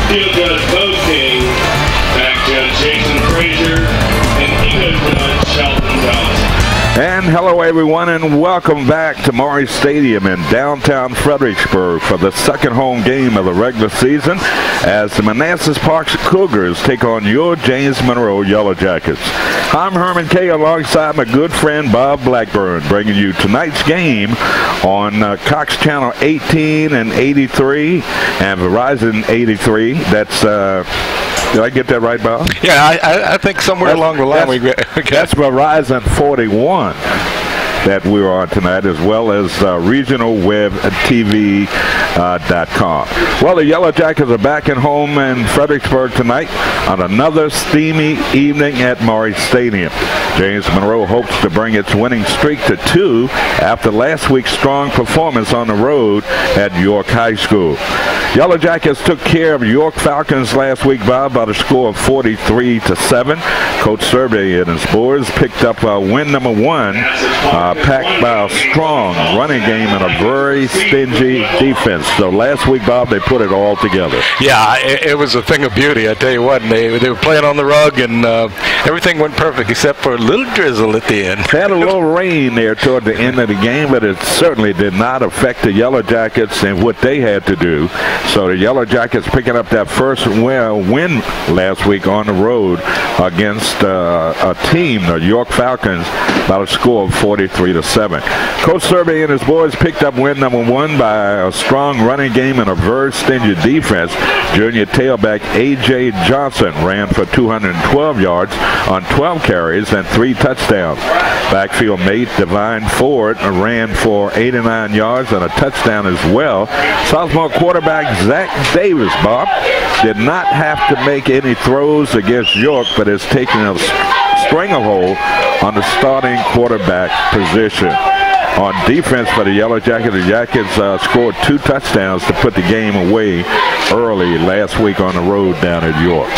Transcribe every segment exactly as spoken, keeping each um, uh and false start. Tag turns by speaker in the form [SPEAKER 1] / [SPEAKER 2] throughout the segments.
[SPEAKER 1] Field Judge Bo King, Back Judge Jason Frazier, and England Judge Shelton Johnson.
[SPEAKER 2] And hello everyone, and welcome back to Maury Stadium in downtown Fredericksburg for the second home game of the regular season as the Manassas Park Cougars take on your James Monroe Yellow Jackets. I'm Herman Kay alongside my good friend Bob Blackburn, bringing you tonight's game on uh, Cox Channel eighteen and eighty-three and Verizon eighty-three. That's uh, did I get that right, Bob?
[SPEAKER 3] Yeah, I, I think somewhere
[SPEAKER 2] that's,
[SPEAKER 3] along the line we
[SPEAKER 2] that's,
[SPEAKER 3] got.
[SPEAKER 2] That's Verizon forty-one that we are on tonight, as well as uh, regional web T V dot com. Uh, well, the Yellow Jackets are back at home in Fredericksburg tonight on another steamy evening at Maury Stadium. James Monroe hopes to bring its winning streak to two after last week's strong performance on the road at York High School. Yellow Jackets took care of York Falcons last week, Bob, by the score of forty-three to seven. Coach Serby and his boys picked up uh, win number one, uh, packed by a strong running game and a very stingy defense. So last week, Bob, they put it all together.
[SPEAKER 3] Yeah, it, it was a thing of beauty. I tell you what, they they were playing on the rug, and uh, everything went perfect except for a little drizzle at the end.
[SPEAKER 2] Had a little rain there toward the end of the game, but it certainly did not affect the Yellow Jackets and what they had to do. So the Yellow Jackets picking up that first win, win last week on the road against uh, a team, the York Falcons, by a score of forty-three to seven. Coach Serby and his boys picked up win number one by a strong running game and a very stingy defense. Junior tailback A J Johnson ran for two hundred twelve yards on twelve carries and three touchdowns. Backfield mate Divine Ford ran for eighty-nine yards and a touchdown as well. Sophomore quarterback Zach Davis, Bob, did not have to make any throws against York, but has taken a stranglehold on the starting quarterback position. On defense for the Yellow Jackets, the Jackets uh, scored two touchdowns to put the game away early last week on the road down at York.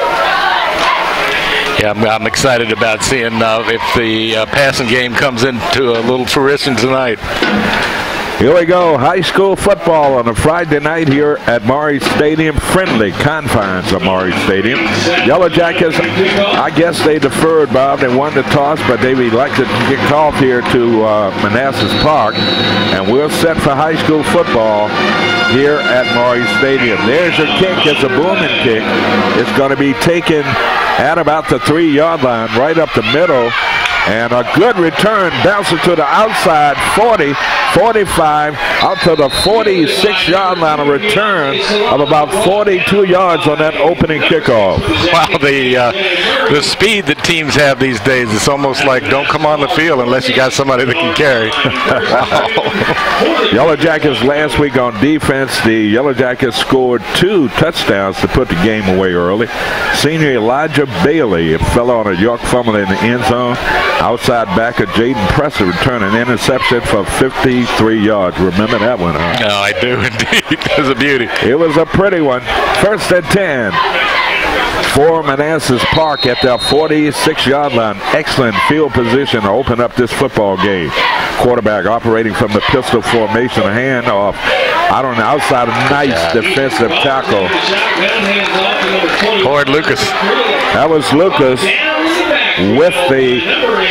[SPEAKER 3] Yeah, I'm, I'm excited about seeing uh, if the uh, passing game comes into a little fruition tonight.
[SPEAKER 2] Here we go, high school football on a Friday night here at Maury Stadium, friendly confines of Maury Stadium. Yellow Jackets, I guess they deferred, Bob. They won the toss, but they elected to get called here to uh, Manassas Park, and we're set for high school football here at Maury Stadium. There's your kick. It's a booming kick. It's going to be taken at about the three-yard line, right up the middle. And a good return, bouncing to the outside, forty, forty-five, out to the forty-six-yard line, a return of about forty-two yards on that opening kickoff.
[SPEAKER 3] Wow, the uh, the speed that teams have these days, it's almost like don't come on the field unless you got somebody that can carry.
[SPEAKER 2] Yellow Jackets last week on defense, the Yellow Jackets scored two touchdowns to put the game away early. Senior Elijah Bailey fell on a York fumble in the end zone. Outside backer Jaden Presser returned an interception for fifty-three yards. Remember that one, huh?
[SPEAKER 3] Oh, I do indeed. It was a beauty.
[SPEAKER 2] It was a pretty one. First and ten for Manassas Park at their forty-six-yard line. Excellent field position to open up this football game. Quarterback operating from the pistol formation, a handoff out on the outside, a nice defensive tackle.
[SPEAKER 3] Howard Lucas.
[SPEAKER 2] That was Lucas with the,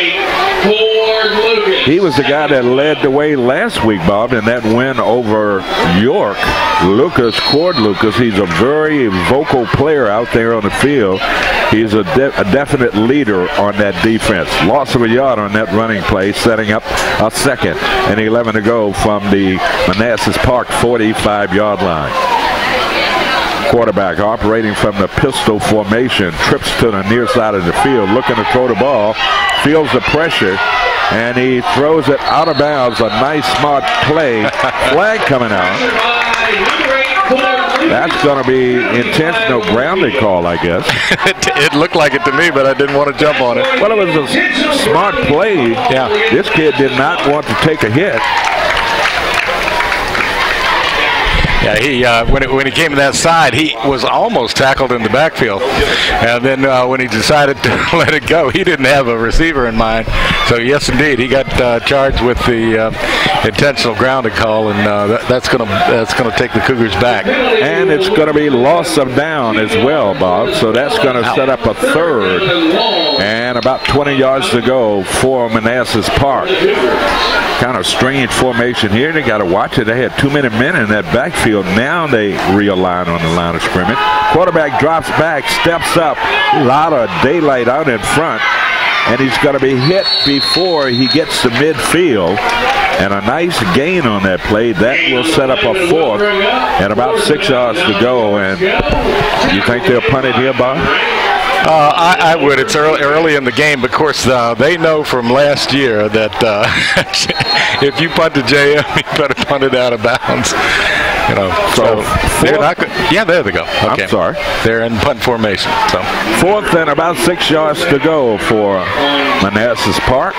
[SPEAKER 2] he was the guy that led the way last week, Bob, in that win over York. Lucas, Cord Lucas, he's a very vocal player out there on the field. He's a, de a definite leader on that defense. Loss of a yard on that running play, setting up a second and eleven to go from the Manassas Park forty-five-yard line. Quarterback operating from the pistol formation, trips to the near side of the field, looking to throw the ball, feels the pressure, and he throws it out of bounds. A nice, smart play. Flag coming out. That's going to be intentional grounding call, I guess.
[SPEAKER 3] It looked like it to me, but I didn't want to jump on it.
[SPEAKER 2] Well, it was a smart play.
[SPEAKER 3] Yeah.
[SPEAKER 2] This kid did not want to take a hit.
[SPEAKER 3] Yeah, he uh, when it, when he came to that side, he was almost tackled in the backfield, and then uh, when he decided to let it go, he didn't have a receiver in mind. So yes, indeed, he got uh, charged with the uh, intentional grounding call, and uh, that, that's gonna that's gonna take the Cougars back.
[SPEAKER 2] And it's going to be loss of down as well, Bob. So that's going to set up a third, and about twenty yards to go for Manassas Park. Kind of strange formation here. They got to watch it. They had too many men in that backfield. Now they realign on the line of scrimmage. Quarterback drops back, steps up. A lot of daylight out in front. And he's going to be hit before he gets to midfield. And a nice gain on that play. That will set up a fourth and about six yards to go. And you think they'll punt it here, Bob?
[SPEAKER 3] Uh, I, I would. It's early, early in the game, but of course uh, they know from last year that uh, if you punt to J M, you better punt it out of bounds. You know, so, so they're not good. Yeah, there they go. Okay.
[SPEAKER 2] I'm sorry.
[SPEAKER 3] They're in punt formation. So
[SPEAKER 2] fourth and about six yards to go for Manassas Park.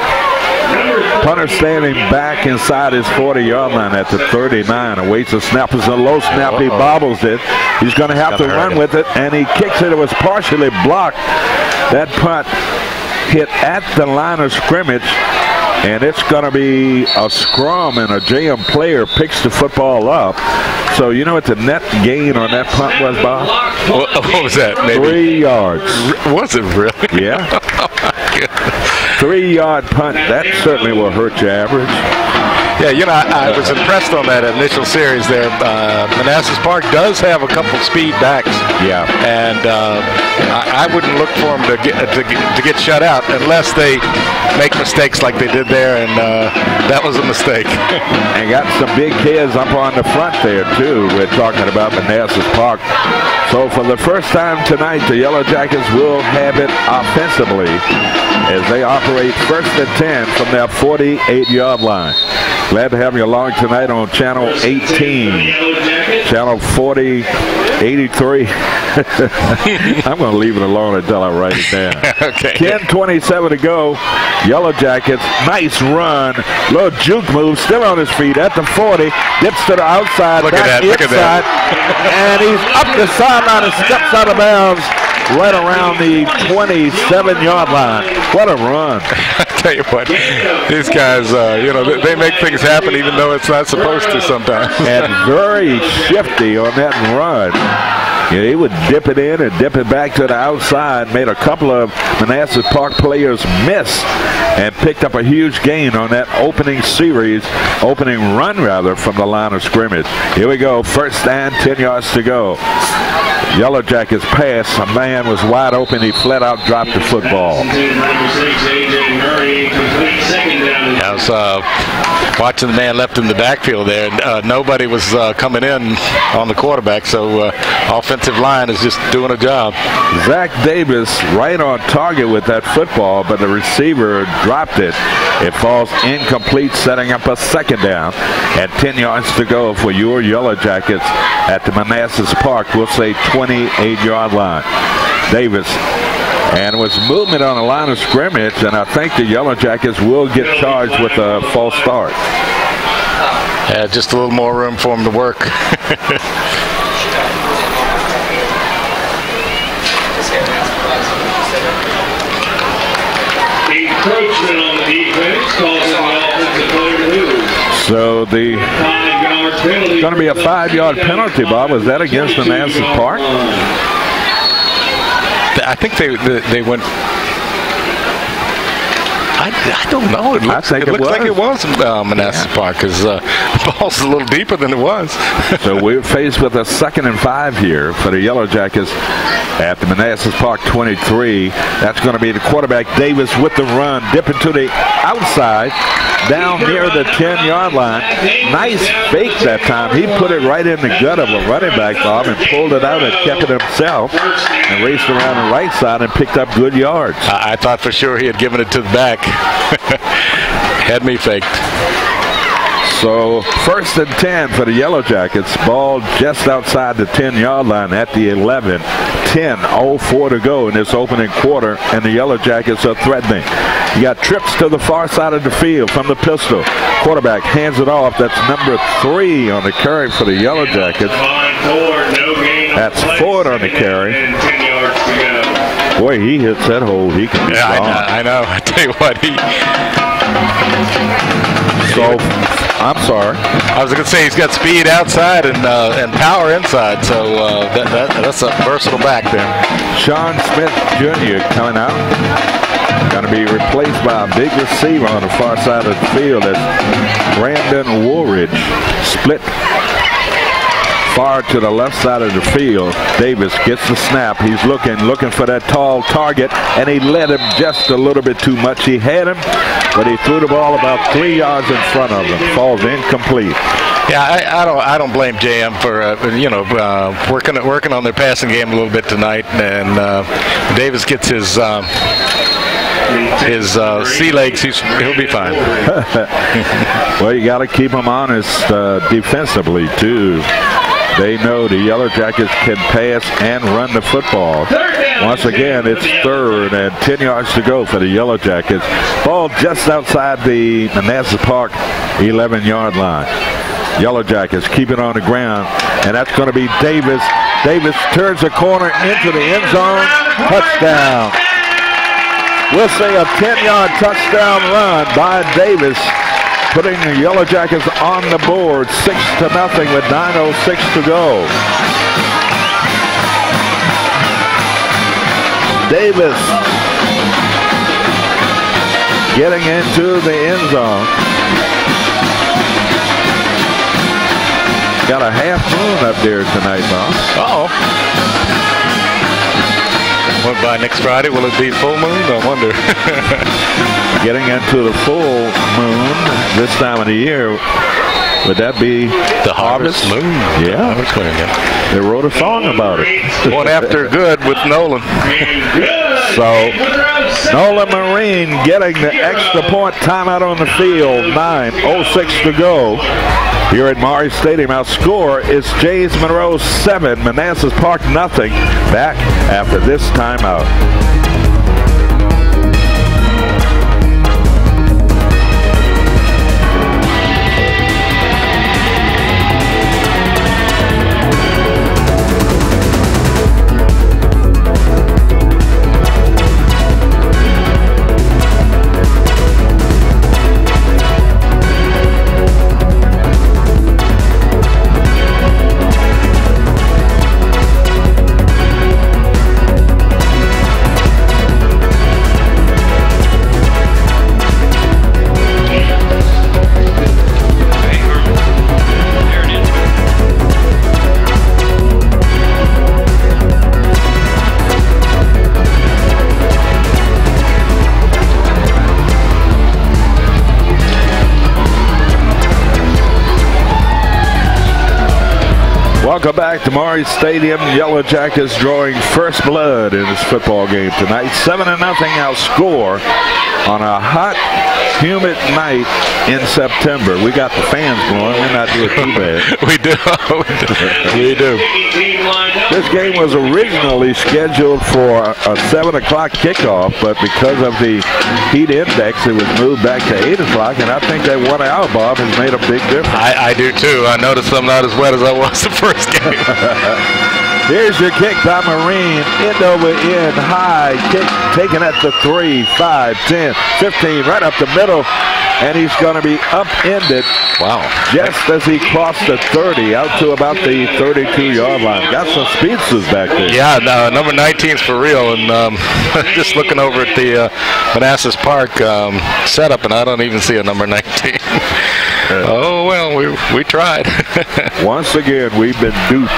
[SPEAKER 2] Punter standing back inside his forty-yard line at the thirty-nine. Awaits a snap. It's a low snap. Uh-oh. He bobbles it. He's going to have to run with it, and he kicks it. It was partially blocked. That punt hit at the line of scrimmage, and it's going to be a scrum, and a J M player picks the football up. So you know what the net gain on that punt was, Bob?
[SPEAKER 3] What, what was that? Maybe?
[SPEAKER 2] Three yards.
[SPEAKER 3] Was it really?
[SPEAKER 2] Yeah.
[SPEAKER 3] Oh, my goodness.
[SPEAKER 2] Three-yard punt. That certainly will hurt your average.
[SPEAKER 3] Yeah, you know, I, I was impressed on that initial series there. Uh, Manassas Park does have a couple speed backs.
[SPEAKER 2] Yeah.
[SPEAKER 3] And uh, I, I wouldn't look for them to get, to, get, to get shut out unless they make mistakes like they did there, and uh, that was a mistake.
[SPEAKER 2] And got some big kids up on the front there, too. We're talking about Manassas Park. So for the first time tonight, the Yellow Jackets will have it offensively as they operate first and ten from their forty-eight-yard line. Glad to have you along tonight on Channel eighteen, Channel forty, eighty-three. I'm going to leave it alone until I write it down.
[SPEAKER 3] Okay.
[SPEAKER 2] ten twenty-seven to go. Yellow Jackets, nice run. Little juke move, still on his feet at the forty. Dips to the outside,
[SPEAKER 3] look
[SPEAKER 2] back
[SPEAKER 3] at that, look
[SPEAKER 2] inside.
[SPEAKER 3] at that.
[SPEAKER 2] And he's up the sideline and steps out of bounds right around the twenty-seven-yard line. What a run.
[SPEAKER 3] I tell you what, these guys, uh, you know, they, they make things happen even though it's not supposed to sometimes.
[SPEAKER 2] And very shifty on that run. Yeah, he would dip it in and dip it back to the outside. Made a couple of Manassas Park players miss and picked up a huge gain on that opening series, opening run rather, from the line of scrimmage. Here we go, first and ten yards to go. Yellow Jackets pass. A man was wide open. He flat out dropped the football.
[SPEAKER 3] I was uh, watching the man left in the backfield there. And, uh, nobody was uh, coming in on the quarterback, so uh, offensive line is just doing a job.
[SPEAKER 2] Zach Davis right on target with that football, but the receiver dropped it. It falls incomplete, setting up a second down. At ten yards to go for your Yellow Jackets at the Manassas Park, we'll say twenty-eight-yard line. Davis. And it was movement on the line of scrimmage, and I think the Yellow Jackets will get charged with a false start.
[SPEAKER 3] Yeah, just a little more room for them to work.
[SPEAKER 1] Encroachment on the defense, causing the offensive player to lose.
[SPEAKER 2] So the going to be a five-yard penalty, Bob. Was that against Manassas Park?
[SPEAKER 3] I think they they, they went. I, I don't know. It looks,
[SPEAKER 2] I think
[SPEAKER 3] it
[SPEAKER 2] it
[SPEAKER 3] looks
[SPEAKER 2] was.
[SPEAKER 3] like it was uh, Manassas yeah. Park because uh, the ball's a little deeper than it was.
[SPEAKER 2] So we're faced with a second and five here for the Yellow Jackets at the Manassas Park twenty-three. That's going to be the quarterback, Davis, with the run, dipping to the outside, down near the ten-yard line. Nice fake that time. He put it right in the gut of a running back, Bob, and pulled it out and kept it himself and raced around the right side and picked up good yards.
[SPEAKER 3] I, I thought for sure he had given it to the back. Had me faked.
[SPEAKER 2] So first and ten for the Yellow Jackets. Ball just outside the ten-yard line at the eleven. ten oh four to go in this opening quarter, and the Yellow Jackets are threatening. You got trips to the far side of the field from the pistol. Quarterback hands it off. That's number three on the carry for the Yellow Jackets. That's Ford on the carry. Boy, he hits that hole. He can be
[SPEAKER 3] yeah,
[SPEAKER 2] gone.
[SPEAKER 3] I know, I know. I tell you what, he.
[SPEAKER 2] So, I'm sorry.
[SPEAKER 3] I was going to say he's got speed outside and uh, and power inside, so uh, that, that, that's a versatile back there.
[SPEAKER 2] Sean Smith Junior coming out. Going to be replaced by a big receiver on the far side of the field. That's Brandon Woolridge. Split far to the left side of the field. Davis gets the snap. He's looking, looking for that tall target, and he led him just a little bit too much. He had him, but he threw the ball about three yards in front of him. Falls incomplete.
[SPEAKER 3] Yeah, I, I don't. I don't blame J M for uh, you know uh, working working on their passing game a little bit tonight. And uh, Davis gets his. Um, His uh, sea legs, he's, he'll be fine.
[SPEAKER 2] Well, you got to keep him honest uh, defensively, too. They know the Yellow Jackets can pass and run the football. Once again, it's third and ten yards to go for the Yellow Jackets. Ball just outside the Manassas Park eleven-yard line. Yellow Jackets keep it on the ground, and that's going to be Davis. Davis turns the corner into the end zone. Touchdown. We'll say a ten-yard touchdown run by Davis, putting the Yellow Jackets on the board, six to nothing with nine oh six to go. Davis getting into the end zone. Got a half moon up there tonight, Bob.
[SPEAKER 3] Uh-oh. Went by next Friday. Will it be full moon? I wonder.
[SPEAKER 2] Getting into the full moon this time of the year. Would that be
[SPEAKER 3] the harvest, harvest moon?
[SPEAKER 2] Yeah.
[SPEAKER 3] Harvest moon, yeah.
[SPEAKER 2] They wrote a song about it.
[SPEAKER 3] One after good with Nolan.
[SPEAKER 2] So Nolan Marine getting the extra point. Timeout on the field. nine oh six to go. Here at Maury Stadium, our score is James Monroe seven, Manassas Park nothing. Back after this timeout. Welcome back to Maury Stadium. Yellow Jackets drawing first blood in this football game tonight. Seven to nothing our score on a hot, humid night in September. We got the fans blowing. We're not doing too bad.
[SPEAKER 3] We do. We do.
[SPEAKER 2] This game was originally scheduled for a seven o'clock kickoff, but because of the heat index, it was moved back to eight o'clock, and I think that one hour, Bob, has made a big difference.
[SPEAKER 3] I, I do too. I noticed I'm not as wet as I was the first game.
[SPEAKER 2] Here's your kick by Marine. End over end, high kick, taken at the three, five, ten, fifteen, right up the middle, and he's going to be upended.
[SPEAKER 3] Wow.
[SPEAKER 2] Just as he crossed the thirty, out to about the thirty-two-yard line. Got some speedsters back there.
[SPEAKER 3] Yeah, no, number nineteen's for real, and um, just looking over at the uh, Manassas Park um, setup, and I don't even see a number nineteen. Uh, oh, well, we we tried.
[SPEAKER 2] Once again, we've been duped.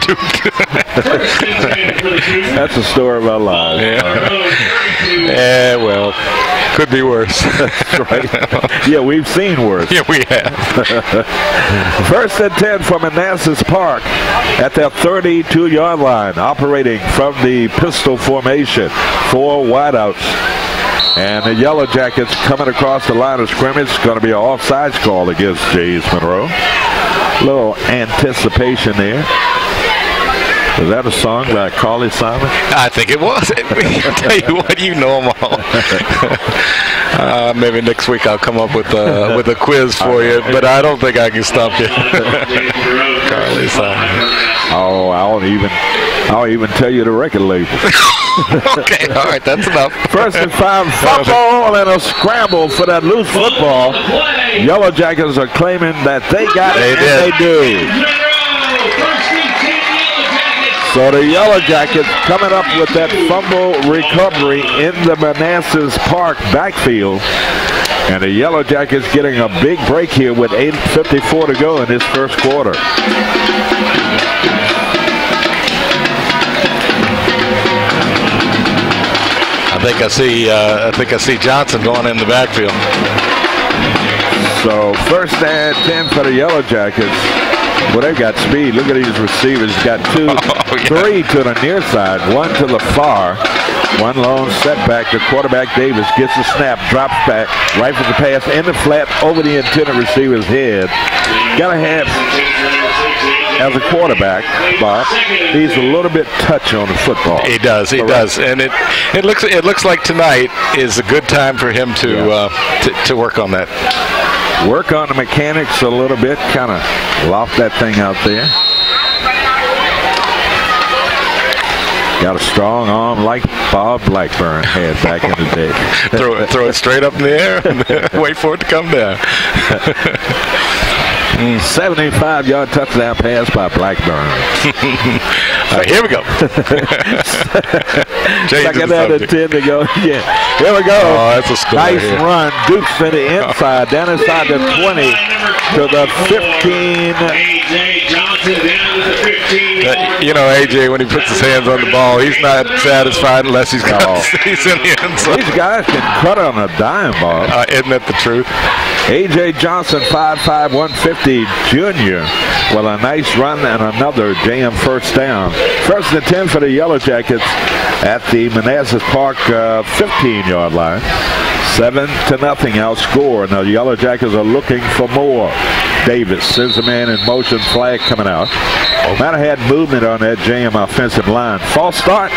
[SPEAKER 2] That's the story of our lives.
[SPEAKER 3] Yeah. Yeah, well, could be worse.
[SPEAKER 2] That's right. Yeah, we've seen worse.
[SPEAKER 3] Yeah, we have.
[SPEAKER 2] First and ten from Manassas Park at their thirty-two-yard line, operating from the pistol formation. Four wideouts. And the Yellow Jackets coming across the line of scrimmage. It's going to be an offsides call against James Monroe. A little anticipation there. Is that a song by Carly Simon?
[SPEAKER 3] I think it was. I'll tell you what, you know them all. uh, maybe next week I'll come up with a, with a quiz for you, but I don't think I can stop you. Carly Simon.
[SPEAKER 2] Oh, I'll even, I'll even tell you the record label.
[SPEAKER 3] Okay, all right, that's enough.
[SPEAKER 2] First and five, fumble and a scramble for that loose football. Yellow Jackets are claiming that they got it,
[SPEAKER 3] They
[SPEAKER 2] and they do. So the Yellow Jackets coming up with that fumble recovery in the Manassas Park backfield. And the Yellow Jackets getting a big break here with eight fifty-four to go in this first quarter.
[SPEAKER 3] I think I see. Uh, I think I see Johnson going in the backfield.
[SPEAKER 2] So first and ten for the Yellow Jackets. Well, they've got speed. Look at these receivers. Got two,
[SPEAKER 3] oh, yeah.
[SPEAKER 2] three to the near side, one to the far. One lone setback. The quarterback Davis gets the snap, drops back, rifles the pass in the flat over the intended receiver's head. Got to have, as a quarterback, Bob, he's a little bit touch on the football.
[SPEAKER 3] He does. He
[SPEAKER 2] Correct.
[SPEAKER 3] does, and it it looks it looks like tonight is a good time for him to
[SPEAKER 2] Yeah.
[SPEAKER 3] uh, to, to work on that.
[SPEAKER 2] Work on the mechanics a little bit, kind of loft that thing out there. Got a strong arm like Bob Blackburn had back in the day.
[SPEAKER 3] throw it, throw it straight up in the air, and wait for it to come down.
[SPEAKER 2] seventy-five yard touchdown pass by Blackburn.
[SPEAKER 3] All right, here we go.
[SPEAKER 2] Second and a ten to go. Yeah, here we go.
[SPEAKER 3] Oh, that's a score
[SPEAKER 2] nice
[SPEAKER 3] here.
[SPEAKER 2] run. Dukes to the inside, down inside the twenty to the fifteen.
[SPEAKER 1] A J Johnson down to the fifteen.
[SPEAKER 3] Uh, you know, A J, when he puts his hands on the ball, he's not satisfied unless he's got
[SPEAKER 2] No.
[SPEAKER 3] he's in the end zone.
[SPEAKER 2] These guys can cut on a dime, Bob.
[SPEAKER 3] Uh, isn't that the truth?
[SPEAKER 2] A J Johnson, five five, one fifty, junior. Well, a nice run and another J M first down. First and ten for the Yellow Jackets at the Manassas Park uh, fifteen yard line. Seven to nothing outscore. Now the Yellow Jackets are looking for more. Davis sends a man in motion, flag coming out. Might have had movement on that J M offensive line. False start.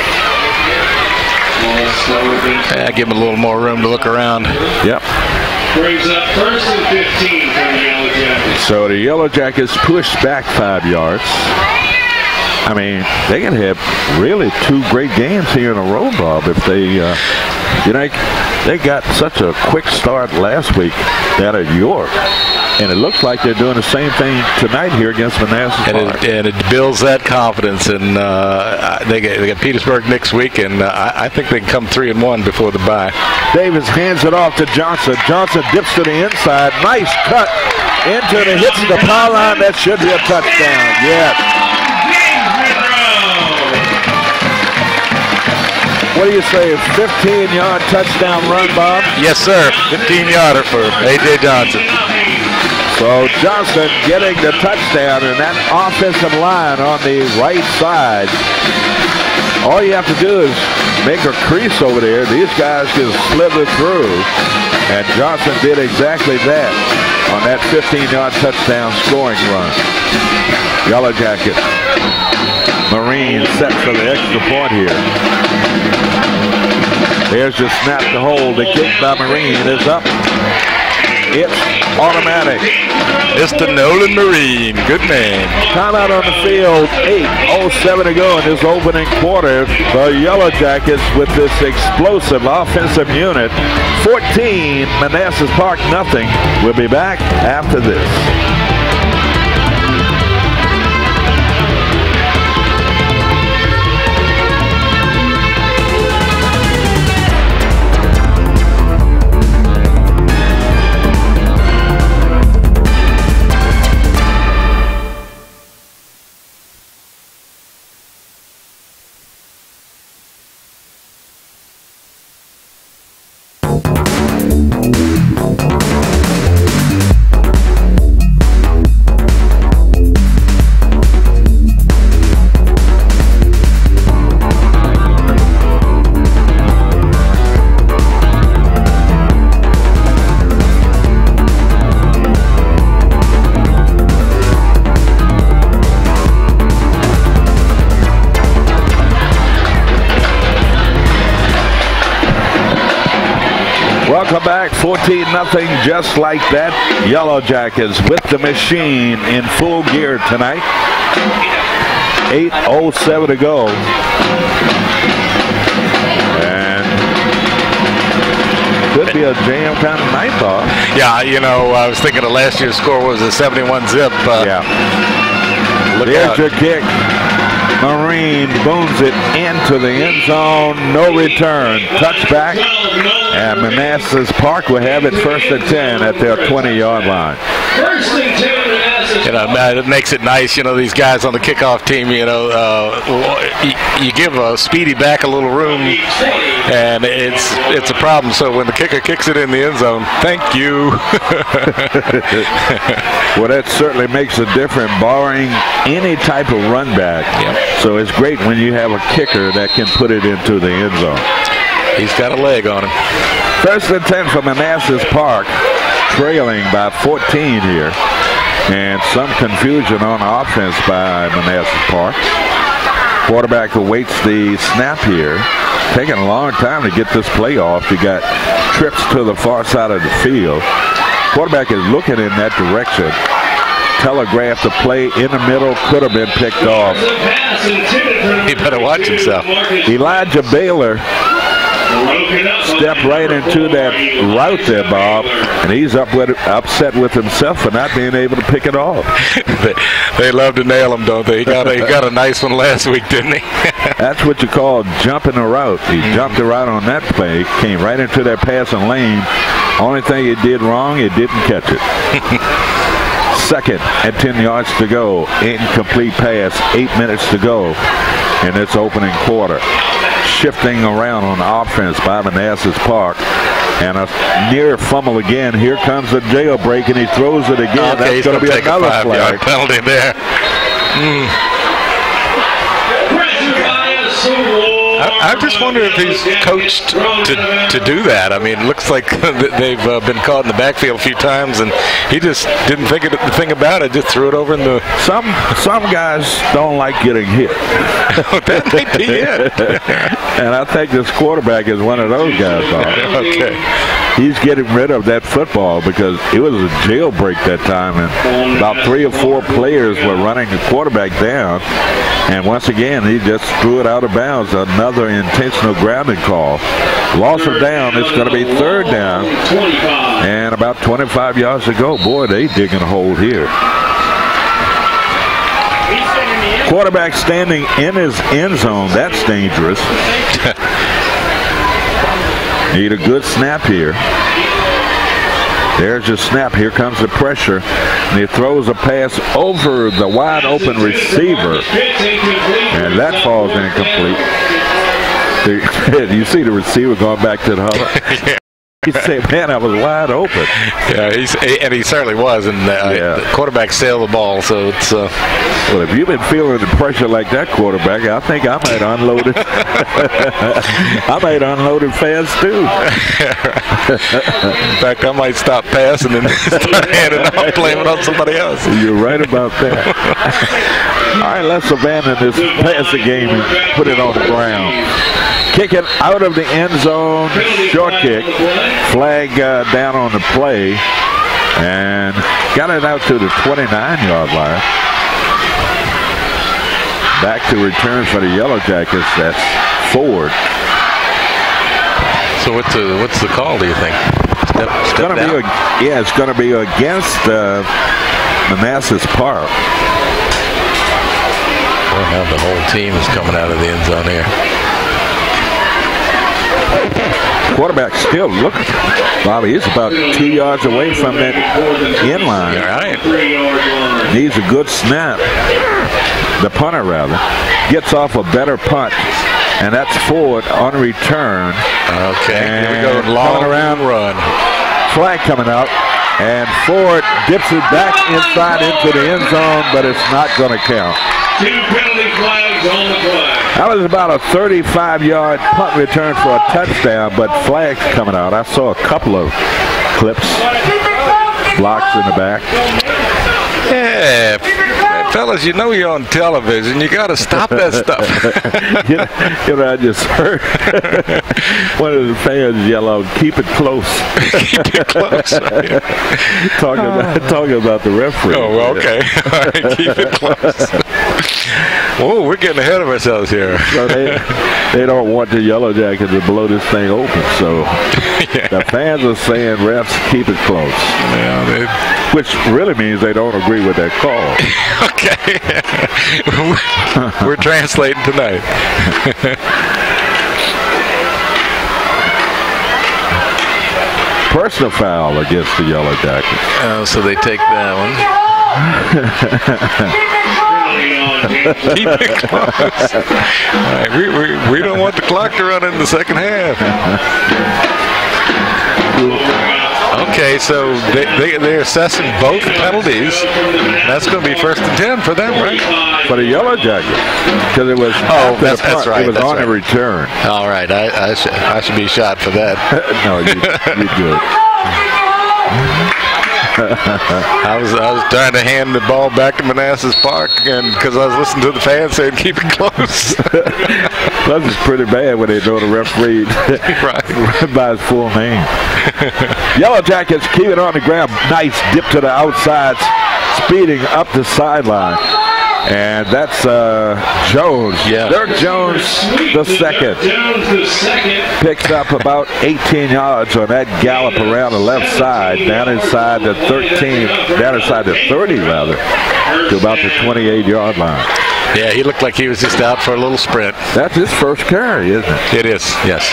[SPEAKER 3] Yeah, give him a little more room to look around.
[SPEAKER 2] Yep.
[SPEAKER 1] Brings up first and fifteen for the Yellow Jackets.
[SPEAKER 2] So the Yellow Jackets push back five yards. I mean, they can have really two great games here in a row, Bob, if they, uh, you know, they got such a quick start last week down at York. And it looks like they're doing the same thing tonight here against Manassas
[SPEAKER 3] And
[SPEAKER 2] Park.
[SPEAKER 3] it, and it builds that confidence. And uh, they, get, they get Petersburg next week, and uh, I, I think they can come three and one before the bye.
[SPEAKER 2] Davis hands it off to Johnson. Johnson dips to the inside. Nice cut into the hits the power line. That should be a touchdown. Yes. What do you say, a fifteen yard touchdown run, Bob?
[SPEAKER 3] Yes, sir. fifteen yarder for A J Johnson.
[SPEAKER 2] So Johnson getting the touchdown, and that offensive line on the right side. All you have to do is make a crease over there. These guys can slither through, and Johnson did exactly that on that fifteen yard touchdown scoring run. Yellow Jacket. Marine set for the extra point here. There's your snap to hold. The kick by Marine is up. It's automatic.
[SPEAKER 3] Mister Nolan Marine. Good man.
[SPEAKER 2] Timeout on the field. eight oh seven to go in this opening quarter. The Yellow Jackets with this explosive offensive unit. fourteen, Manassas Park nothing. We'll be back after this. Welcome back, fourteen nothing, just like that. Yellow Jackets with the machine in full gear tonight. eight oh seven to go. And could be a jam kind of night ball.
[SPEAKER 3] Yeah, you know, I was thinking of last year's score was a seventy-one zip. Uh,
[SPEAKER 2] yeah.
[SPEAKER 3] Look
[SPEAKER 2] There's
[SPEAKER 3] out.
[SPEAKER 2] your kick. Marine booms it into the end zone. No return. Touchback. And Manassas Park will have it first and ten at their twenty-yard line.
[SPEAKER 1] First and ten.
[SPEAKER 3] You know, it makes it nice. You know, these guys on the kickoff team, you know, uh, you, you give a Speedy back a little room, and it's it's a problem. So when the kicker kicks it in the end zone, thank you.
[SPEAKER 2] Well, that certainly makes a difference, barring any type of run back.
[SPEAKER 3] Yep.
[SPEAKER 2] So it's great when you have a kicker that can put it into the end zone.
[SPEAKER 3] He's got a leg on him.
[SPEAKER 2] First and ten for Manassas Park, trailing by fourteen here. And some confusion on offense by Manassas Park. Quarterback awaits the snap here. Taking a long time to get this play off. You got trips to the far side of the field. Quarterback is looking in that direction. Telegraphed the play in the middle. Could have been picked off.
[SPEAKER 3] He better watch himself.
[SPEAKER 2] Elijah Baylor stepped right into that route there, Bob, and he's up with, upset with himself for not being able to pick it off.
[SPEAKER 3] they, they love to nail him, don't they? He got, a, he got a nice one last week, didn't he?
[SPEAKER 2] That's what you call jumping a route. He mm-hmm. jumped the route on that play, came right into that passing lane. Only thing he did wrong, he didn't catch it. Second and ten yards to go. Incomplete pass, eight minutes to go in this opening quarter. Shifting around on offense by Manassas Park. And a near fumble again. Here comes the jailbreak, and he throws it again.
[SPEAKER 3] Okay,
[SPEAKER 2] that's going to be another flag.
[SPEAKER 3] Penalty there. Mm. I, I just wonder if he's coached to, to do that. I mean, it looks like they've uh, been caught in the backfield a few times, and he just didn't think a thing about it. Just threw it over in the.
[SPEAKER 2] Some some guys don't like getting hit.
[SPEAKER 3] That may be it.
[SPEAKER 2] And I think this quarterback is one of those guys.
[SPEAKER 3] Okay.
[SPEAKER 2] He's getting rid of that football because it was a jailbreak that time, and about three or four players were running the quarterback down. And once again, he just threw it out of bounds. Another intentional grounding call. Loss of down. It's going to be third down. And about twenty-five yards to go. Boy, they digging a hole here. Quarterback standing in his end zone. That's dangerous. Need a good snap here. There's your snap. Here comes the pressure. And he throws a pass over the wide open receiver. And that falls incomplete. You see the receiver going back to the huddle. He said, man, I was wide open.
[SPEAKER 3] Yeah, he's, and he certainly was. And uh,
[SPEAKER 2] yeah.
[SPEAKER 3] The quarterback sailed the ball. So it's. Uh,
[SPEAKER 2] well, if you've been feeling the pressure like that, quarterback, I think I might unload it. I might unload it fast, too.
[SPEAKER 3] In fact, I might stop passing and start handing off, blaming on somebody else.
[SPEAKER 2] You're right about that. All right, let's abandon this passing game and put it on the ground. Kick it out of the end zone. Short kick. Flag uh, down on the play. And got it out to the twenty-nine-yard line. Back to return for the Yellow Jackets. That's Ford.
[SPEAKER 3] So what's the, what's the call, do you think? Step,
[SPEAKER 2] it's
[SPEAKER 3] step
[SPEAKER 2] gonna
[SPEAKER 3] down?
[SPEAKER 2] Be a, yeah, it's going to be against uh, Manassas Park.
[SPEAKER 3] Well, now the whole team is coming out of the end zone here.
[SPEAKER 2] Quarterback still looking. Bobby is about two yards away from that end line.
[SPEAKER 3] All right.
[SPEAKER 2] Needs a good snap. The punter, rather, gets off a better punt, and that's Ford on return.
[SPEAKER 3] Okay,
[SPEAKER 2] and
[SPEAKER 3] here we go. Long
[SPEAKER 2] around
[SPEAKER 3] run.
[SPEAKER 2] Flag coming out, and Ford dips it back inside into the end zone, but it's not going to count.
[SPEAKER 1] Two penalty flags on the play.
[SPEAKER 2] That was about a thirty-five-yard punt return for a touchdown, but flags coming out. I saw a couple of clips, blocks in the back.
[SPEAKER 3] Yeah, fellas, you know you're on television. You got to stop that stuff.
[SPEAKER 2] you, know, you know, I just heard one of the fans yell out, "Keep it close."
[SPEAKER 3] Keep it close.
[SPEAKER 2] talking, about, talking about the referee.
[SPEAKER 3] Oh, well, okay. All right, keep it close. Whoa, we're getting ahead of ourselves here.
[SPEAKER 2] So they, they don't want the Yellow Jackets to blow this thing open. So yeah. The fans are saying, refs, keep it close.
[SPEAKER 3] Yeah, they,
[SPEAKER 2] which really means they don't agree with that call.
[SPEAKER 3] Okay. We're translating tonight.
[SPEAKER 2] Personal foul against the Yellow Jackets.
[SPEAKER 3] Oh, so they take that one. Keep it close. All right, we, we, we don't want the clock to run in the second half. Okay, so they, they, they're assessing both penalties. That's going to be first and ten for them, right?
[SPEAKER 2] For the Yellow Jackets, because it was
[SPEAKER 3] oh, that's, that's right.
[SPEAKER 2] It was
[SPEAKER 3] that's
[SPEAKER 2] on
[SPEAKER 3] right.
[SPEAKER 2] a return.
[SPEAKER 3] All right, I, I, sh I should be shot for that.
[SPEAKER 2] No, you, you good.
[SPEAKER 3] I was I was trying to hand the ball back to Manassas Park, and because I was listening to the fans saying keep it close.
[SPEAKER 2] That was pretty bad when they know the referee right by his full name. Yellow Jackets keep it on the ground. Nice dip to the outside, speeding up the sideline. And that's uh, Jones.
[SPEAKER 3] Yeah.
[SPEAKER 2] Dirk Jones, the second. Picks up about eighteen yards on that gallop around the left side, down inside the thirteen, down inside the thirty rather, to about the twenty-eight yard line.
[SPEAKER 3] Yeah, he looked like he was just out for a little sprint.
[SPEAKER 2] That's his first carry, isn't it?
[SPEAKER 3] It is, yes.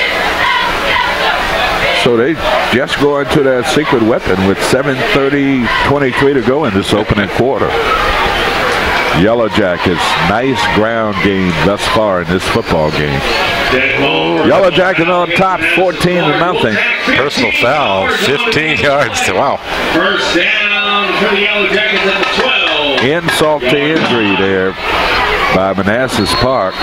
[SPEAKER 2] So they just go into that secret weapon with seven thirty twenty-three to go in this opening quarter. Yellow Jackets, nice ground game thus far in this football game. Yellow Jackets on top, fourteen to nothing.
[SPEAKER 3] Personal foul, fifteen yards to wow.
[SPEAKER 1] First down for the Yellow Jackets at the twelve.
[SPEAKER 2] Insult to injury there by Manassas Park,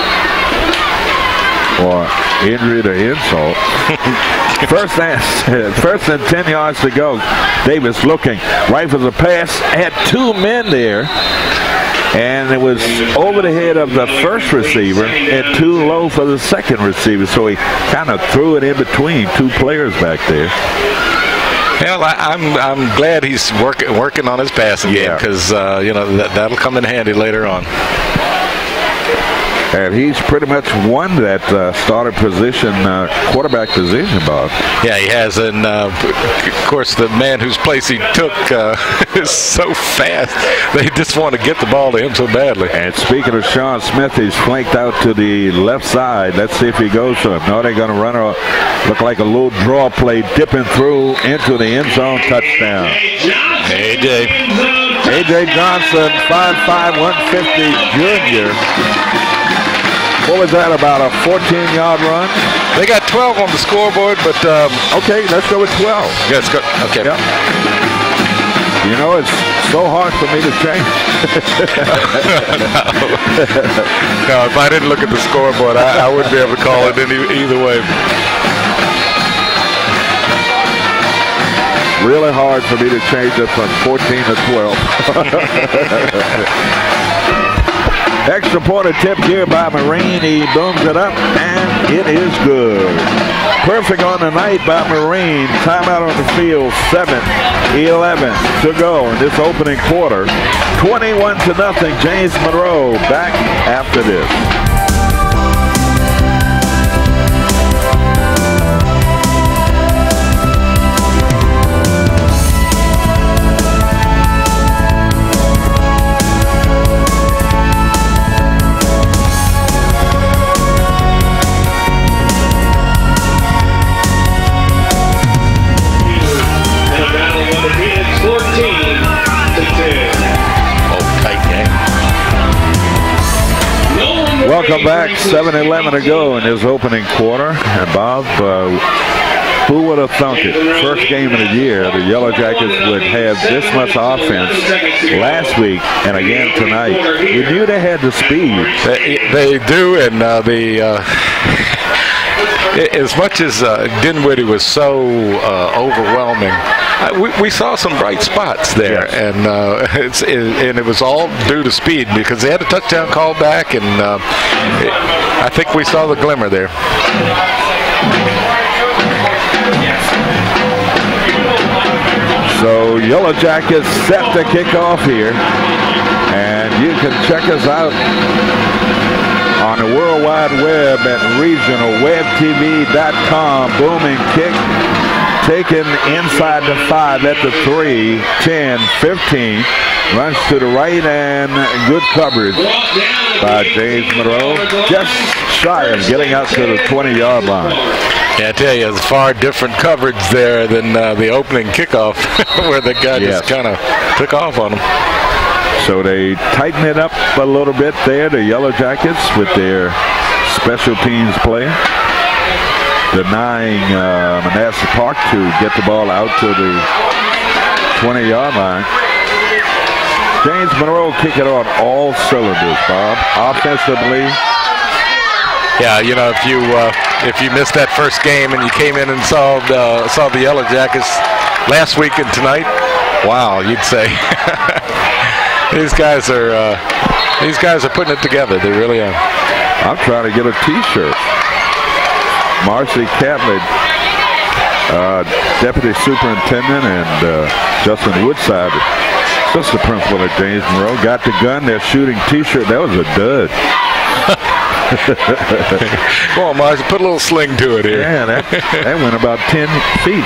[SPEAKER 2] or injury to insult. First and first and ten yards to go. Davis looking, rifles a pass, had two men there. And it was over the head of the first receiver and too low for the second receiver. So he kind of threw it in between two players back there.
[SPEAKER 3] Well, I, I'm I'm glad he's working working on his passing
[SPEAKER 2] yeah.
[SPEAKER 3] game because uh, you know that that'll come in handy later on.
[SPEAKER 2] And he's pretty much won that uh, starter position, uh, quarterback position, Bob.
[SPEAKER 3] Yeah, he has. And, uh, of course, the man whose place he took uh, is so fast. They just want to get the ball to him so badly.
[SPEAKER 2] And speaking of Sean Smith, he's flanked out to the left side. Let's see if he goes to him. No, they're going to run a, look like a little draw play, dipping through into the end zone, touchdown.
[SPEAKER 3] A J.
[SPEAKER 2] A J Johnson, five five, one fifty, junior. What was that, about a fourteen yard run?
[SPEAKER 3] They got twelve on the scoreboard, but... Um,
[SPEAKER 2] okay, let's go with twelve.
[SPEAKER 3] Let's go. Okay.
[SPEAKER 2] Yep. You know, it's so hard for me to change.
[SPEAKER 3] no. no, if I didn't look at the scoreboard, I, I wouldn't be able to call it any, either way.
[SPEAKER 2] Really hard for me to change it from fourteen to twelve. Extra point attempt here by Marine. He booms it up, and it is good. Perfect on the night by Marine. Timeout on the field, seven eleven to go in this opening quarter. twenty-one to nothing. James Monroe back after this. Welcome back. seven eleven to go in his opening quarter. And Bob, uh, who would have thunk it? First game of the year, the Yellow Jackets would have this much offense last week and again tonight. You knew they had the speed.
[SPEAKER 3] They, they do, and uh, the uh, as much as uh, Dinwiddie was so uh, overwhelming, uh, we, we saw some bright spots there, yes. and uh, it's it, and it was all due to speed because they had a touchdown call back, and uh, it, I think we saw the glimmer there.
[SPEAKER 2] So Yellow Jackets set to kick off here, and you can check us out on the World Wide Web at regional web t v dot com. Booming kick taken inside the five at the three, ten, fifteen. Runs to the right and good coverage by James Monroe. Just shy of getting out to the twenty-yard line.
[SPEAKER 3] Yeah, I tell you, it's far different coverage there than uh, the opening kickoff where the guy yes. just kind of took off on him.
[SPEAKER 2] So they tighten it up a little bit there, the Yellow Jackets, with their special teams play, denying uh, Manassas Park to get the ball out to the twenty-yard line. James Monroe kicking on all cylinders, Bob. Offensively.
[SPEAKER 3] Yeah, you know, if you uh, if you missed that first game and you came in and saw the, saw the Yellow Jackets last week and tonight, wow, you'd say these guys are uh, these guys are putting it together. They really are.
[SPEAKER 2] I'm trying to get a T-shirt. Marcy Catlett, uh, Deputy Superintendent, and uh, Justin Woodside, assistant principal at James Monroe, got the gun. They're shooting T-shirt. That was a dud.
[SPEAKER 3] Come on, Marcy, put a little sling to it here.
[SPEAKER 2] Yeah, that, that went about ten feet.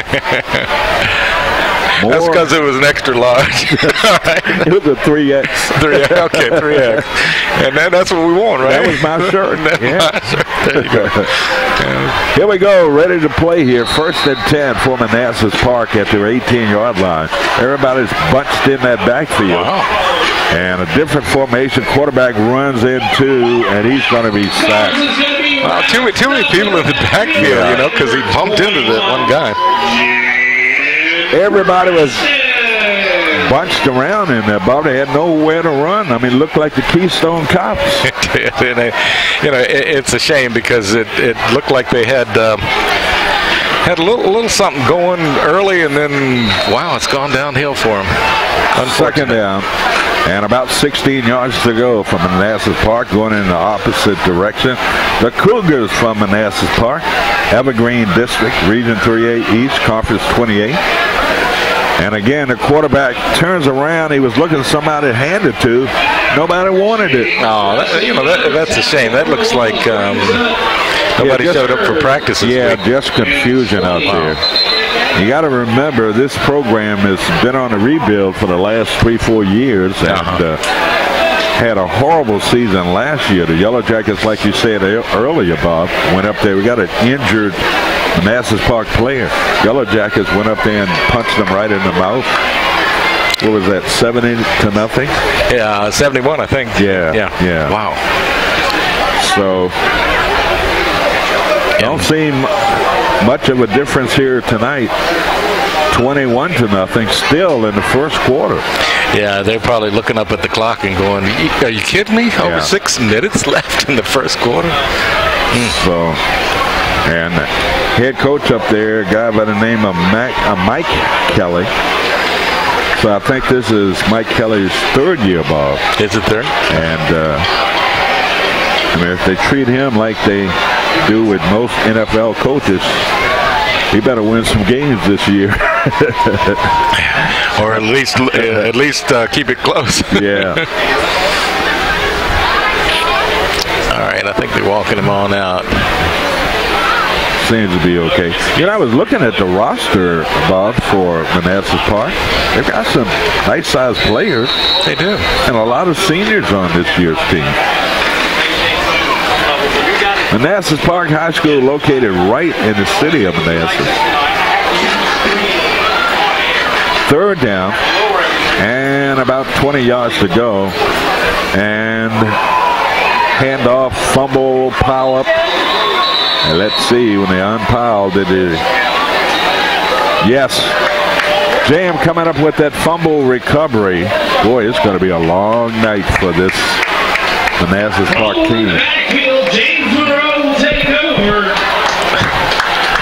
[SPEAKER 2] More.
[SPEAKER 3] That's because it was an extra large.
[SPEAKER 2] It was a three X.
[SPEAKER 3] three X, okay, three X. And that, that's what we want, right?
[SPEAKER 2] That was my shirt. Yeah.
[SPEAKER 3] My shirt. There you go. Yeah.
[SPEAKER 2] Here we go, ready to play here. First and ten for Manassas Park at their eighteen-yard line. Everybody's bunched in that backfield.
[SPEAKER 3] Wow.
[SPEAKER 2] And a different formation. Quarterback runs into, and he's going to be sacked.
[SPEAKER 3] Wow, too many, too many people in the backfield, yeah. you know, because he bumped into that one guy.
[SPEAKER 2] Everybody was bunched around in there, Bob. They had nowhere to run. I mean, it looked like the Keystone Cops.
[SPEAKER 3] You know, it, it's a shame because it, it looked like they had um, had a little, a little something going early, and then, wow, it's gone downhill for them.
[SPEAKER 2] Second down, and about sixteen yards to go from Manassas Park, going in the opposite direction. The Cougars from Manassas Park, Evergreen District, Region three A East, Conference twenty-eight. And again, the quarterback turns around. He was looking for somebody to hand it to. Nobody wanted it.
[SPEAKER 3] Oh, that, you know, that, that's a shame. That looks like um, nobody
[SPEAKER 2] yeah, just,
[SPEAKER 3] showed up for practice.
[SPEAKER 2] Yeah, just confusion out wow. there. You got to remember, this program has been on a rebuild for the last three, four years, and uh-huh. uh, had a horrible season last year. The Yellow Jackets, like you said earlier, Bob, went up there. We got an injured Manassas Park player. Yellow Jackets went up there and punched them right in the mouth. What was that, seventy to nothing?
[SPEAKER 3] Yeah, seventy-one, I think.
[SPEAKER 2] Yeah,
[SPEAKER 3] yeah,
[SPEAKER 2] yeah.
[SPEAKER 3] Wow.
[SPEAKER 2] So, don't seem much of a difference here tonight. twenty-one to nothing, still in the first quarter.
[SPEAKER 3] Yeah, they're probably looking up at the clock and going, "Are you kidding me? Over
[SPEAKER 2] yeah.
[SPEAKER 3] six minutes left in the first quarter."
[SPEAKER 2] Mm. So, and head coach up there, a guy by the name of Mac, uh, Mike Kelly. So I think this is Mike Kelly's third year, Bob.
[SPEAKER 3] Is it third?
[SPEAKER 2] And uh, I mean, if they treat him like they do with most N F L coaches, he better win some games this year.
[SPEAKER 3] Or at least uh, at least uh, keep it close.
[SPEAKER 2] Yeah.
[SPEAKER 3] All right, I think they're walking him on out.
[SPEAKER 2] Seems to be okay. You know, I was looking at the roster, Bob, for Manassas Park. They've got some nice-sized players.
[SPEAKER 3] They do.
[SPEAKER 2] And a lot of seniors on this year's team. Manassas Park High School located right in the city of Manassas. Third down and about twenty yards to go. And handoff, fumble, pile up. And let's see, when they unpiled, did it? Yes. Jam coming up with that fumble recovery. Boy, it's going to be a long night for this Manassas Park team.
[SPEAKER 1] James Monroe will take over.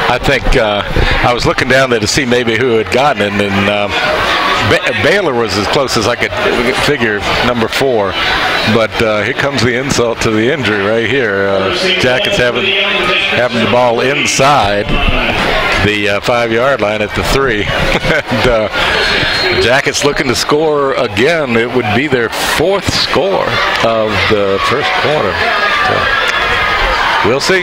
[SPEAKER 3] I think uh, I was looking down there to see maybe who had gotten it, and uh, ba- Baylor was as close as I could figure, number four. But uh, here comes the insult to the injury right here. Uh, Jackets having having the ball inside the uh, five-yard line at the three. and uh, Jackets looking to score again. It would be their fourth score of the first quarter. So we'll see.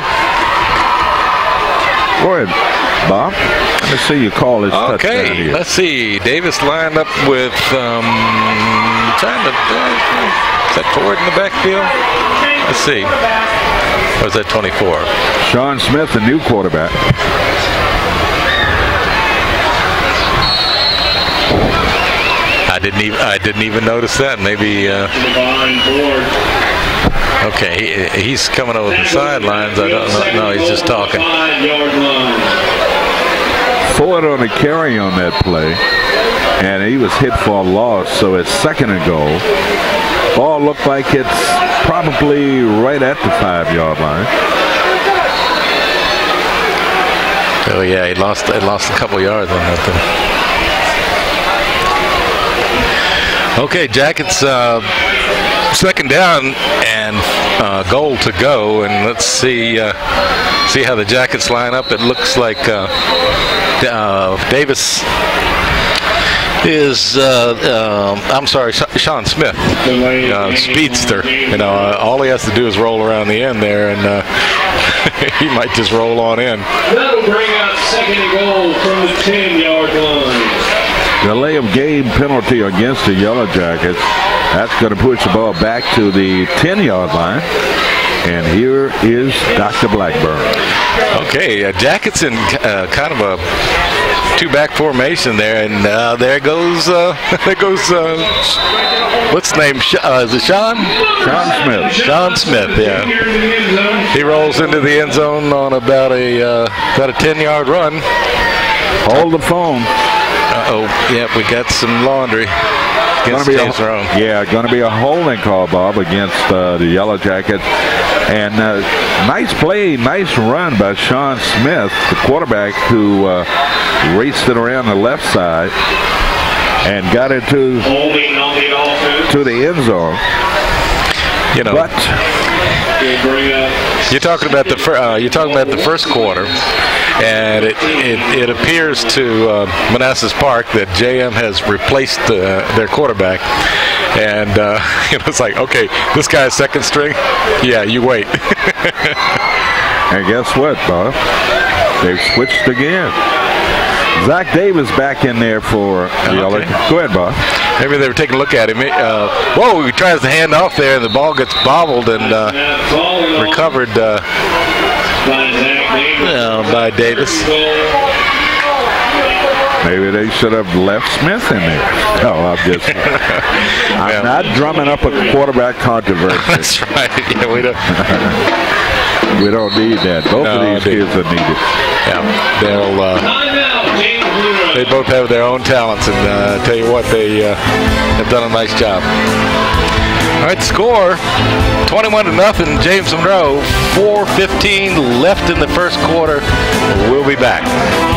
[SPEAKER 3] Go ahead,
[SPEAKER 2] Bob. Let me see you call this touchdown
[SPEAKER 3] Okay,
[SPEAKER 2] here.
[SPEAKER 3] let's see. Davis lined up with um, trying to. Uh, is that Ford in the backfield? Let's see. Or is that twenty-four?
[SPEAKER 2] Sean Smith, the new quarterback.
[SPEAKER 3] I didn't even. I didn't even notice that. Maybe. Uh, okay, he, he's coming over the sidelines. I don't know. No, he's just talking.
[SPEAKER 2] Ford on the carry on that play, and he was hit for a loss, so it's second and goal. Ball looked like it's probably right at the five-yard line.
[SPEAKER 3] Oh yeah, he lost. He lost a couple yards on that thing. Okay, Jackets uh, second down and uh, goal to go, and let's see uh, see how the Jackets line up. It looks like uh, uh, Davis is uh, uh, I'm sorry, Sean Smith, uh, speedster. You know, uh, all he has to do is roll around the end there, and uh, he might just roll on in.
[SPEAKER 1] That'll bring out second and goal from the ten-yard line.
[SPEAKER 2] Delay of game penalty against the Yellow Jackets. That's going to push the ball back to the ten-yard line. And here is Doctor Blackburn.
[SPEAKER 3] Okay, uh, Jackets in uh, kind of a two-back formation there, and uh, there goes uh, there goes uh, what's the name? Uh, is it Sean?
[SPEAKER 2] Sean Smith.
[SPEAKER 3] Sean Smith. Yeah. He rolls into the end zone on about a uh, about a ten-yard run.
[SPEAKER 2] Hold the phone.
[SPEAKER 3] Uh oh. Yep, we got some laundry.
[SPEAKER 2] Gonna be a, yeah, going to be a holding call, Bob, against uh, the Yellow Jackets. And uh, nice play, nice run by Sean Smith, the quarterback, who uh, raced it around the left side and got it to, to the end zone.
[SPEAKER 3] You know,
[SPEAKER 2] but
[SPEAKER 3] you're talking about the fir- uh, you're talking about the first quarter, and it it, it appears to uh, Manassas Park that J M has replaced uh, their quarterback, and uh, you know, it's like, okay, this guy's second string. Yeah, you wait.
[SPEAKER 2] And guess what, Bob? They've switched again. Zach Davis back in there for the Yellow.
[SPEAKER 3] Okay.
[SPEAKER 2] Go ahead, Bob.
[SPEAKER 3] Maybe they were taking a look at him. Uh, whoa, he tries to hand off there, and the ball gets bobbled and uh, recovered uh, uh, by Davis.
[SPEAKER 2] Maybe they should have left Smith in there. No, I'm just. I'm
[SPEAKER 3] Yeah.
[SPEAKER 2] not drumming up a quarterback controversy.
[SPEAKER 3] That's right. Yeah, we don't.
[SPEAKER 2] We don't need that. Both
[SPEAKER 3] No,
[SPEAKER 2] of these
[SPEAKER 3] they-
[SPEAKER 2] kids are needed.
[SPEAKER 3] Yeah, they'll. Uh, they both have their own talents, and uh, I tell you what, they uh, have done a nice job. All right, score twenty-one to nothing. James Monroe. four fifteen left in the first quarter. We'll be back.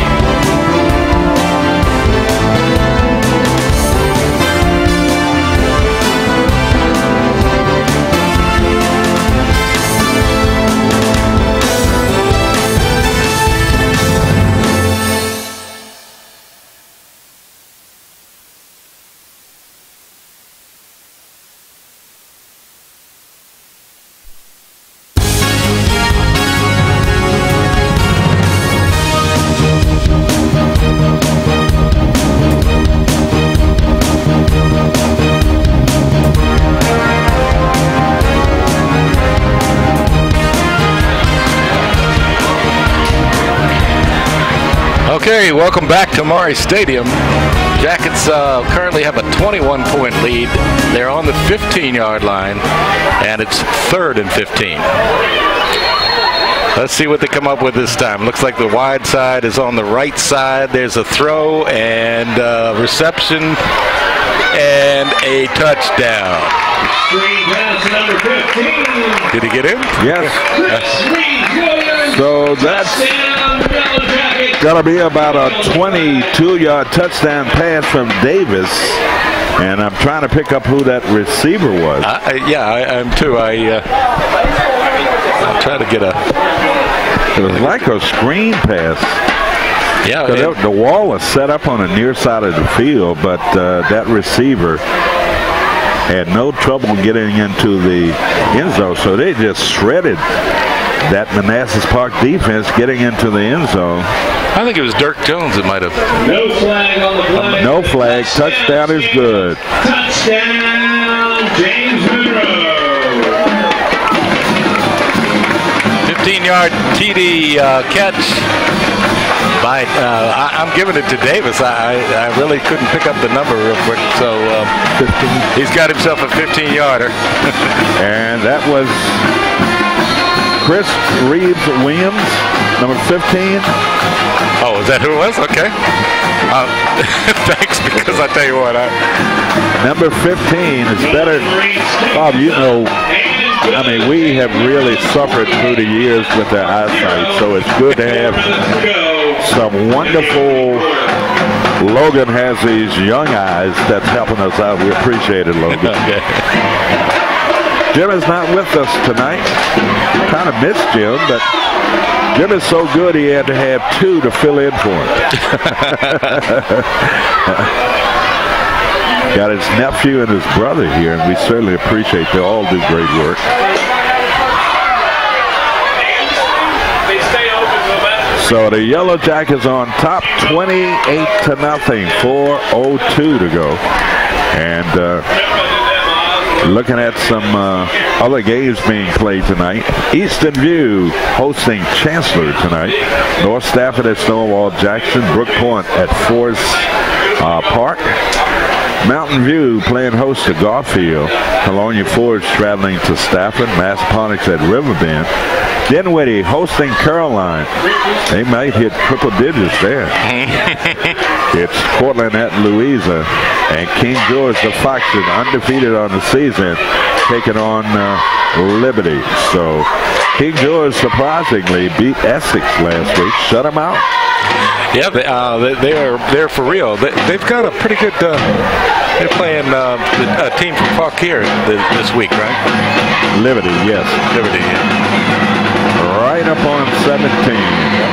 [SPEAKER 3] Okay, welcome back to Maury Stadium. Jackets uh, currently have a twenty-one point lead. They're on the fifteen-yard line, and it's third and fifteen. Let's see what they come up with this time. Looks like the wide side is on the right side. There's a throw and uh, reception, and a touchdown.
[SPEAKER 1] Screen pass to number fifteen.
[SPEAKER 3] Did he get in?
[SPEAKER 2] Yes.
[SPEAKER 1] Chris Reed-Williams.
[SPEAKER 2] So that's
[SPEAKER 1] Touchdown, Yellow Jackets.
[SPEAKER 2] going to be about a twenty-two-yard touchdown pass from Davis. And I'm trying to pick up who that receiver was.
[SPEAKER 3] I, I, yeah, I am too. I uh, I'll try to get a.
[SPEAKER 2] It was like a screen pass.
[SPEAKER 3] Yeah,
[SPEAKER 2] The,
[SPEAKER 3] it,
[SPEAKER 2] the wall was set up on the near side of the field, but uh, that receiver had no trouble getting into the end zone, so they just shredded that Manassas Park defense getting into the end zone.
[SPEAKER 3] I think it was Dirk Jones that might have.
[SPEAKER 1] No flag on the play.
[SPEAKER 2] No flag. Touchdown is good.
[SPEAKER 1] Touchdown, James Monroe.
[SPEAKER 3] fifteen-yard T D uh, catch. By, uh, I, I'm giving it to Davis. I, I really couldn't pick up the number real quick, so um, he's got himself a fifteen-yarder.
[SPEAKER 2] And that was Chris Reeves-Williams, number fifteen.
[SPEAKER 3] Oh, is that who it was? Okay. Uh, thanks, because I tell you what, I,
[SPEAKER 2] Number fifteen is better. Bob, you know, I mean, we have really suffered through the years with our eyesight, so it's good to have some wonderful. Logan has these young eyes that's helping us out. We appreciate it, Logan.
[SPEAKER 3] okay.
[SPEAKER 2] Jim is not with us tonight. Kind of missed Jim, but Jim is so good he had to have two to fill in for him. Got his nephew and his brother here, and we certainly appreciate they all do great work. So the Yellow Jackets on top, twenty-eight to nothing, four oh two to go. And uh, looking at some uh, other games being played tonight. Eastern View hosting Chancellor tonight. North Stafford at Stonewall Jackson. Brook Point at Forest uh, Park. Mountain View playing host to Garfield. Colonia Forge traveling to Stafford. Massaponax at Riverbend. Dinwiddie hosting Caroline. They might hit triple digits there. It's Cortland at Louisa. And King George, the Foxes, undefeated on the season, taking on uh, Liberty. So King George surprisingly beat Essex last week. Shut them out.
[SPEAKER 3] Yeah, they, uh, they, they are they're for real. They, they've got a pretty good. Uh, they're playing uh, a team from Fauquier this, this week, right?
[SPEAKER 2] Liberty, yes.
[SPEAKER 3] Liberty. Yeah.
[SPEAKER 2] Right up on seventeen.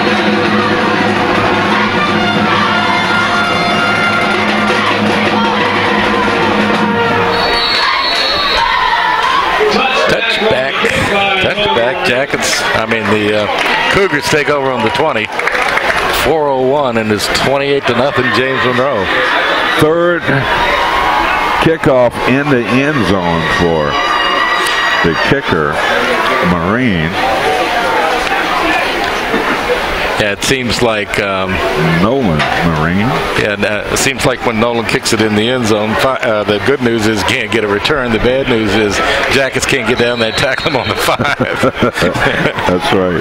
[SPEAKER 3] Touchback. Touchback Jackets. I mean, the uh, Cougars take over on the twenty. four oh one, and it's twenty-eight to nothing, James Monroe.
[SPEAKER 2] Third kickoff in the end zone for the kicker, Marine.
[SPEAKER 3] Yeah, it seems like um,
[SPEAKER 2] Nolan Marine.
[SPEAKER 3] Yeah, uh, it seems like when Nolan kicks it in the end zone, uh, the good news is he can't get a return. The bad news is Jackets can't get down there and tackle him on the five.
[SPEAKER 2] That's right.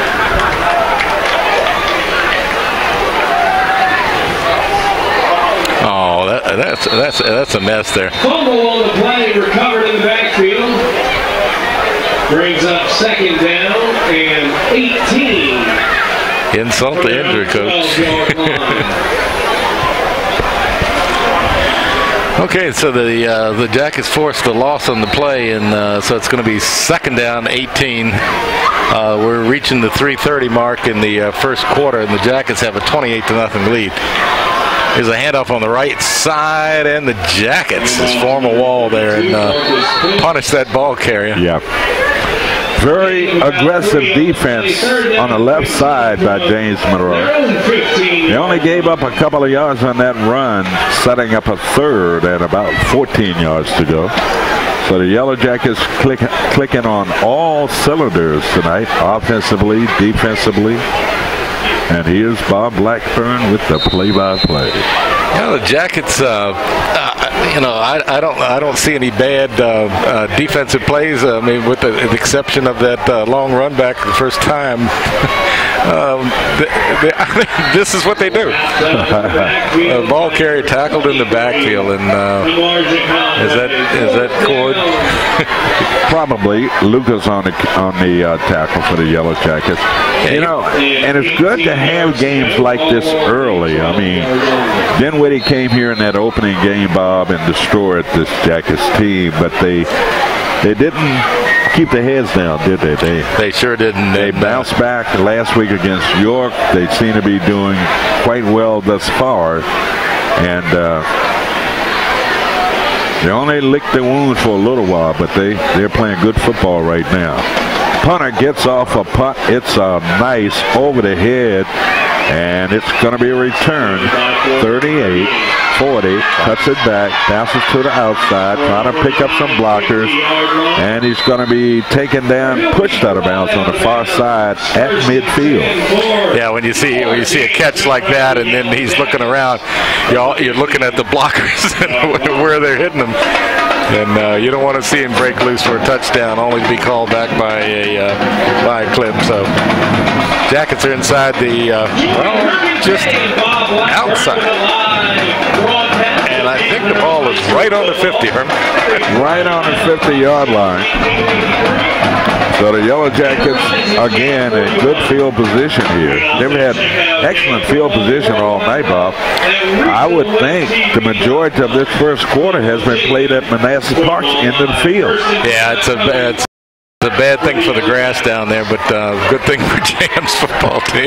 [SPEAKER 3] Oh, that, that's that's that's a mess there.
[SPEAKER 1] Fumble on the play, recovered in the backfield. Brings up second down and eighteen.
[SPEAKER 3] Insult to injury, coach. Okay, so the uh, the Jackets forced a loss on the play, and uh, so it's going to be second down, eighteen. Uh, we're reaching the three thirty mark in the uh, first quarter, and the Jackets have a twenty-eight to nothing lead. Here's a handoff on the right side, and the Jackets just form a wall there and uh, punish that ball carrier.
[SPEAKER 2] Yeah. Very aggressive defense on the left side by James Monroe. They only gave up a couple of yards on that run, setting up a third and about fourteen yards to go. So the Yellow Jackets click, clicking on all cylinders tonight, offensively, defensively. And here's Bob Blackburn with the play-by-play.
[SPEAKER 3] Yeah, the Jackets, uh, uh, you know, I, I don't I don't see any bad uh, uh, defensive plays. I mean, with the, the exception of that uh, long run back the first time. Um, they, they, I think this is what they do. uh, ball carrier tackled in the backfield, and uh, is that is that Cord?
[SPEAKER 2] Probably Lucas on the on the uh, tackle for the Yellow Jackets. You know, and it's good to have games like this early. I mean, Dinwiddie came here in that opening game, Bob, and destroyed this Jackets team, but they they didn't keep their heads down, did they? They
[SPEAKER 3] they sure didn't.
[SPEAKER 2] They bounced back last week against York. They seem to be doing quite well thus far, and uh, they only licked their wounds for a little while, but they they're playing good football right now. Punter gets off a punt. It's a nice over the head, and it's going to be a return. thirty-eight forty, cuts it back, passes to the outside, trying to pick up some blockers, and he's going to be taken down, pushed out of bounds on the far side at midfield.
[SPEAKER 3] Yeah, when you see when you see a catch like that, and then he's looking around, you're, you're looking at the blockers and where they're hitting them. And uh, you don't want to see him break loose for a touchdown, only to be called back by a uh, by a clip. So Jackets are inside the uh, well, just outside, and I think the ball is right on the fifty.
[SPEAKER 2] Right on the fifty-yard line. So the Yellow Jackets again in good field position here. They've had excellent field position all night, Bob. I would think the majority of this first quarter has been played at Manassas Park into the field.
[SPEAKER 3] Yeah, it's a it's a bad thing for the grass down there, but uh, good thing for Jam's football team.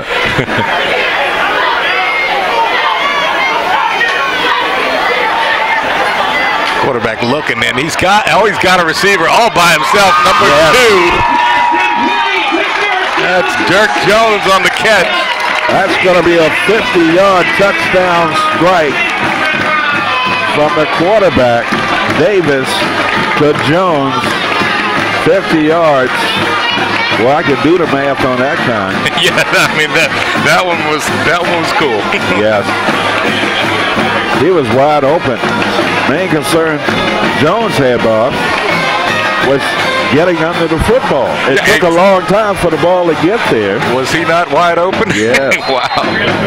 [SPEAKER 3] Quarterback looking, and he's got oh he's got a receiver all by himself, number yes. two. That's Dirk Jones on the catch.
[SPEAKER 2] That's going to be a fifty-yard touchdown strike from the quarterback, Davis, to Jones. fifty yards. Well, I can do the math on that kind.
[SPEAKER 3] Yeah, I mean that that one was that one was cool.
[SPEAKER 2] Yes. He was wide open. Main concern Jones had, Bob, was getting under the football. It took a long time for the ball to get there.
[SPEAKER 3] Was he not wide open?
[SPEAKER 2] Yeah.
[SPEAKER 3] Wow.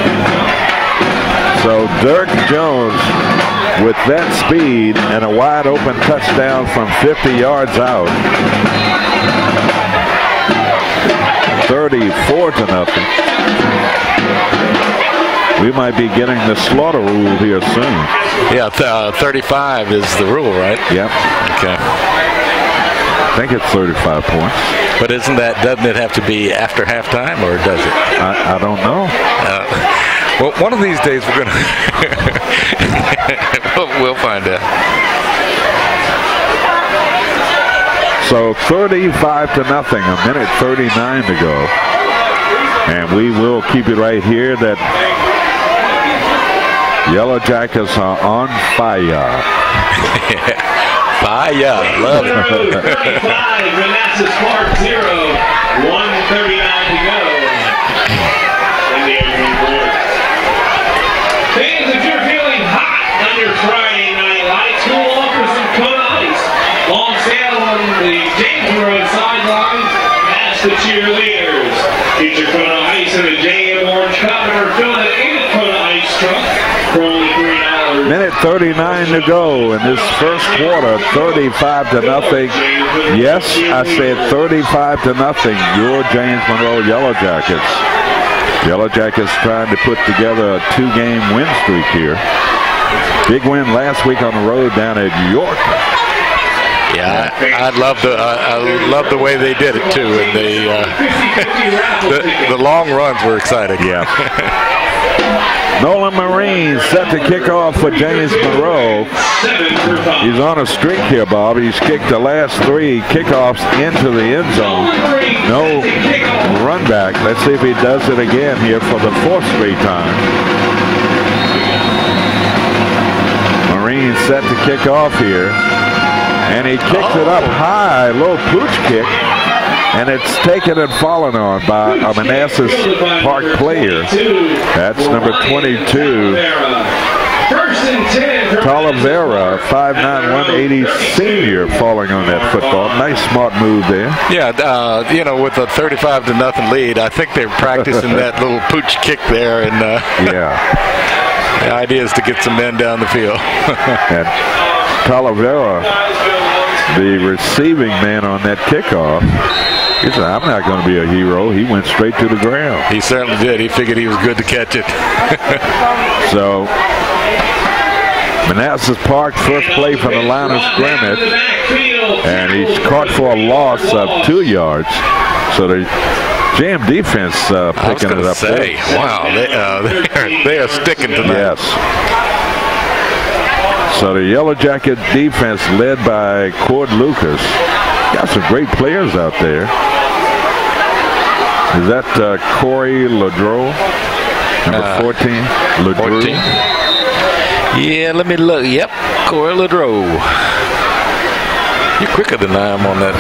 [SPEAKER 2] So Dirk Jones with that speed and a wide open touchdown from fifty yards out. thirty-four to nothing. We might be getting the slaughter rule here soon.
[SPEAKER 3] Yeah, th uh, thirty-five is the rule, right?
[SPEAKER 2] Yep.
[SPEAKER 3] Okay.
[SPEAKER 2] I think it's thirty-five points.
[SPEAKER 3] But isn't that, doesn't it have to be after halftime, or does it?
[SPEAKER 2] I, I don't know.
[SPEAKER 3] Uh, well, one of these days we're going to... we'll, we'll find out.
[SPEAKER 2] So thirty-five to nothing, a minute thirty-nine to go. And we will keep it right here that Yellow Jackets are on fire.
[SPEAKER 3] Yeah. Fire. Love it.
[SPEAKER 1] thirty-five, Manassas Park zero, one thirty-nine to go. In the opening quarter. Fans, if you're feeling hot on your Friday night lights, cool off with some Kona Ice. Long sale on the James Road sideline. Ask the cheerleaders. Get your Kona Ice in a J M Orange cup or fill it in a Kona Ice truck for only three dollars.
[SPEAKER 2] Minute thirty-nine to go in this first quarter, thirty-five to nothing. Yes, I said thirty-five to nothing. Your James Monroe Yellow Jackets. Yellow Jackets trying to put together a two-game win streak here. Big win last week on the road down at York.
[SPEAKER 3] Yeah, I, I love the uh, I love the way they did it too, and they uh, the, the long runs were exciting.
[SPEAKER 2] Yeah. Nolan Marine set to kick off for James Monroe. He's on a streak here, Bob. He's kicked the last three kickoffs into the end zone. No run back. Let's see if he does it again here for the fourth straight time. Marine set to kick off here. And he kicks it up high, low pooch kick. And it's taken and fallen on by a Manassas Park player. That's number twenty-two.
[SPEAKER 1] First and ten.
[SPEAKER 2] Talavera, five nine, one eighty senior, falling on that football. Nice, smart move there.
[SPEAKER 3] Yeah, uh, you know, with a thirty-five to nothing lead, I think they're practicing that little pooch kick there, and uh,
[SPEAKER 2] yeah,
[SPEAKER 3] the idea is to get some men down the field.
[SPEAKER 2] And Talavera, the receiving man on that kickoff, he said, "I'm not going to be a hero." He went straight to the ground.
[SPEAKER 3] He certainly did. He figured he was good to catch it.
[SPEAKER 2] So, Manassas Park, first play from the line of scrimmage, and he's caught for a loss of two yards. So the Jam defense uh, picking it up
[SPEAKER 3] say,
[SPEAKER 2] there.
[SPEAKER 3] Wow, they, uh, they, are, they are sticking tonight.
[SPEAKER 2] Yes. So the Yellow Jacket defense, led by Cord Lucas, got some great players out there. Is that uh, Corey Ledreau, number
[SPEAKER 3] uh,
[SPEAKER 2] fourteen? Ledreau.
[SPEAKER 3] fourteen. Yeah, let me look. Yep, Corey Ledreau. You're quicker than I am on that.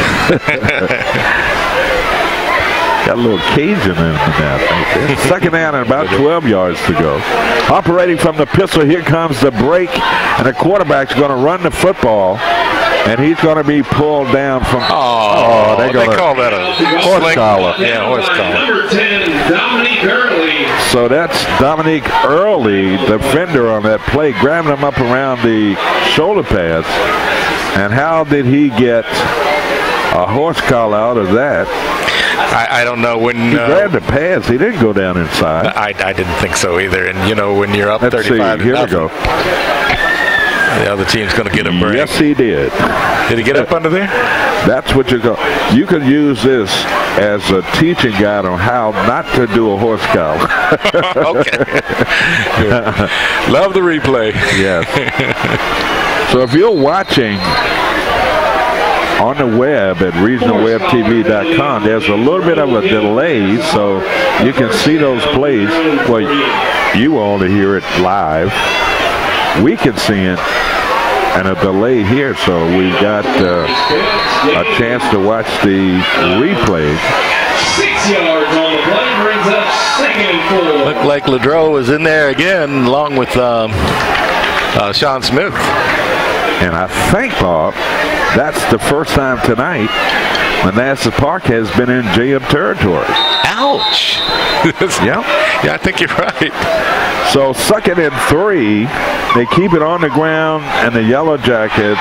[SPEAKER 2] Got a little Cajun in that. Second down and about twelve yards to go. Operating from the pistol, here comes the break, and the quarterback's going to run the football, and he's going to be pulled down from.
[SPEAKER 3] Oh,
[SPEAKER 2] oh they,
[SPEAKER 3] they call that a
[SPEAKER 2] horse collar.
[SPEAKER 3] Yeah, horse collar.
[SPEAKER 1] Number ten, Dominique Early.
[SPEAKER 2] So that's Dominique Early, the defender on that play, grabbing him up around the shoulder pads. And how did he get a horse collar out of that?
[SPEAKER 3] I, I don't know when
[SPEAKER 2] he
[SPEAKER 3] uh,
[SPEAKER 2] grabbed the pads. He didn't go down inside.
[SPEAKER 3] I, I didn't think so either. And you know, when you're up
[SPEAKER 2] Let's
[SPEAKER 3] thirty-five
[SPEAKER 2] see. Here
[SPEAKER 3] to
[SPEAKER 2] we go.
[SPEAKER 3] the other team's going to get a break.
[SPEAKER 2] Yes, he did.
[SPEAKER 3] Did he get up under there?
[SPEAKER 2] That's what you're going. You could use this as a teaching guide on how not to do a horse collar.
[SPEAKER 3] Okay. Love the replay.
[SPEAKER 2] Yes. So if you're watching on the web at regional web T V dot com, there's a little bit of a delay, so you can see those plays. Well, you only hear it live. We can see it, and a delay here, so we've got uh, a chance to watch the replay.
[SPEAKER 1] Six yards on the play brings up second and four.
[SPEAKER 3] Looked like Ledreau was in there again, along with um, uh, Sean Smith.
[SPEAKER 2] And I think, Bob, that's the first time tonight Manassas Park has been in J M territory.
[SPEAKER 3] Ouch.
[SPEAKER 2] Yeah.
[SPEAKER 3] Yeah, I think you're right.
[SPEAKER 2] So second and three, they keep it on the ground, and the Yellow Jackets.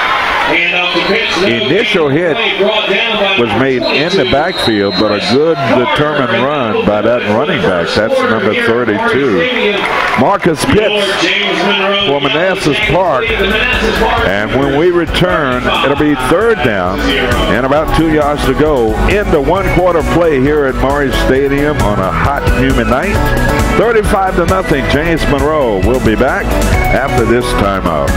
[SPEAKER 2] Initial hit was made in the backfield, but a good determined run by that running back. That's number thirty-two. Marcus Pitts for Manassas Park. And when we return, it'll be third down and about two yards to go in the one quarter play here at Maury Stadium on a hot, humid night. thirty-five to nothing. James Monroe will be back after this timeout.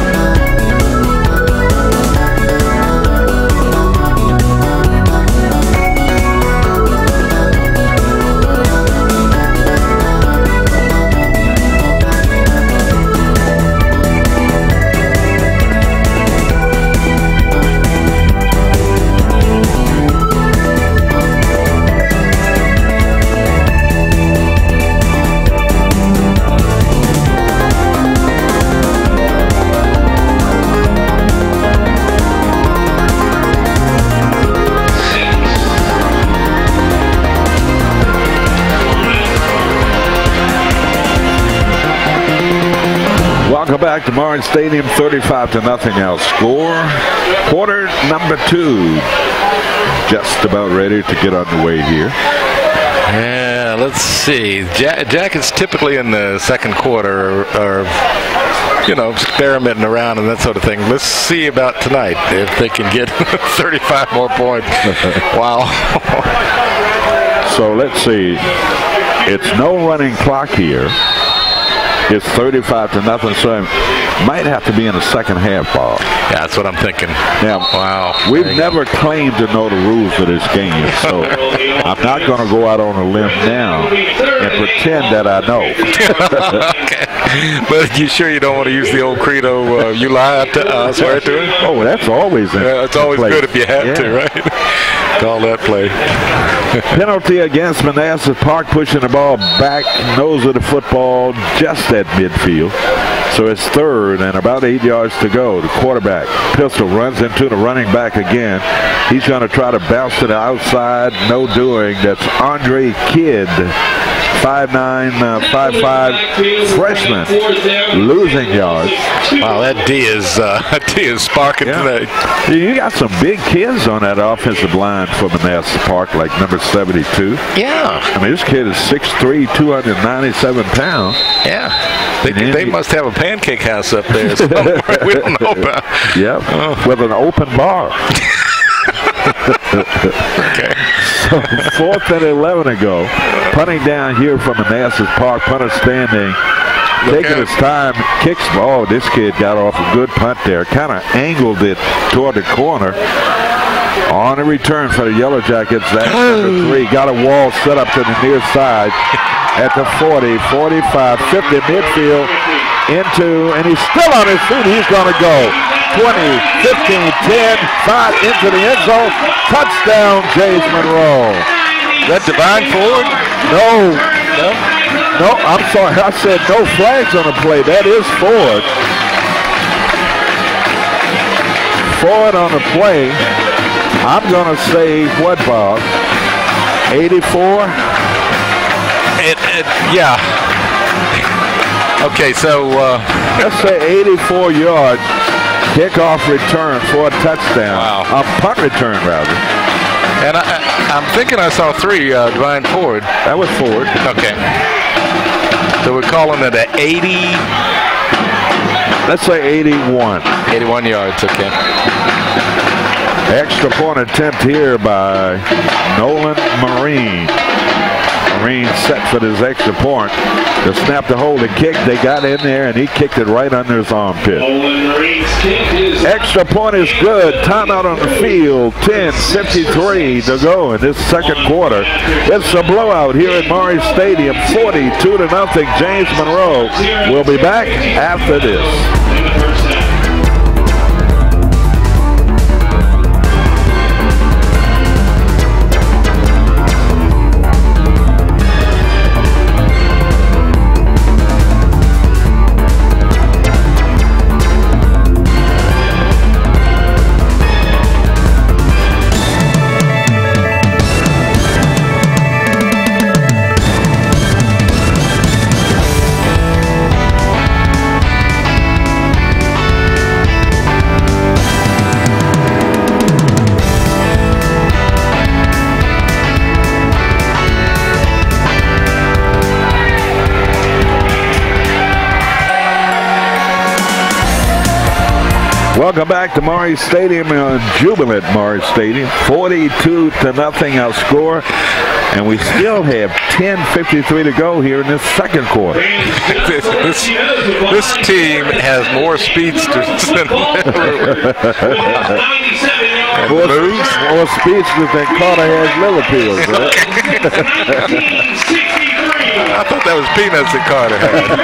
[SPEAKER 2] Welcome back to Maury Stadium, thirty-five to nothing now score. Quarter number two. Just about ready to get underway here.
[SPEAKER 3] Yeah, let's see. Ja Jackets typically in the second quarter are, are, you know, experimenting around and that sort of thing. Let's see about tonight if they can get thirty-five more points. Wow.
[SPEAKER 2] So let's see. It's no running clock here. It's thirty-five to nothing, so it might have to be in the second half, Bob.
[SPEAKER 3] Yeah, that's what I'm thinking.
[SPEAKER 2] Now,
[SPEAKER 3] wow.
[SPEAKER 2] We've never go. claimed to know the rules of this game, so I'm not going to go out on a limb now and pretend that I know.
[SPEAKER 3] Okay. But you sure you don't want to use the old credo, uh, you lie, to, uh, swear to it?
[SPEAKER 2] Oh, that's always in
[SPEAKER 3] yeah, It's always
[SPEAKER 2] play.
[SPEAKER 3] good if you have yeah. to, right? Call that play.
[SPEAKER 2] Penalty against Manassas Park, pushing the ball back, nose of the football, just at midfield. So it's third and about eight yards to go. The quarterback, pistol, runs into the running back again. He's going to try to bounce to the outside. No doing. That's Andre Kidd, five nine, five five freshman, losing yards.
[SPEAKER 3] Wow, that D is uh, D is sparking
[SPEAKER 2] Yeah.
[SPEAKER 3] today.
[SPEAKER 2] You got some big kids on that offensive line for Manassas Park, like number seventy-two.
[SPEAKER 3] Yeah,
[SPEAKER 2] I mean, this kid is six three, two hundred ninety-seven pounds.
[SPEAKER 3] yeah. They,
[SPEAKER 2] And
[SPEAKER 3] they
[SPEAKER 2] he-
[SPEAKER 3] must have a pancake house up there somewhere we don't know about.
[SPEAKER 2] Yep,
[SPEAKER 3] Oh.
[SPEAKER 2] with an open bar.
[SPEAKER 3] Okay.
[SPEAKER 2] So fourth and eleven to go. Punting down here from Manassas Park. Punter standing. Taking
[SPEAKER 3] out.
[SPEAKER 2] his time. Kicks. Oh, this kid got off a good punt there. Kind of angled it toward the corner. On a return for the Yellow Jackets. That's number three. Got a wall set up to the near side at the forty, forty-five, fifty midfield into, and he's still on his feet. He's going to go twenty, fifteen, ten, five into the end zone. Touchdown, James Monroe.
[SPEAKER 3] Is that Divine Ford?
[SPEAKER 2] No, no, no, I'm sorry. I said no flags on the play. That is Ford. Ford on the play. I'm going to say what, Bob? eighty-four?
[SPEAKER 3] It, it, yeah. Okay, so uh,
[SPEAKER 2] Let's say eighty-four yards. Kickoff return for a touchdown.
[SPEAKER 3] Wow.
[SPEAKER 2] A punt return, rather.
[SPEAKER 3] and I, I, I'm thinking I saw three uh, Divine Ford.
[SPEAKER 2] That was Ford.
[SPEAKER 3] Okay. So we're calling it an eighty,
[SPEAKER 2] Let's say eighty-one.
[SPEAKER 3] eighty-one yards. Okay.
[SPEAKER 2] Extra point attempt here by Nolan Marine. Marine set for this extra point. To snap the hold and kick. They got in there and he kicked it right under his armpit.
[SPEAKER 1] Nolan Marine's kick is
[SPEAKER 2] Extra point is good. Timeout on the field. ten fifty-three to go in this second quarter. It's a blowout here at Maury Stadium. forty-two to nothing. James Monroe will be back after this.
[SPEAKER 1] in the first half.
[SPEAKER 2] Welcome back to Maury Stadium, uh, jubilant Maury Stadium. forty-two to nothing our score, and we still have ten fifty-three to go here in this second quarter.
[SPEAKER 3] this, this, this team has more speedsters than ever.
[SPEAKER 2] More, more speechless than Carter has Littlefield, right?
[SPEAKER 3] I thought that was peanuts that Carter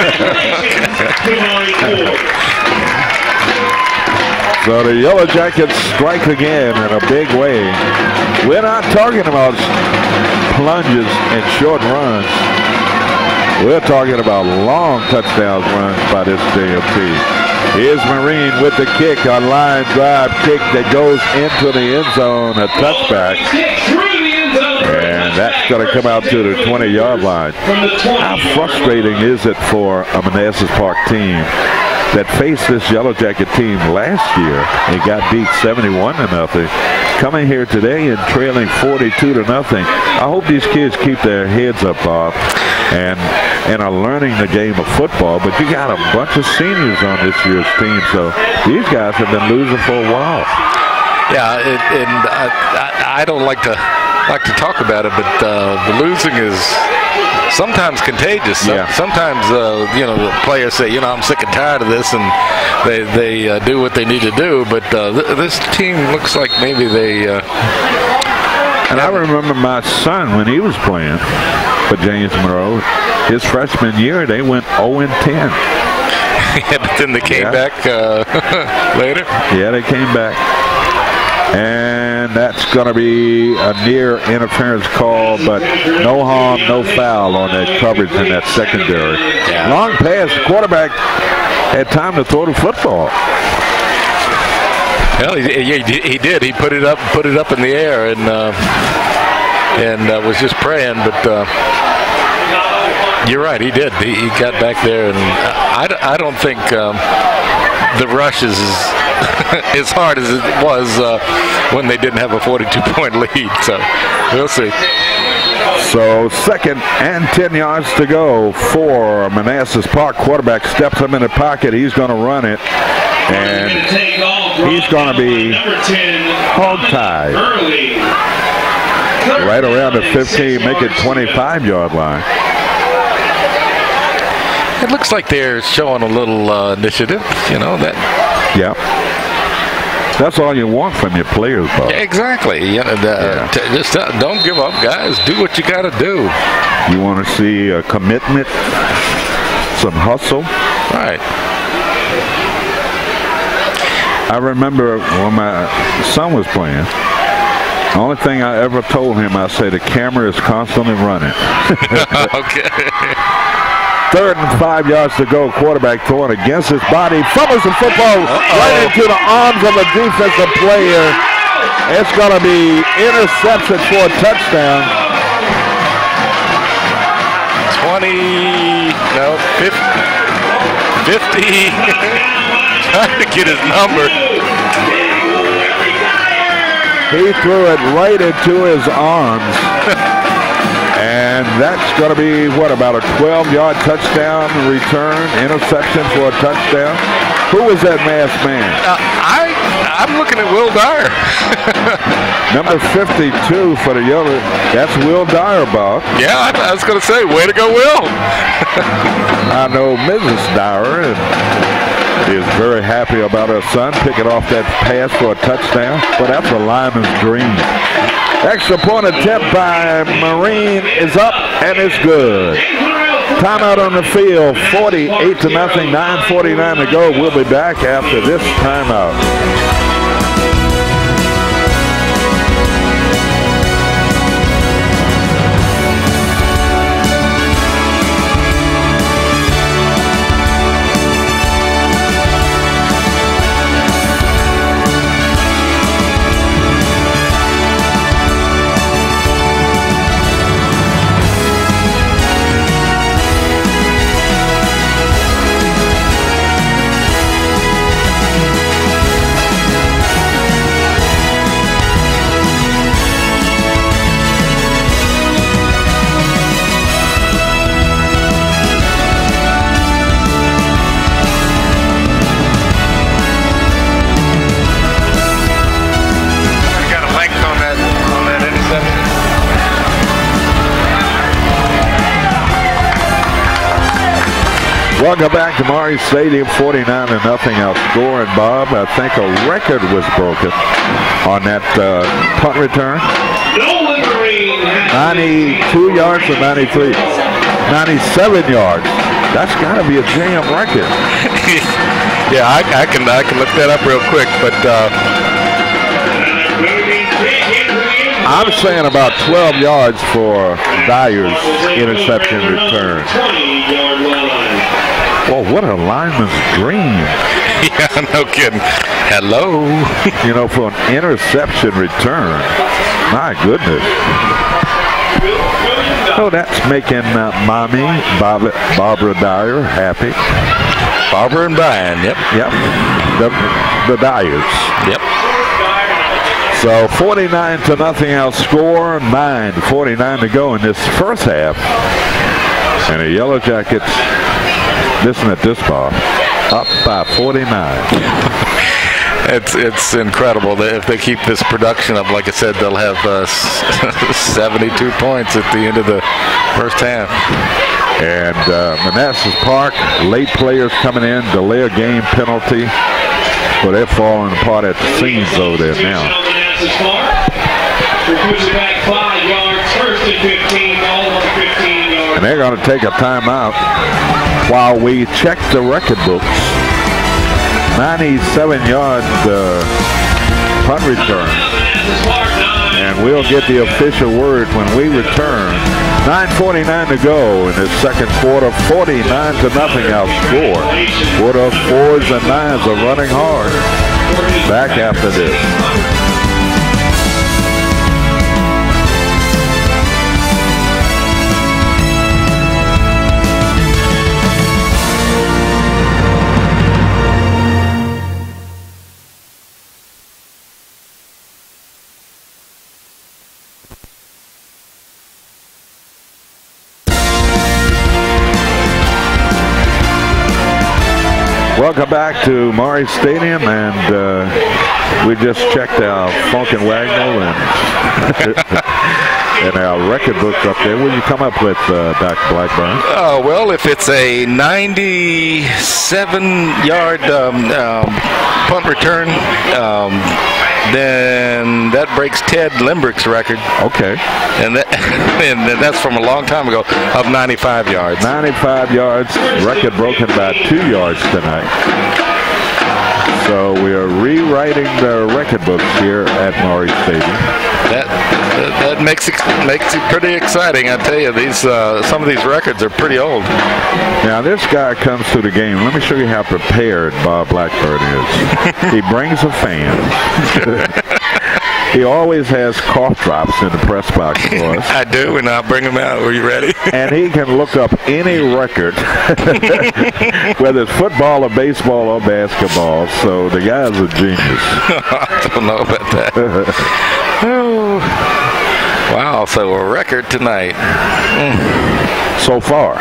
[SPEAKER 3] had.
[SPEAKER 2] So the Yellow Jackets strike again in a big way. We're not talking about plunges and short runs. We're talking about long touchdowns runs by this J M T. Here's Marine with the kick, a line drive kick that goes into the end zone, a touchback. And that's going to come out to the twenty-yard line. How frustrating is it for a Manassas Park team that faced this Yellow Jacket team last year and got beat seventy-one to nothing, coming here today and trailing forty-two to nothing? I hope these kids keep their heads up, Bob, and and are learning the game of football. But you got a bunch of seniors on this year's team, so these guys have been losing for a while.
[SPEAKER 3] Yeah, it, and I, I, I don't like to like to talk about it, but uh, the losing is sometimes contagious. Some,
[SPEAKER 2] Yeah.
[SPEAKER 3] Sometimes, uh, you know, the players say, you know, I'm sick and tired of this, and they they uh, do what they need to do. But uh, th this team looks like maybe they. Uh,
[SPEAKER 2] And I remember my son when he was playing for James Monroe, his freshman year, they went oh and ten.
[SPEAKER 3] yeah, but then they came
[SPEAKER 2] Yeah.
[SPEAKER 3] back uh, later.
[SPEAKER 2] Yeah, they came back. And that's going to be a near interference call, but no harm, no foul on that coverage in that secondary.
[SPEAKER 3] Yeah.
[SPEAKER 2] Long pass, quarterback had time to throw the football.
[SPEAKER 3] Well, he, he, he did. He put it up, put it up in the air, and uh, and uh, was just praying. But uh, you're right, he did. He, he got back there, and I, I don't think um, the rush is as hard as it was uh, when they didn't have a forty-two point lead. So we'll see.
[SPEAKER 2] So second and ten yards to go for Manassas Park. Quarterback steps him in the pocket. He's going to run it, and he's going to be hog-tied right around the fifteen, make it twenty-five yard line.
[SPEAKER 3] It looks like they're showing a little uh, initiative, you know that.
[SPEAKER 2] Yeah. That's all you want from your players, Bob.
[SPEAKER 3] Exactly. You know, the,
[SPEAKER 2] yeah.
[SPEAKER 3] t- just uh, don't give up, guys. Do what you got to do.
[SPEAKER 2] You want to see a commitment, some hustle.
[SPEAKER 3] Right.
[SPEAKER 2] I remember when my son was playing, the only thing I ever told him, I said, the camera is constantly running.
[SPEAKER 3] Okay.
[SPEAKER 2] Third and five yards to go. Quarterback throwing against his body. Fumbles the football Uh-oh. right into the arms of a defensive player. It's going to be interception for a touchdown.
[SPEAKER 3] twenty, no, fifty. fifty. Trying to get his number.
[SPEAKER 2] He threw it right into his arms. And that's going to be, what, about a twelve yard touchdown return, interception for a touchdown. Who was that masked man?
[SPEAKER 3] Uh, I, I'm looking at Will Dyer.
[SPEAKER 2] Number fifty-two for the Yellow. That's Will Dyer, Bob.
[SPEAKER 3] Yeah, I, I was going to say, way to go, Will.
[SPEAKER 2] I know Missus Dyer is very happy about her son picking off that pass for a touchdown. But that's a lineman's dream. Extra point attempt by Marine is up and it's good. Timeout on the field, forty-eight to nothing, nine forty-nine to go. We'll be back after this timeout. Welcome back to Maury Stadium, forty-nine to nothing outscoring, Bob. I think a record was broken on that uh, punt return. ninety-two yards to ninety-three. ninety-seven yards. That's got to be a jam record.
[SPEAKER 3] Yeah, I, I can I can look that up real quick, but uh...
[SPEAKER 2] I'm saying about twelve yards for Dyer's interception return. Well, what a lineman's dream.
[SPEAKER 3] Yeah, no kidding. Hello.
[SPEAKER 2] You know, for an interception return. My goodness. Oh, that's making uh, Mommy, Bob, Barbara Dyer, happy.
[SPEAKER 3] Barbara and Brian, yep.
[SPEAKER 2] Yep. The, the Dyers.
[SPEAKER 3] Yep.
[SPEAKER 2] So forty-nine to nothing outscore, nine forty-nine to go in this first half. And the Yellow Jackets, listen at this ball, up by forty-nine.
[SPEAKER 3] It's it's incredible that if they keep this production up, like I said, they'll have uh, seventy-two points at the end of the first half.
[SPEAKER 2] And uh, Manassas Park, late players coming in, delay a game penalty. Well, they're falling apart at the seams over there now. And they're going to take a timeout while we check the record books. ninety-seven yard uh, punt return. And we'll get the official word when we return nine forty-nine to go in the second quarter. forty-nine to nothing outscore. Quarter fours and nines are running hard. Back after this. Welcome back to Maury Stadium, and uh, we just checked our Funk and Wagnall and, and our record books up there. What did you come up with, uh, Doctor Blackburn?
[SPEAKER 3] Oh, well, if it's a ninety-seven yard um, um, punt return, um, then that breaks Ted Limbrick's record.
[SPEAKER 2] Okay.
[SPEAKER 3] And, that, and that's from a long time ago, of ninety-five yards.
[SPEAKER 2] ninety-five yards, record broken by two yards tonight. So we are rewriting the record books here at Maury Stadium.
[SPEAKER 3] That that makes it makes it pretty exciting. I tell you, these uh, some of these records are pretty old.
[SPEAKER 2] Now this guy comes to the game. Let me show you how prepared Bob Blackburn is. He brings a fan. He always has cough drops in the press box for us.
[SPEAKER 3] I do, and I'll bring them out. Are you ready?
[SPEAKER 2] And he can look up any record, whether it's football or baseball or basketball. So the guy's a genius.
[SPEAKER 3] I don't know about that. Oh. Wow, so a record tonight. Mm.
[SPEAKER 2] So far.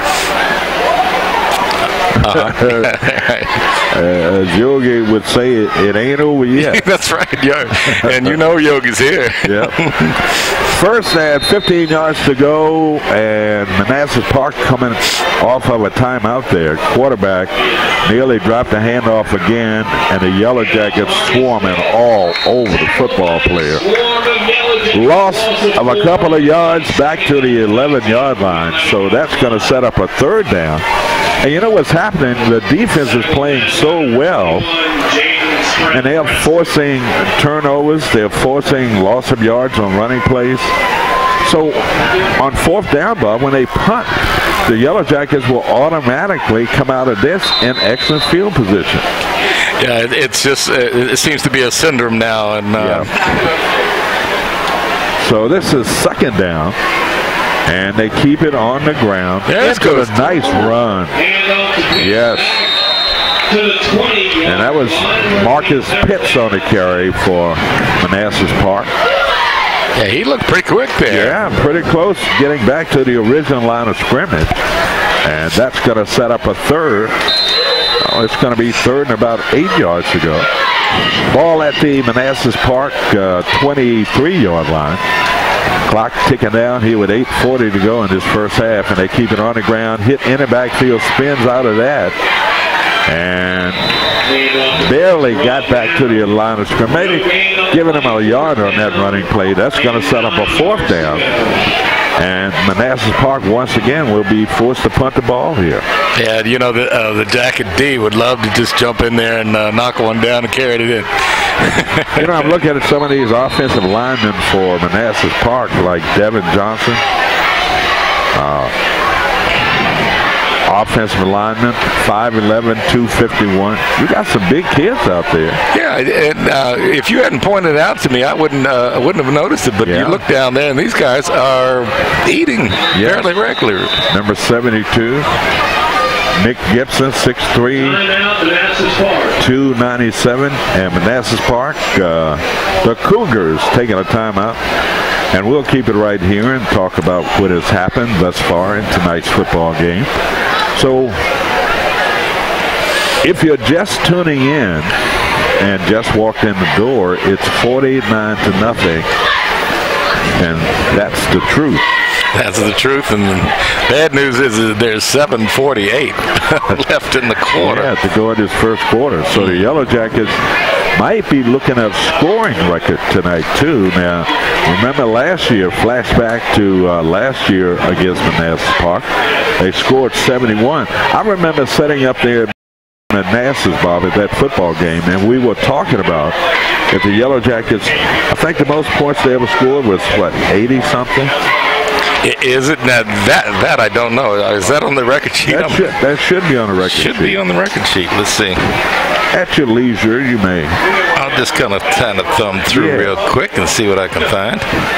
[SPEAKER 3] Uh-huh.
[SPEAKER 2] uh, as Yogi would say, it, it ain't over yet.
[SPEAKER 3] That's right, Yogi. And you know Yogi's here.
[SPEAKER 2] Yep. First at fifteen yards to go, and Manassas Park coming off of a timeout there. Quarterback nearly dropped the handoff again, and the Yellow Jackets swarming all over the football player. Loss of a couple of yards back to the eleven-yard line, so that's going to set up a third down. And you know what's happening? The defense is playing so well, and they are forcing turnovers. They're forcing loss of yards on running plays. So on fourth down, Bob, when they punt, the Yellow Jackets will automatically come out of this in excellent field position.
[SPEAKER 3] Yeah, it's just, it seems to be a syndrome now. And uh,
[SPEAKER 2] yeah. So this is second down. And they keep it on the ground.
[SPEAKER 3] That's
[SPEAKER 2] good. A nice run. Yes. And that was Marcus Pitts on the carry for Manassas Park.
[SPEAKER 3] Yeah, he looked pretty quick there.
[SPEAKER 2] Yeah, pretty close, getting back to the original line of scrimmage. And that's going to set up a third. Oh, it's going to be third and about eight yards to go. Ball at the Manassas Park uh, twenty-three-yard line. Clock ticking down here with eight forty to go in this first half, and they keep it on the ground. Hit in the backfield, spins out of that, and barely got back to the line of scrimmage. Maybe giving him a yard on that running play. That's going to set up a fourth down. And Manassas Park once again will be forced to punt the ball here.
[SPEAKER 3] Yeah, you know, the uh, the Jacket D would love to just jump in there and uh, knock one down and carry it in.
[SPEAKER 2] You know, I'm looking at some of these offensive linemen for Manassas Park, like Devin Johnson. Uh, offensive lineman, five eleven, two fifty-one. You got some big kids out there.
[SPEAKER 3] Yeah, and uh, if you hadn't pointed it out to me, I wouldn't uh, I wouldn't have noticed it. But yeah. You look down there, and these guys are eating yeah. fairly regular.
[SPEAKER 2] Number seventy-two, Nick Gibson, six three, two ninety-seven, and Manassas Park. Uh, the Cougars taking a timeout. And we'll keep it right here and talk about what has happened thus far in tonight's football game. So, if you're just tuning in and just walked in the door, it's forty-nine to nothing, and that's the truth.
[SPEAKER 3] That's the truth, and the bad news is that there's seven forty-eight left in the quarter.
[SPEAKER 2] Yeah, to go in this first quarter. So the Yellow Jackets might be looking at a scoring record tonight, too. Now, remember last year, flashback to uh, last year against Manassas Park, they scored seventy-one. I remember sitting up there at Manassas, Bob, at that football game, and we were talking about if the Yellow Jackets, I think the most points they ever scored was, what, eighty-something?
[SPEAKER 3] Is it now, that that I don't know? Is that on the record sheet?
[SPEAKER 2] That should, that should be on the record
[SPEAKER 3] should
[SPEAKER 2] sheet.
[SPEAKER 3] be on the record sheet. Let's see.
[SPEAKER 2] At your leisure, you may.
[SPEAKER 3] I'll just kind of kind of thumb through
[SPEAKER 2] Yeah.
[SPEAKER 3] real quick and see what I can find.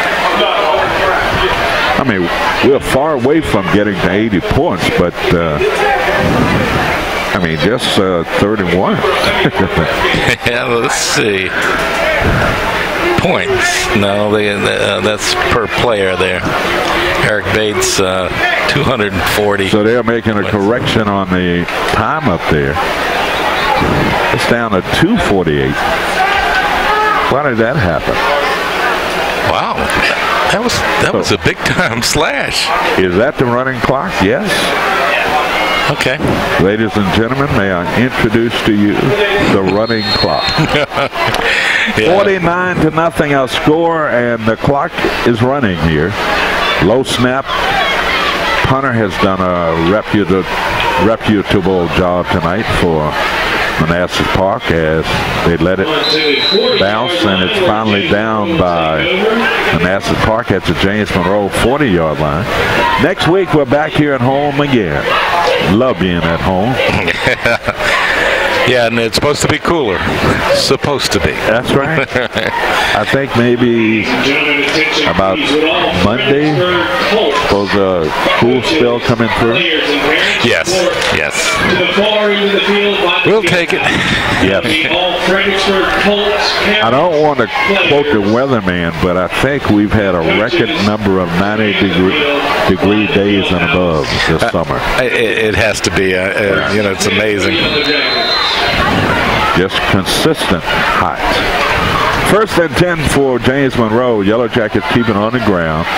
[SPEAKER 2] I mean, we're far away from getting to eighty points, but uh, I mean, just uh, thirty-one.
[SPEAKER 3] Yeah, let's see. Points. No, they, uh, that's per player there. Eric Bates, uh, two hundred forty.
[SPEAKER 2] So they're making a correction on the time up there. It's down to two forty-eight. Why did that happen?
[SPEAKER 3] Wow. That was that was a big time slash.
[SPEAKER 2] Is that the running clock? Yes.
[SPEAKER 3] Okay.
[SPEAKER 2] Ladies and gentlemen, may I introduce to you the running clock.
[SPEAKER 3] Yeah.
[SPEAKER 2] forty-nine to nothing our score, and the clock is running here. Low snap. Punter has done a reputa reputable job tonight for Manassas Park as they let it bounce, and it's finally down by Manassas Park at the James Monroe forty yard line. Next week we're back here at home again. Love being at home.
[SPEAKER 3] Yeah, and it's supposed to be cooler. Supposed to be.
[SPEAKER 2] That's right. I think maybe about Monday, suppose a cool spell coming through.
[SPEAKER 3] Yes, yes. We'll take it.
[SPEAKER 2] Yes. I don't want to quote the weatherman, but I think we've had a record number of ninety degree, degree days and above this
[SPEAKER 3] Uh,
[SPEAKER 2] summer.
[SPEAKER 3] It, it has to be. Uh, uh, you know, it's amazing.
[SPEAKER 2] Just consistent hot. First and ten for James Monroe. Yellow Jackets keeping on the ground.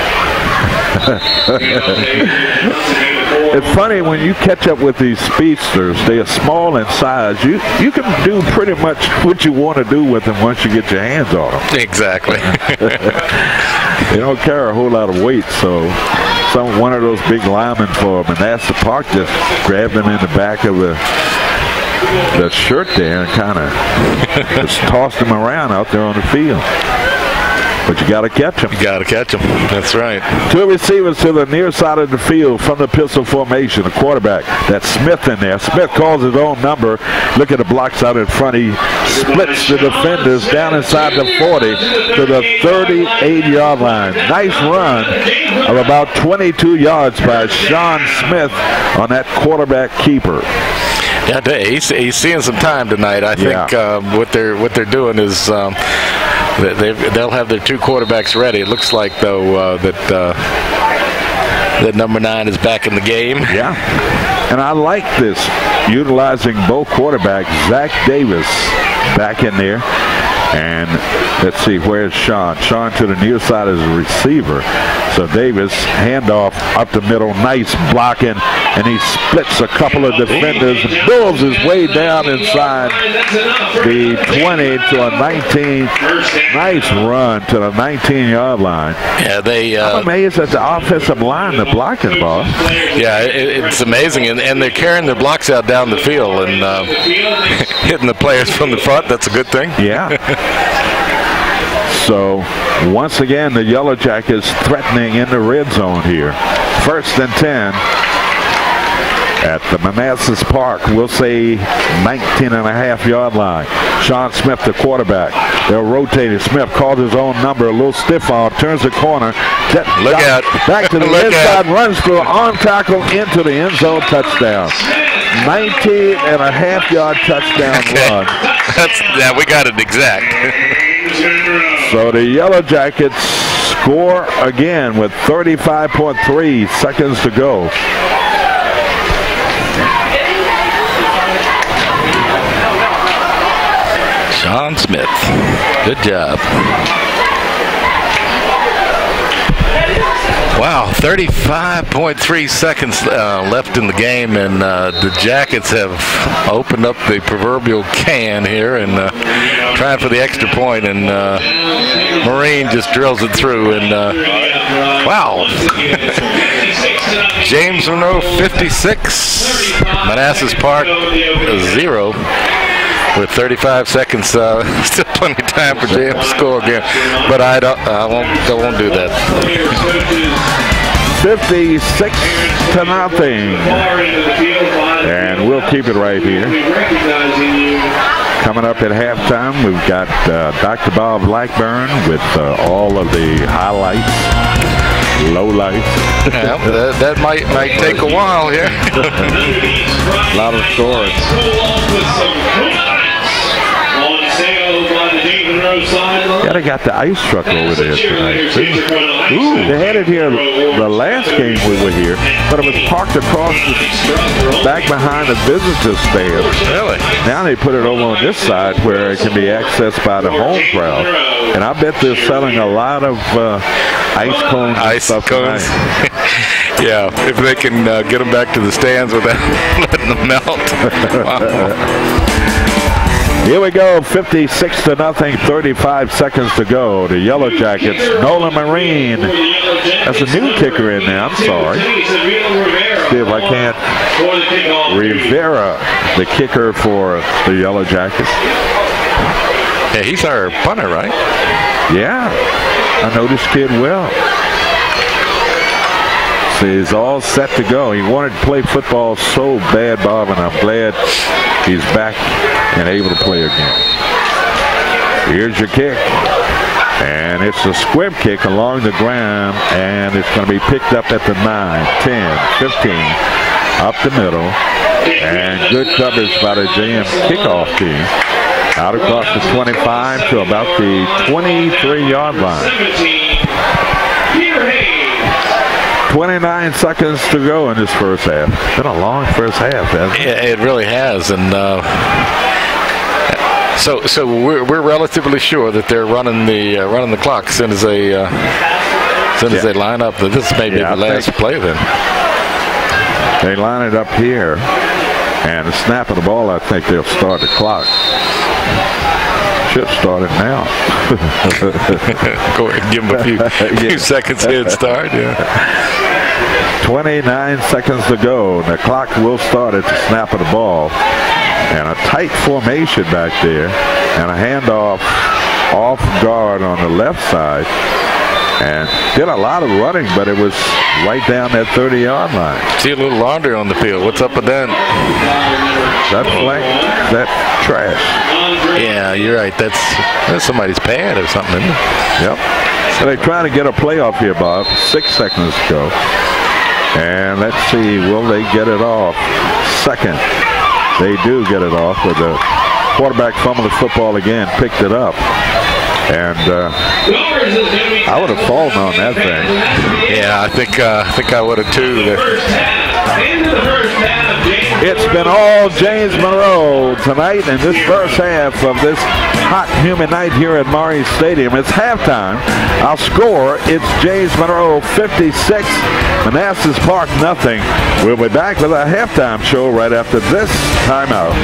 [SPEAKER 2] It's funny when you catch up with these speedsters, they are small in size. You you can do pretty much what you want to do with them once you get your hands on them.
[SPEAKER 3] Exactly.
[SPEAKER 2] They don't carry a whole lot of weight, so some one of those big linemen for Manassas Park just grabbed them in the back of the the shirt there and kind of just tossed them around out there on the field. But you got to catch them.
[SPEAKER 3] You got to catch them. That's right.
[SPEAKER 2] Two receivers to the near side of the field from the pistol formation. The quarterback, that's Smith in there. Smith calls his own number. Look at the blocks out in front. He splits the defenders down inside the forty to the thirty-eight yard line. Nice run of about twenty-two yards by Sean Smith on that quarterback keeper.
[SPEAKER 3] Yeah, he's, he's seeing some time tonight. I think
[SPEAKER 2] Yeah.
[SPEAKER 3] um, what they're what they're doing is um, they they'll have their two quarterbacks ready. It looks like though uh, that uh, that number nine is back in the game.
[SPEAKER 2] Yeah, and I like this, utilizing both quarterbacks. Zach Davis back in there. And let's see, where's Sean? Sean to the near side as a receiver. So Davis, handoff up the middle, nice blocking, and he splits a couple of defenders, builds his way down inside the twenty to a nineteen. Nice run to the nineteen yard line.
[SPEAKER 3] Yeah, they. Uh,
[SPEAKER 2] I'm amazed at the offensive line, the blocking ball.
[SPEAKER 3] Yeah, it, it's amazing, and, and they're carrying their blocks out down the field and uh, hitting the players from the front. That's a good thing.
[SPEAKER 2] Yeah. So, once again, the Yellow Jackets threatening in the red zone here. First and ten at the Manassas Park. We'll say nineteen and a half yard line. Sean Smith, the quarterback. They're rotating. Smith calls his own number, a little stiff arm, turns the corner.
[SPEAKER 3] Look out.
[SPEAKER 2] Back to the
[SPEAKER 3] Look
[SPEAKER 2] inside,
[SPEAKER 3] out.
[SPEAKER 2] runs through, on tackle into the end zone, touchdown. nineteen and a half yard touchdown run.
[SPEAKER 3] That's, yeah, we got it exact.
[SPEAKER 2] So the Yellow Jackets score again with thirty-five point three seconds to go.
[SPEAKER 3] Sean Smith, good job. Wow, thirty-five point three seconds uh, left in the game, and uh, the Jackets have opened up the proverbial can here and uh, trying for the extra point, and uh, Marine just drills it through, and uh, wow. James Monroe fifty-six, Manassas Park zero. With thirty-five seconds, uh, still plenty of time for James to score again, but I don't. I won't. I won't do that.
[SPEAKER 2] fifty-six to nothing. And we'll keep it right here. Coming up at halftime, we've got uh, Doctor Bob Blackburn with uh, all of the highlights, lowlights.
[SPEAKER 3] Yeah, that, that might might take a while here.
[SPEAKER 2] A lot of scores. Yeah, they got the ice truck over there tonight. Ooh, they had it here the last game we were here, but it was parked across the back behind the visitor stand.
[SPEAKER 3] Really?
[SPEAKER 2] Now they put it over on this side where it can be accessed by the home crowd. And I bet they're selling a lot of uh, ice cones and
[SPEAKER 3] Ice
[SPEAKER 2] stuff
[SPEAKER 3] cones.
[SPEAKER 2] tonight.
[SPEAKER 3] Yeah, if they can uh, get them back to the stands without letting them melt. Wow.
[SPEAKER 2] Here we go, fifty-six to nothing, thirty-five seconds to go. The Yellow Jackets, Nolan Marine. That's a new kicker in there, I'm sorry. See if I can't. Rivera, the kicker for the Yellow Jackets.
[SPEAKER 3] Yeah, he's our punter, right?
[SPEAKER 2] Yeah, I know this kid well. So he's all set to go. He wanted to play football so bad, Bob, and I'm glad he's back and able to play again. Here's your kick. And it's a squib kick along the ground, and it's going to be picked up at the nine, ten, fifteen, up the middle. And good coverage by the J M kickoff team. Out across the twenty-five to about the twenty-three yard line. twenty-nine seconds to go in this first half. It's been a long first half, hasn't it?
[SPEAKER 3] Yeah, it really has. And uh, so, so we're we're relatively sure that they're running the uh, running the clock as soon as they uh, as soon as
[SPEAKER 2] Yeah.
[SPEAKER 3] they line up. This may be
[SPEAKER 2] Yeah,
[SPEAKER 3] the
[SPEAKER 2] I
[SPEAKER 3] last
[SPEAKER 2] think-
[SPEAKER 3] play then.
[SPEAKER 2] They line it up here, and the snap of the ball, I think they'll start the clock. Should start it now.
[SPEAKER 3] Go ahead and give them a few, few
[SPEAKER 2] Yeah.
[SPEAKER 3] seconds head start. Yeah.
[SPEAKER 2] twenty-nine seconds to go. And the clock will start at the snap of the ball. And a tight formation back there. And a handoff off guard on the left side. And did a lot of running, but it was right down that thirty yard line.
[SPEAKER 3] See a little laundry on the field. What's up with that?
[SPEAKER 2] That flank, that trash.
[SPEAKER 3] Yeah, you're right. That's that's somebody's pad or something, isn't it?
[SPEAKER 2] Yep. So they're trying to get a playoff here, Bob. Six seconds to go. And let's see, will they get it off? Second. They do get it off with the quarterback fumbled the football again, picked it up. And uh, I would have fallen on that thing.
[SPEAKER 3] Yeah, I think uh, I think I would have too.
[SPEAKER 2] It's been all James Monroe tonight in this first half of this hot, humid night here at Maury Stadium. It's halftime. Our score, it's James Monroe fifty-six, Manassas Park nothing. We'll be back with our halftime show right after this timeout.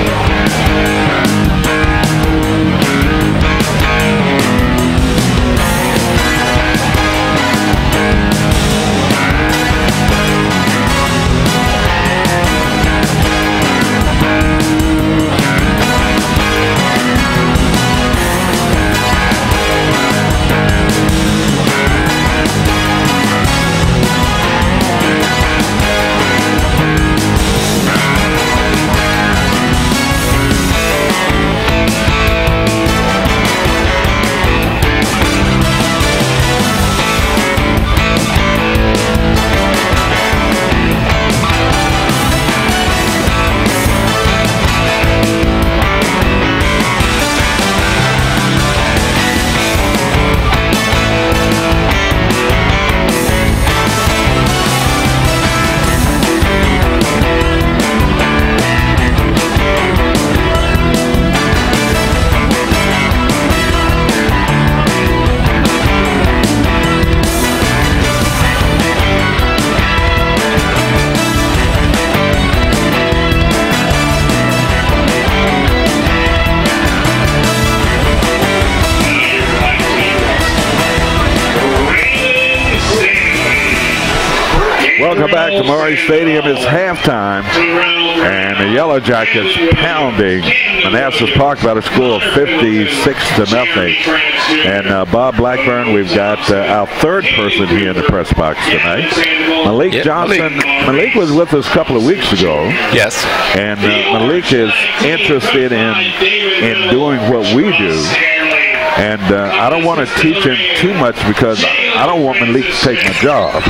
[SPEAKER 2] Welcome back to Maury Stadium. It's halftime, and the Yellow Jackets pounding Manassas Park by the score of fifty-six to nothing. And uh, Bob Blackburn, we've got uh, our third person here in the press box tonight. Malik yep, Johnson. Malik. Malik was with us a couple of weeks ago.
[SPEAKER 3] Yes.
[SPEAKER 2] And uh, Malik is interested in in doing what we do. And uh, I don't want to teach him too much because I don't want Malik to take my job.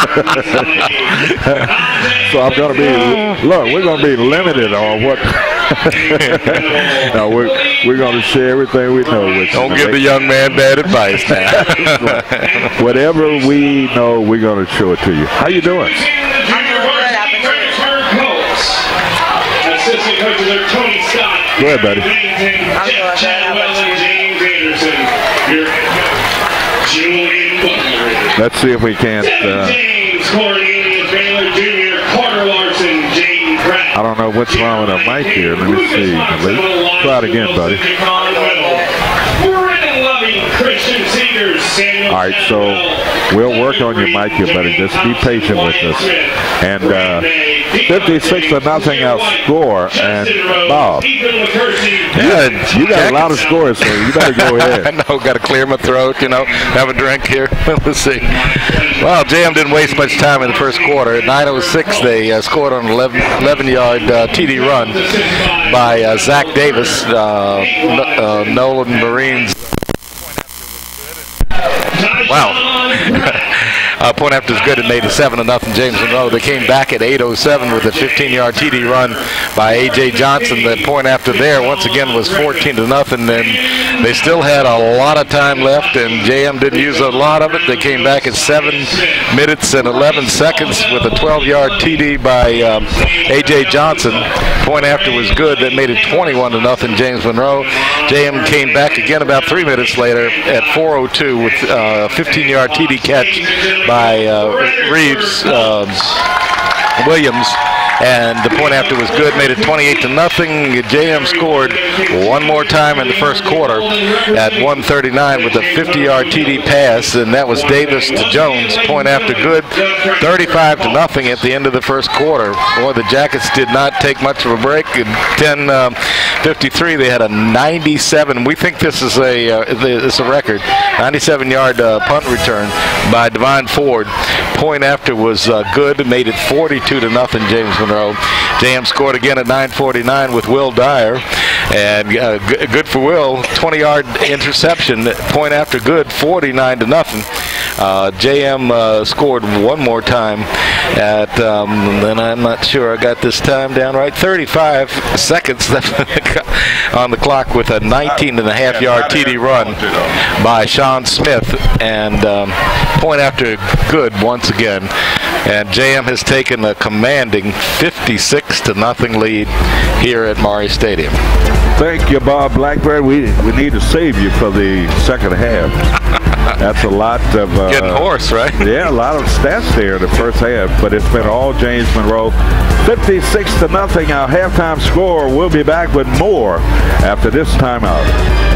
[SPEAKER 2] So I'm going to be, look, we're going to be limited on what. No, we're, we're going to share everything we know with you.
[SPEAKER 3] Don't give the young man bad advice now.
[SPEAKER 2] Whatever we know, we're going to show it to you. How you doing?
[SPEAKER 1] Assistant coaches are Tony Scott.
[SPEAKER 2] Go ahead, buddy. Let's see if we can't. Uh, I don't know what's wrong with our mic here. Let me see. Try it again, buddy. All right, so we'll work on your mic here, buddy. Just be patient with us. And uh, fifty-six to nothing outscore. And Bob, yeah, you got a lot of scores, so you better go ahead.
[SPEAKER 3] I know, got to clear my throat, you know, have a drink here. Let's see. Well, J M didn't waste much time in the first quarter. At nine oh six, they uh, scored on an eleven-yard uh, T D run by uh, Zach Davis, uh, uh, Nolan Marine's. Wow. Uh, point after is good. It made it seven to nothing. James Monroe. They came back at eight oh seven with a fifteen-yard T D run by A J Johnson. The point after there once again was fourteen to nothing. And they still had a lot of time left, and J M didn't use a lot of it. They came back at seven minutes and eleven seconds with a twelve-yard T D by um, A J Johnson. Point after was good. That made it twenty-one to nothing. James Monroe. J M came back again about three minutes later at four oh two with a uh, fifteen-yard T D catch by uh, Reeves uh, Williams, and the point after was good, made it twenty-eight to nothing. J M scored one more time in the first quarter at one thirty-nine with a fifty-yard T D pass, and that was Davis to Jones. Point after good, thirty-five to nothing at the end of the first quarter. Boy, the Jackets did not take much of a break. At ten fifty-three, they had a ninety-seven. We think this is a uh, this is a record. ninety-seven-yard uh, punt return by Divine Ford. Point after was uh, good, made it forty-two to nothing. James Monroe. J M scored again at nine forty-nine with Will Dyer, and uh, g good for Will. twenty-yard interception. Point after good, forty-nine to nothing. Uh, J M uh, scored one more time at, um, and I'm not sure I got this time down right, thirty-five seconds on the clock with a nineteen and a half yard T D run by Sean Smith, and um, point after good once again. And J M has taken a commanding fifty-six to nothing lead here at Maury Stadium.
[SPEAKER 2] Thank you, Bob Blackburn. We we need to save you for the second half. That's a lot of uh,
[SPEAKER 3] getting hoarse, right?
[SPEAKER 2] Yeah, a lot of stats there in the first half, but it's been all James Monroe. fifty-six to nothing, our halftime score. We'll be back with more after this timeout.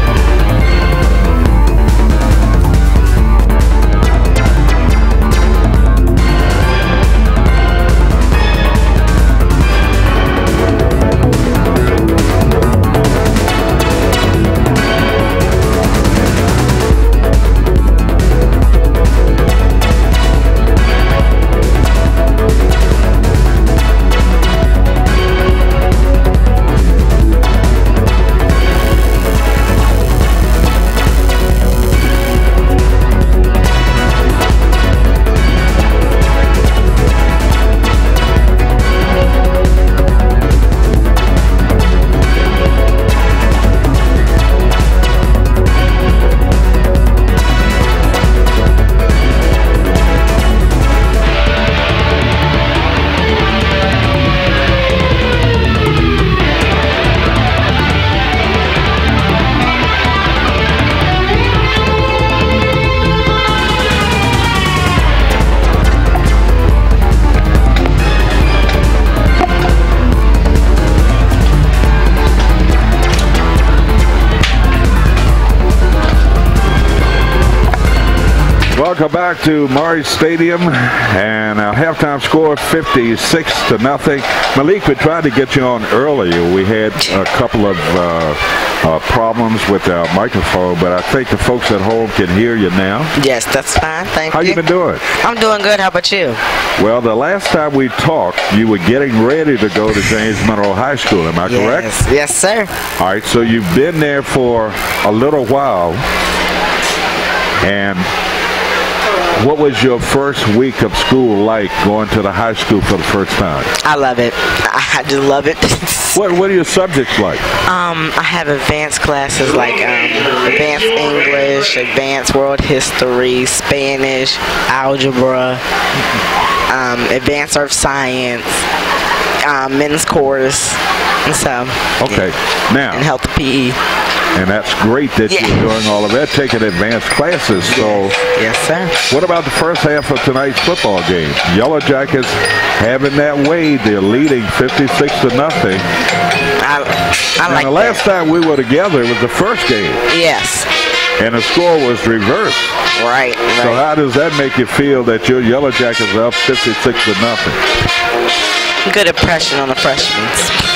[SPEAKER 2] welcome back to Murray Stadium, and our halftime score fifty-six to nothing. Malik, we tried to get you on earlier. We had a couple of uh, uh, problems with our microphone, but I think the folks at home can hear you now.
[SPEAKER 4] Yes, that's fine. Thank
[SPEAKER 2] How
[SPEAKER 4] you.
[SPEAKER 2] you been doing?
[SPEAKER 4] I'm doing good. How about you?
[SPEAKER 2] Well, the last time we talked, you were getting ready to go to James Monroe High School. Am I correct?
[SPEAKER 4] Yes, yes, sir.
[SPEAKER 2] All right, so you've been there for a little while, and what was your first week of school like, going to the high school for the first time?
[SPEAKER 4] I love it. I just love it.
[SPEAKER 2] What What are your subjects like?
[SPEAKER 4] um, I have advanced classes like um, advanced English, advanced world history, Spanish, algebra, um, advanced earth science, um, men's course, and so.
[SPEAKER 2] Okay,
[SPEAKER 4] yeah.
[SPEAKER 2] now.
[SPEAKER 4] And health P E.
[SPEAKER 2] And that's great that
[SPEAKER 4] Yeah.
[SPEAKER 2] you're doing all of that, taking advanced classes. So,
[SPEAKER 4] Yes, sir.
[SPEAKER 2] what about the first half of tonight's football game? Yellow Jackets having that way, they're leading fifty-six to nothing.
[SPEAKER 4] I, I
[SPEAKER 2] And
[SPEAKER 4] like
[SPEAKER 2] the last time we were together, it was the first game,
[SPEAKER 4] that. Yes.
[SPEAKER 2] and the score was reversed.
[SPEAKER 4] Right, right.
[SPEAKER 2] So how does that make you feel that your Yellow Jackets are up fifty-six to nothing?
[SPEAKER 4] Good impression on the freshmen.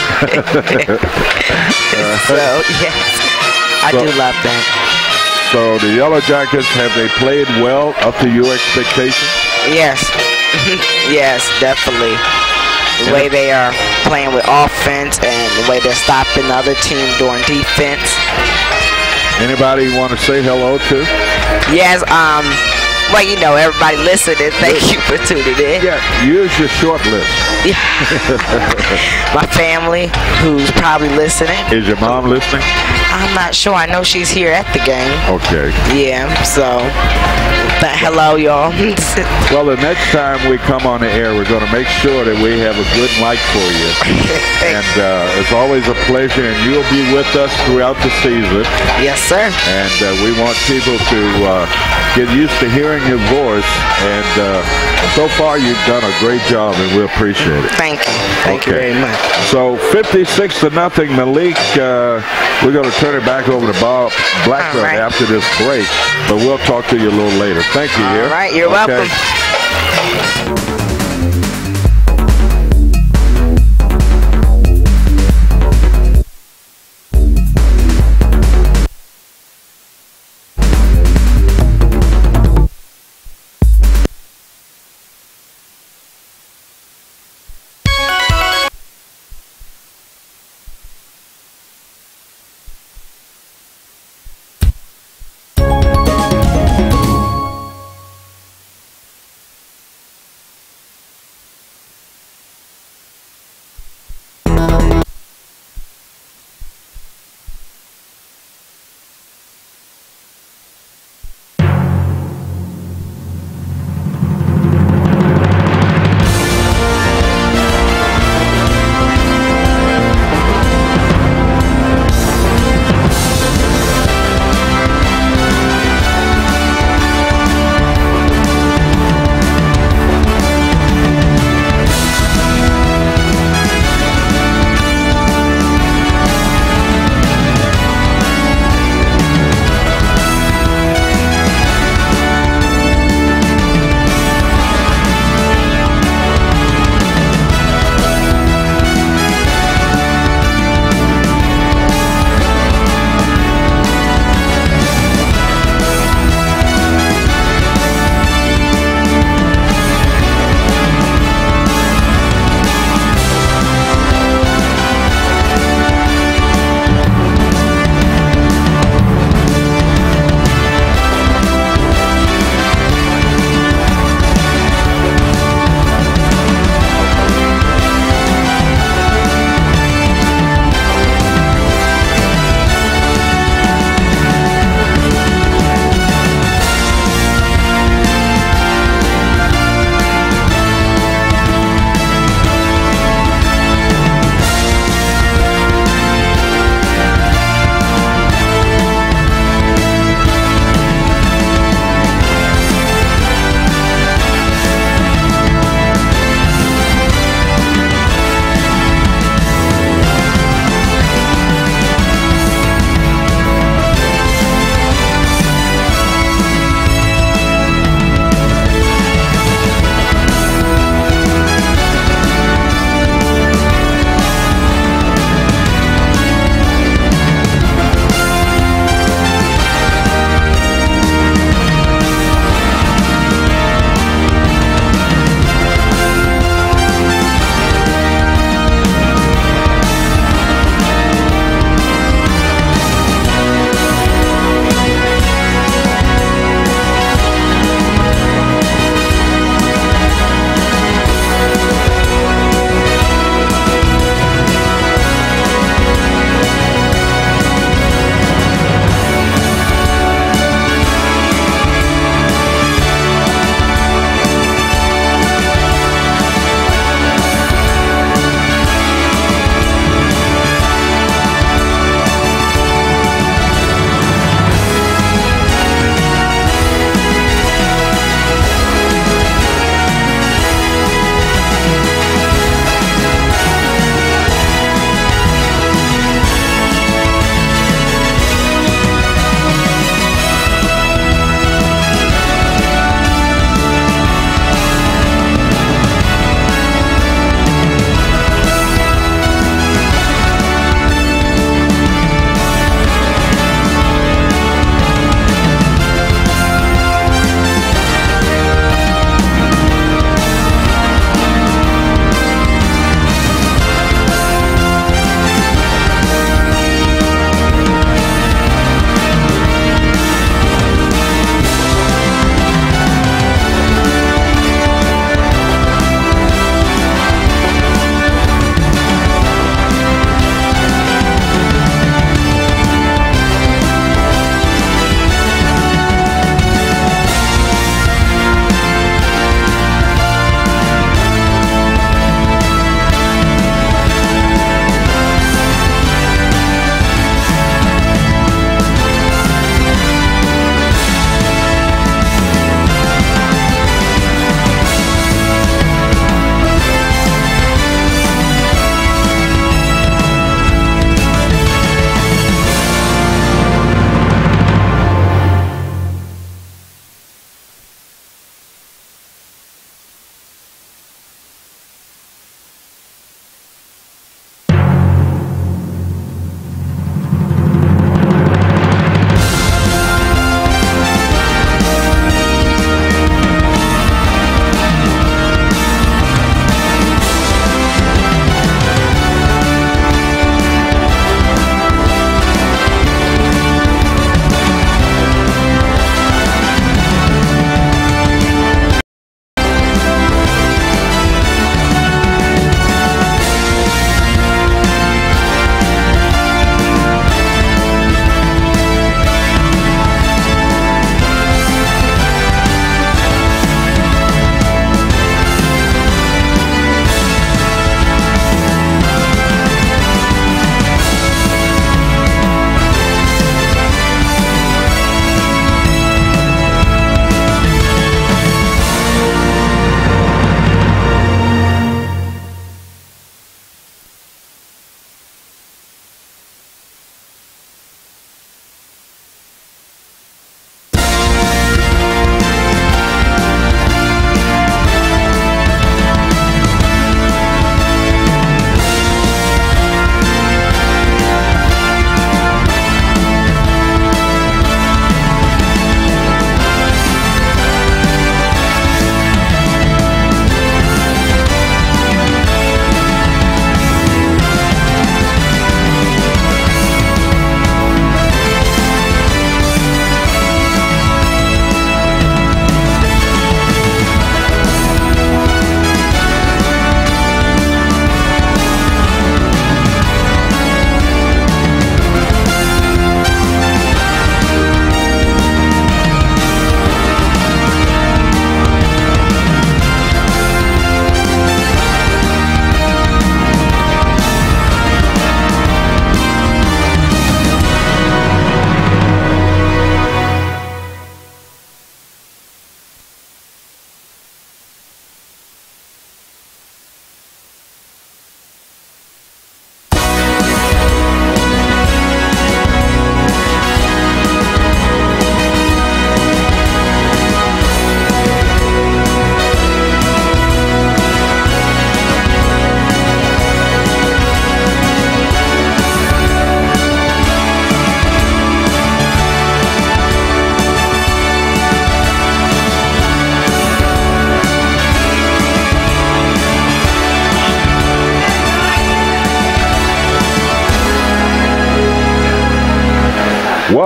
[SPEAKER 4] So, yes. I
[SPEAKER 2] So-
[SPEAKER 4] do love that.
[SPEAKER 2] So the Yellow Jackets, have they played well up to your expectations?
[SPEAKER 4] Yes. Yes, definitely. The way they are playing with offense and the way they're stopping the other team doing defense.
[SPEAKER 2] Anybody you want to say hello to?
[SPEAKER 4] Yes, um, well, you know, everybody listening, thank you for tuning in.
[SPEAKER 2] Yeah, use your short list.
[SPEAKER 4] My family, who's probably listening.
[SPEAKER 2] Is your mom listening?
[SPEAKER 4] I'm not sure. I know she's here at the game.
[SPEAKER 2] Okay.
[SPEAKER 4] Yeah, so, but hello, y'all.
[SPEAKER 2] Well, the next time we come on the air, we're going to make sure that we have a good mic for you. And uh, it's always a pleasure, and you'll be with us throughout the season.
[SPEAKER 4] Yes, sir.
[SPEAKER 2] And uh, we want people to uh, get used to hearing your voice. And uh, so far, you've done a great job, and we appreciate it.
[SPEAKER 4] Thank you. Thank
[SPEAKER 2] Okay.
[SPEAKER 4] you very much.
[SPEAKER 2] So fifty-six to nothing, Malik. Uh, we're going to turn it back over to Bob Blackburn
[SPEAKER 4] All right.
[SPEAKER 2] after this break, but we'll talk to you a little later. Thank you.
[SPEAKER 4] All
[SPEAKER 2] here.
[SPEAKER 4] right, you're
[SPEAKER 2] Okay.
[SPEAKER 4] welcome.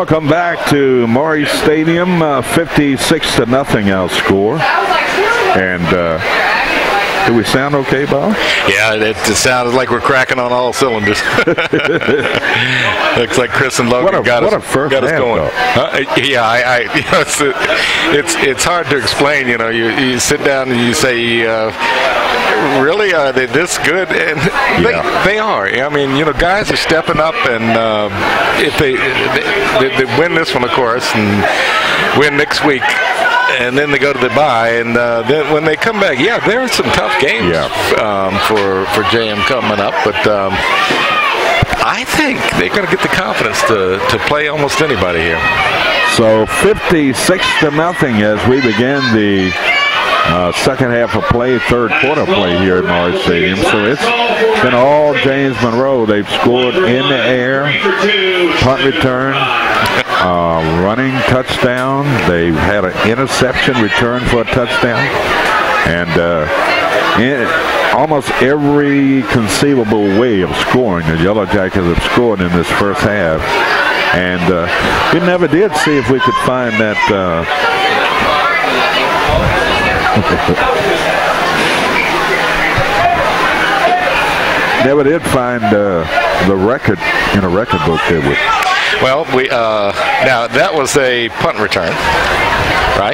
[SPEAKER 2] Welcome back to Maury Stadium. Uh, fifty-six to nothing outscore. And uh, do we sound okay, Bob?
[SPEAKER 3] Yeah, it, it sounded like we're cracking on all cylinders. Looks like Chris and Logan
[SPEAKER 2] what a,
[SPEAKER 3] got
[SPEAKER 2] what
[SPEAKER 3] us,
[SPEAKER 2] a first
[SPEAKER 3] got us
[SPEAKER 2] half,
[SPEAKER 3] going.
[SPEAKER 2] Though.
[SPEAKER 3] Uh, yeah, I, I you know, it's, it's it's hard to explain. You know, you, you sit down and you say, uh, really, are they this good? And they,
[SPEAKER 2] Yeah.
[SPEAKER 3] they are. I mean, you know, guys are stepping up, and uh, if they, they they win this one, of course, and win next week. And then they go to the bye, and uh, then when they come back, yeah, there are some tough games
[SPEAKER 2] Yeah.
[SPEAKER 3] um, for for J M coming up, but um, I think they're going to get the confidence to to play almost anybody here.
[SPEAKER 2] So fifty-six to nothing as we begin the uh, second half of play, third quarter play here at Maury Stadium. So it's been all James Monroe. They've scored in the air, punt return, uh, running touchdown. They've had an interception return for a touchdown. And uh, in almost every conceivable way of scoring, the Yellow Jackets have scored in this first half. And uh, we never did see if we could find that uh, never did find uh, the record in a record book, did we?
[SPEAKER 3] Well, we uh, now that was a punt return, right?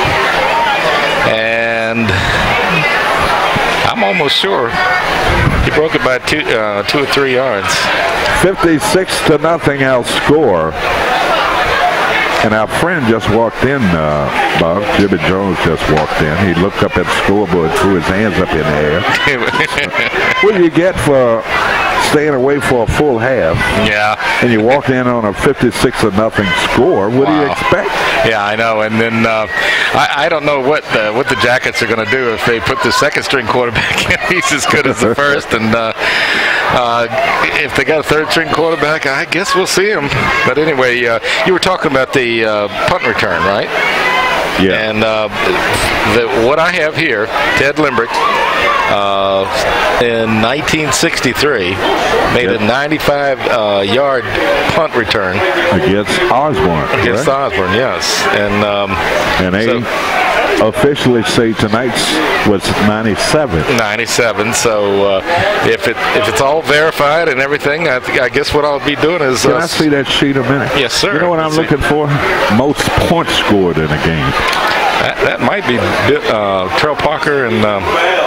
[SPEAKER 3] And I'm almost sure he broke it by two, uh, two or three yards.
[SPEAKER 2] fifty-six to nothing outscore. And our friend just walked in, uh, Bob. Jimmy Jones just walked in. He looked up at the scoreboard, threw his hands up in the air. What do you get for staying away for a full half?
[SPEAKER 3] Yeah.
[SPEAKER 2] And you walk in on a fifty-six to nothing score. What
[SPEAKER 3] Wow.
[SPEAKER 2] do you expect?
[SPEAKER 3] Yeah, I know. And then uh, I, I don't know what the, what the Jackets are going to do if they put the second string quarterback in. He's as good as the first. And uh, uh, if they got a third string quarterback, I guess we'll see him. But anyway, uh, you were talking about the uh, punt return, right?
[SPEAKER 2] Yeah.
[SPEAKER 3] And uh, the, what I have here, Ted Limbrick, uh, in nineteen sixty-three, made
[SPEAKER 2] Yep.
[SPEAKER 3] a ninety-five uh, yard punt return
[SPEAKER 2] Against Osborne.
[SPEAKER 3] against
[SPEAKER 2] correct?
[SPEAKER 3] Osborne, yes. And um,
[SPEAKER 2] And they
[SPEAKER 3] so-
[SPEAKER 2] officially say tonight's was ninety-seven.
[SPEAKER 3] ninety-seven. So uh, if it if it's all verified and everything, I, th- I guess what I'll be doing is.
[SPEAKER 2] Can
[SPEAKER 3] Uh,
[SPEAKER 2] I see that sheet a minute?
[SPEAKER 3] Yes, sir.
[SPEAKER 2] You know what I'm
[SPEAKER 3] Let's see.
[SPEAKER 2] looking for? Most points scored in a game.
[SPEAKER 3] that, that might be uh, Terrell Parker and. Um,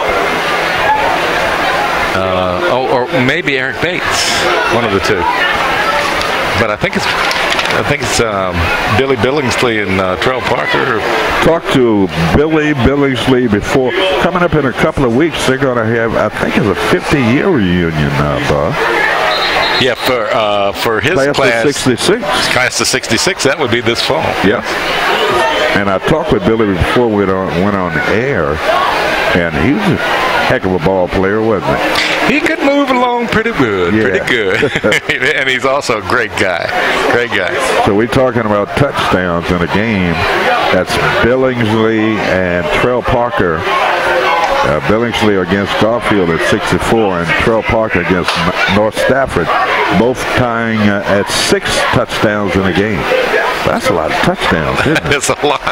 [SPEAKER 3] uh, oh, or maybe Eric Bates, one of the two. But I think it's I think it's um, Billy Billingsley and uh, Terrell Parker.
[SPEAKER 2] Talked to Billy Billingsley before. Coming up in a couple of weeks, they're going to have, I think it's a fifty-year reunion now, Bob.
[SPEAKER 3] Yeah, for uh, for his
[SPEAKER 2] Class
[SPEAKER 3] class,
[SPEAKER 2] of sixty-six.
[SPEAKER 3] class of sixty-six, that would be this fall.
[SPEAKER 2] Yeah. And I talked with Billy before we went on, went on the air, and he was a heck of a ball player, wasn't he?
[SPEAKER 3] He could move along pretty good,
[SPEAKER 2] Yeah.
[SPEAKER 3] pretty good. And he's also a great guy, great guy.
[SPEAKER 2] So we're talking about touchdowns in a game. That's Billingsley and Terrell Parker. Uh, Billingsley against Garfield at sixty-four, and Terrell Parker against N- North Stafford, both tying uh, at six touchdowns in a game. That's a lot of touchdowns, isn't it?
[SPEAKER 3] That's a lot.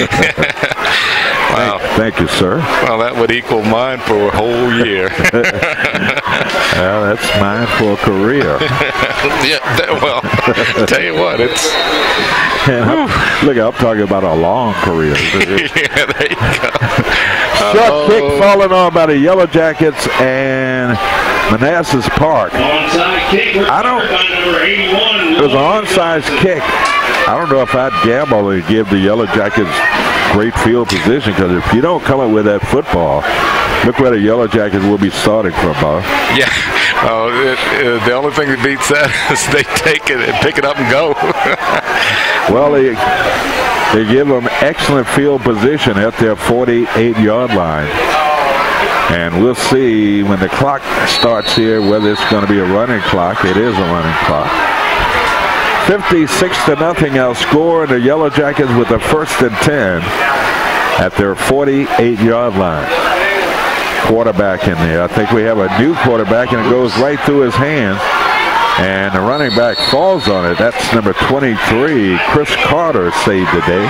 [SPEAKER 3] Wow.
[SPEAKER 2] Thank, thank you, sir.
[SPEAKER 3] Well, that would equal mine for a whole year.
[SPEAKER 2] Well, that's mine for a career.
[SPEAKER 3] Yeah, that, well, tell you what, it's
[SPEAKER 2] And I'm- look, I'm talking about a long career.
[SPEAKER 3] yeah, there you go.
[SPEAKER 2] Short
[SPEAKER 3] Oh.
[SPEAKER 2] kick falling on by the Yellow Jackets and Manassas Park.
[SPEAKER 1] Onside kick
[SPEAKER 2] I don't-
[SPEAKER 1] by number eighty-one.
[SPEAKER 2] It was an onside kick. I don't know if I'd gamble and give the Yellow Jackets great field position, because if you don't come up with that football, look where the Yellow Jackets will be starting from, Bob.
[SPEAKER 3] Yeah. Oh, it, uh, the only thing that beats that is they take it and pick it up and go.
[SPEAKER 2] Well, they, they give them excellent field position at their forty-eight yard line. And we'll see when the clock starts here whether it's going to be a running clock. It is a running clock. fifty-six to nothing outscore, and the Yellow Jackets with the first and ten at their forty-eight yard line. Quarterback in there. I think we have a new quarterback, and it goes right through his hands. And the running back falls on it. That's number twenty-three, Chris Carter, saved the day.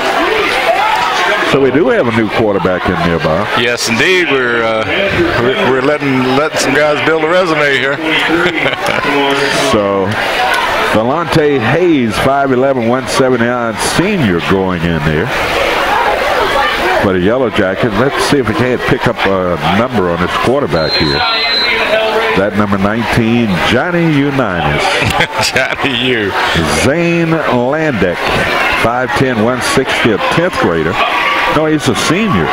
[SPEAKER 2] So we do have a new quarterback in nearby.
[SPEAKER 3] Yes, indeed. We're uh, we're, we're letting letting some guys build a resume here.
[SPEAKER 2] So Delonte Hayes, five eleven, one seventy-nine, senior, going in there for the Yellow Jackets. Let's see if we can't pick up a number on this quarterback here. That number nineteen, Johnny Unitas.
[SPEAKER 3] Johnny U.
[SPEAKER 2] Zane Landick, five ten, one sixty, a tenth grader. No, he's a senior.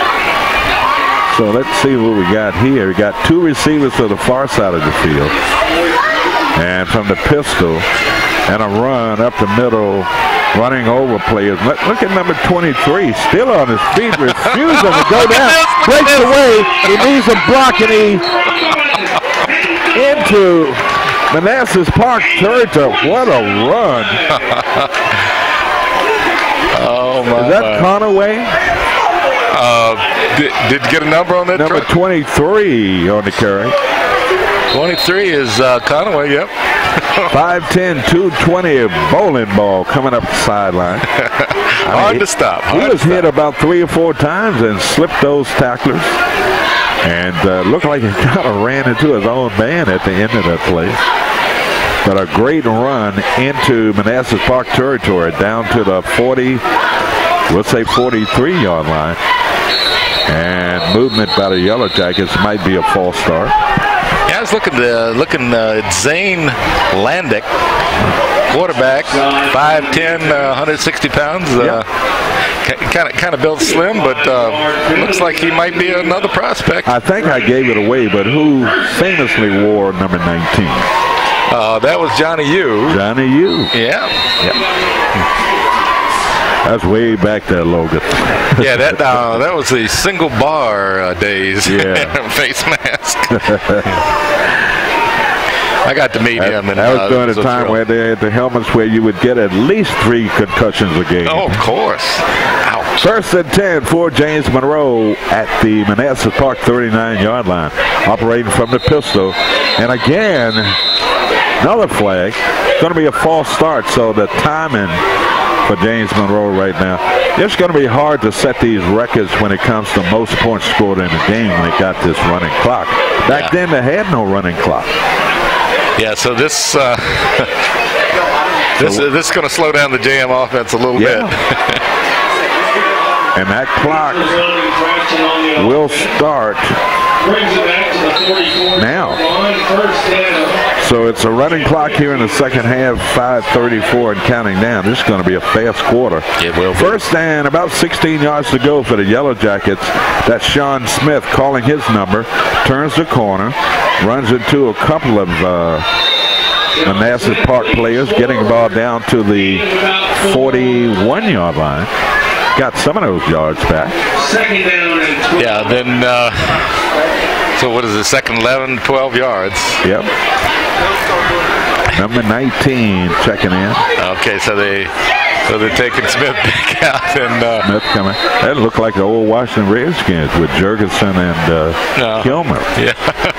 [SPEAKER 2] So let's see what we got here. We got two receivers to the far side of the field. And from the pistol, and a run up the middle, running over players. Look, look at number twenty-three, still on his feet, refusing to go down. Breaks away. He needs a block, and he into Manassas Park territory. What a run.
[SPEAKER 3] Oh, my.
[SPEAKER 2] Is that Conaway?
[SPEAKER 3] Uh, did, did you get a number on that?
[SPEAKER 2] Number
[SPEAKER 3] truck?
[SPEAKER 2] twenty-three on the carry.
[SPEAKER 3] twenty-three is uh, Conaway, yep.
[SPEAKER 2] five ten, two twenty, bowling ball coming up the sideline.
[SPEAKER 3] Hard
[SPEAKER 2] mean,
[SPEAKER 3] to stop. Hard
[SPEAKER 2] he was
[SPEAKER 3] to
[SPEAKER 2] hit
[SPEAKER 3] stop.
[SPEAKER 2] about three or four times and slipped those tacklers. And uh, looked like he kind of ran into his own man at the end of that play. But a great run into Manassas Park territory down to the forty, we'll say forty-three yard line. And movement by the Yellow Jackets might be a false start.
[SPEAKER 3] Yeah, I was looking uh, looking uh, at Zane Landick, quarterback, five ten, uh, one hundred sixty pounds. Uh, kind of kind of built slim, but uh, looks like he might be another prospect.
[SPEAKER 2] I think I gave it away, but who famously wore number nineteen?
[SPEAKER 3] Uh, that was Johnny U.
[SPEAKER 2] Johnny U.
[SPEAKER 3] Yeah. Yeah.
[SPEAKER 2] That's way back there, Logan.
[SPEAKER 3] Yeah, that uh, that was the single bar uh, days.
[SPEAKER 2] Yeah.
[SPEAKER 3] Face mask. I got to meet
[SPEAKER 2] that,
[SPEAKER 3] him. And,
[SPEAKER 2] that was
[SPEAKER 3] uh,
[SPEAKER 2] during a
[SPEAKER 3] so
[SPEAKER 2] time
[SPEAKER 3] thrilled.
[SPEAKER 2] where they had the helmets where you would get at least three concussions a game.
[SPEAKER 3] Oh, of course. Ouch.
[SPEAKER 2] First and ten for James Monroe at the Manassas Park thirty-nine yard line. Operating from the pistol. And again, another flag. It's going to be a false start, so the timing for James Monroe right now. It's going to be hard to set these records when it comes to most points scored in a game when they got this running clock. Back
[SPEAKER 3] Yeah.
[SPEAKER 2] then, they had no running clock.
[SPEAKER 3] Yeah, so this uh, this uh, this is going to slow down the J M offense a little
[SPEAKER 2] Yeah.
[SPEAKER 3] bit.
[SPEAKER 2] And that clock will start now. So it's a running clock here in the second half, five thirty-four and counting down. This is going to be a fast quarter.
[SPEAKER 3] It will be.
[SPEAKER 2] First and about sixteen yards to go for the Yellow Jackets. That's Sean Smith calling his number. Turns the corner. Runs into a couple of uh, Manassas Park players. Getting the ball down to the forty-one yard line. Got some of those yards back.
[SPEAKER 1] Second down and twelve.
[SPEAKER 3] Yeah, then, uh, so what is it, second eleven, twelve yards.
[SPEAKER 2] Yep. Number nineteen checking in.
[SPEAKER 3] Okay, so they so they're taking Smith back out and uh,
[SPEAKER 2] Smith coming. That looked like the old Washington Redskins with Jurgensen and uh,
[SPEAKER 3] No.
[SPEAKER 2] Kilmer.
[SPEAKER 3] yeah.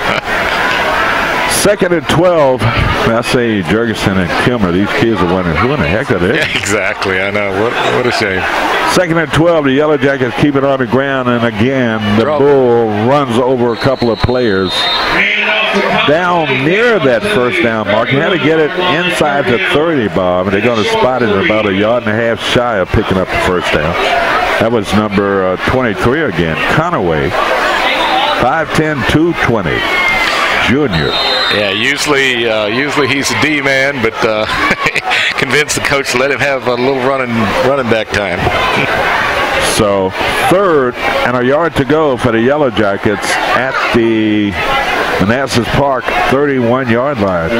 [SPEAKER 2] Second and twelve. I say Jurgensen and Kilmer. These kids are wondering who in the heck are they?
[SPEAKER 3] Yeah, exactly. I know. What what a shame.
[SPEAKER 2] Second and twelve. The Yellow Jackets keep it on the ground, and again the
[SPEAKER 3] Drop.
[SPEAKER 2] Bull runs over a couple of players down near that first down mark. You had to get it inside the thirty, Bob, and they're going to spot it about a yard and a half shy of picking up the first down. That was number uh, twenty-three again, Conaway. five ten, two twenty, junior.
[SPEAKER 3] Yeah, usually uh, usually he's a D man, but uh, convinced the coach to let him have a little running running back time.
[SPEAKER 2] So third and a yard to go for the Yellow Jackets at the Manassas Park thirty-one yard line.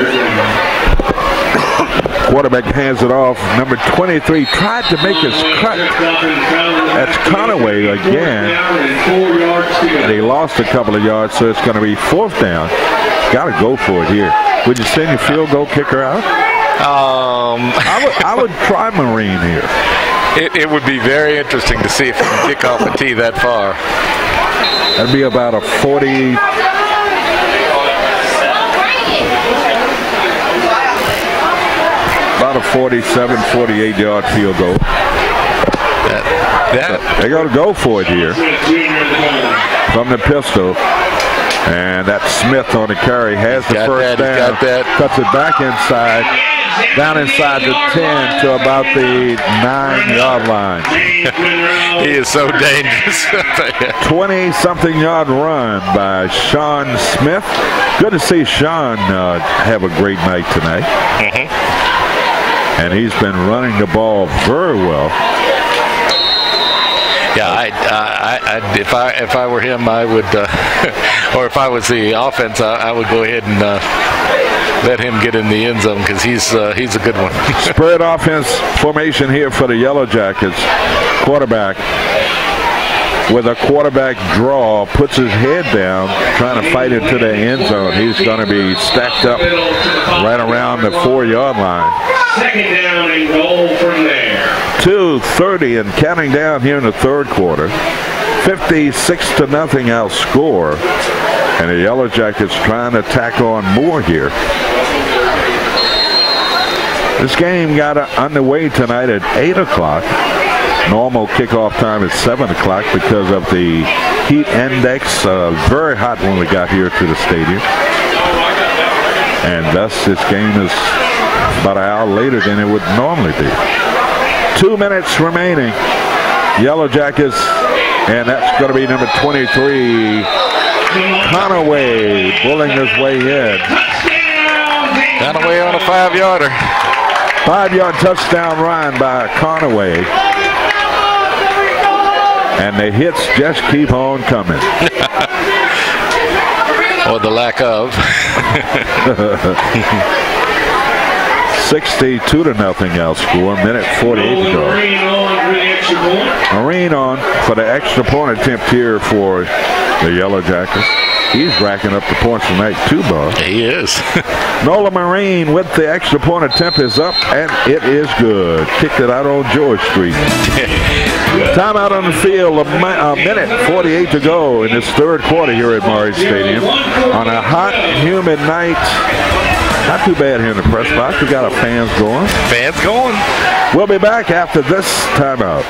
[SPEAKER 2] Quarterback hands it off. Number twenty-three tried to make his cut. That's Conaway again. And he lost a couple of yards, so it's going to be fourth down. Got to go for it here. Would you send your field goal kicker out?
[SPEAKER 3] Um,
[SPEAKER 2] I would, I would try Marine here.
[SPEAKER 3] it, it would be very interesting to see if he can kick off a tee that far.
[SPEAKER 2] That'd be about a forty. about a forty-seven, forty-eight yard field goal.
[SPEAKER 3] That, that.
[SPEAKER 2] They're going to go for it here from the pistol. And that's Smith on the carry. Has the first down. Cuts it back inside. Down inside the ten to about the nine-yard line.
[SPEAKER 3] He is so dangerous.
[SPEAKER 2] twenty-something yard run by Sean Smith. Good to see Sean uh, have a great night tonight. Mm-hmm. And he's been running the ball very well.
[SPEAKER 3] Yeah, I, I, I, if I if I were him, I would, uh, or if I was the offense, I, I would go ahead and uh, let him get in the end zone because he's uh, he's a good one.
[SPEAKER 2] Spread offense formation here for the Yellow Jackets. Quarterback with a quarterback draw, puts his head down, trying to fight into the end zone. He's going to be stacked up right around the four-yard line.
[SPEAKER 1] Second down and goal from there.
[SPEAKER 2] two thirty and counting down here in the third quarter. fifty-six to nothing outscore. And the Yellow Jackets trying to tack on more here. This game got underway tonight at eight o'clock. Normal kickoff time is seven o'clock because of the heat index. Uh, very hot when we got here to the stadium. And thus this game is about an hour later than it would normally be. Two minutes remaining. Yellow Jackets, and that's going to be number twenty-three, Conaway, pulling his way in.
[SPEAKER 3] Conaway on a five-yarder.
[SPEAKER 2] Five-yard touchdown run by Conaway. And the hits just keep on coming.
[SPEAKER 3] Or the lack of.
[SPEAKER 2] sixty-two to nothing outscore. Minute forty-eight to go. Marine on for the extra point attempt here for the Yellow Jackets. He's racking up the points tonight too, Bob.
[SPEAKER 3] He is.
[SPEAKER 2] Nola Marine with the extra point attempt is up, and it is good. Kicked it out on George Street. Timeout on the field, a, mi a minute forty-eight to go in this third quarter here at Maury Stadium. On a hot, humid night. Not too bad here in the press box. We got our fans going.
[SPEAKER 3] Fans going.
[SPEAKER 2] We'll be back after this timeout.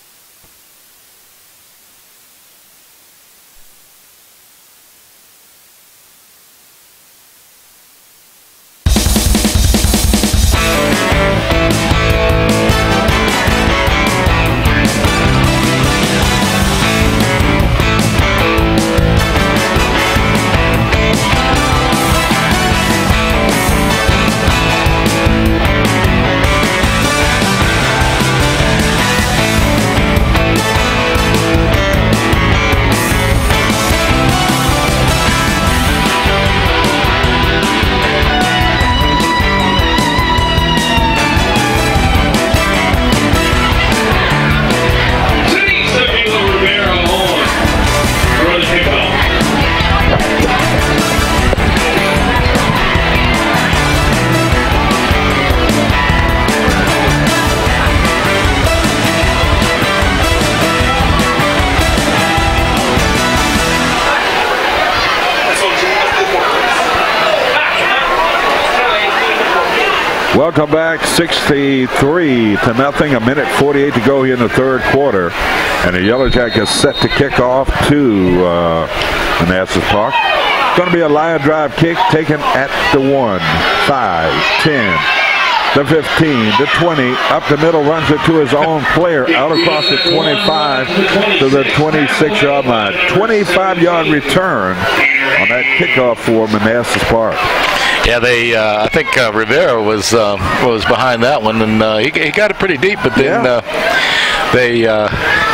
[SPEAKER 2] Welcome back. sixty-three to nothing. A minute forty-eight to go here in the third quarter. And the Yellow Jackets set to kick off to uh, Manassas Park. It's going to be a line drive kick taken at the one, five, ten, the fifteen, the twenty. Up the middle, runs it to his own player. Out across the twenty-five to the twenty-six yard line. twenty-five yard return on that kickoff for Manassas Park.
[SPEAKER 3] Yeah, they. Uh, I think uh, Rivera was uh, was behind that one, and uh, he, he got it pretty deep. But then
[SPEAKER 2] yeah.
[SPEAKER 3] uh, they, uh,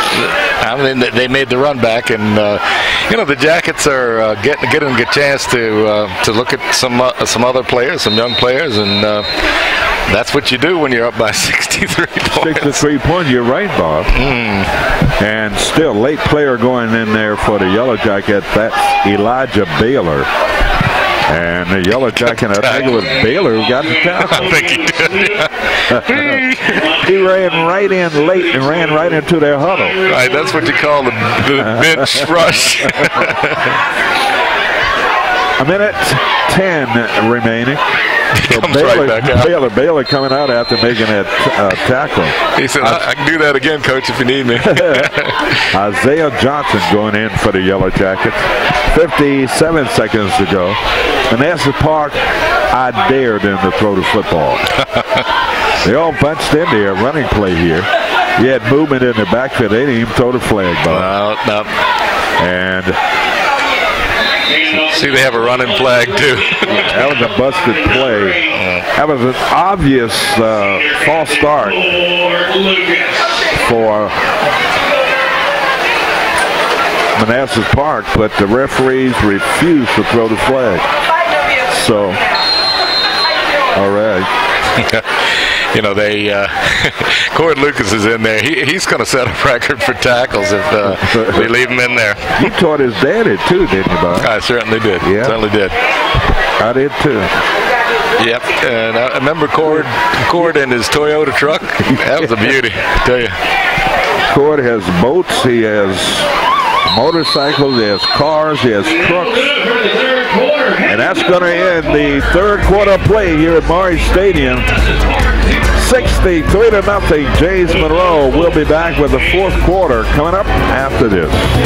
[SPEAKER 3] I mean, they made the run back, and uh, you know the Jackets are uh, getting getting a chance to uh, to look at some uh, some other players, some young players, and uh, that's what you do when you're up by sixty-three points.
[SPEAKER 2] sixty-three points. You're right, Bob.
[SPEAKER 3] Mm.
[SPEAKER 2] And still, late player going in there for the Yellow Jacket. That's Elijah Baylor. And the Yellow Jacket, I think it was Baylor who got the tackle.
[SPEAKER 3] I think he did.
[SPEAKER 2] He ran right in late and ran right into their huddle.
[SPEAKER 3] Right, that's what you call the, the bench rush.
[SPEAKER 2] A minute ten remaining.
[SPEAKER 3] He
[SPEAKER 2] So
[SPEAKER 3] comes
[SPEAKER 2] Baylor,
[SPEAKER 3] right back out.
[SPEAKER 2] Baylor, Baylor coming out after making that uh, tackle.
[SPEAKER 3] He said, I, I can do that again, Coach, if you need me.
[SPEAKER 2] Isaiah Johnson going in for the Yellow Jackets. fifty-seven seconds to go. Manassas Park, I dared them to throw the football. They all bunched in there, running play here. You had movement in the backfield. They didn't even throw the flag, Bob.
[SPEAKER 3] No, no.
[SPEAKER 2] And
[SPEAKER 3] see, they have a running flag, too.
[SPEAKER 2] that was a busted play. That was an obvious uh, false start for Manassas Park, but the referees refused to throw the flag. So, all right.
[SPEAKER 3] You know, they, uh, Cord Lucas is in there. He, he's going to set a record for tackles if uh, they leave him in there.
[SPEAKER 2] You taught his daddy too, didn't you, Bob?
[SPEAKER 3] I certainly did.
[SPEAKER 2] Yeah.
[SPEAKER 3] Certainly did.
[SPEAKER 2] I did too.
[SPEAKER 3] Yep. And I remember Cord, Cord in his Toyota truck. That was a beauty, I tell you.
[SPEAKER 2] Cord has boats, he has motorcycles, he has cars, he has trucks. And that's going to end the third quarter play here at Maury Stadium. sixty-three to nothing. James Monroe will be back with the fourth quarter coming up after this.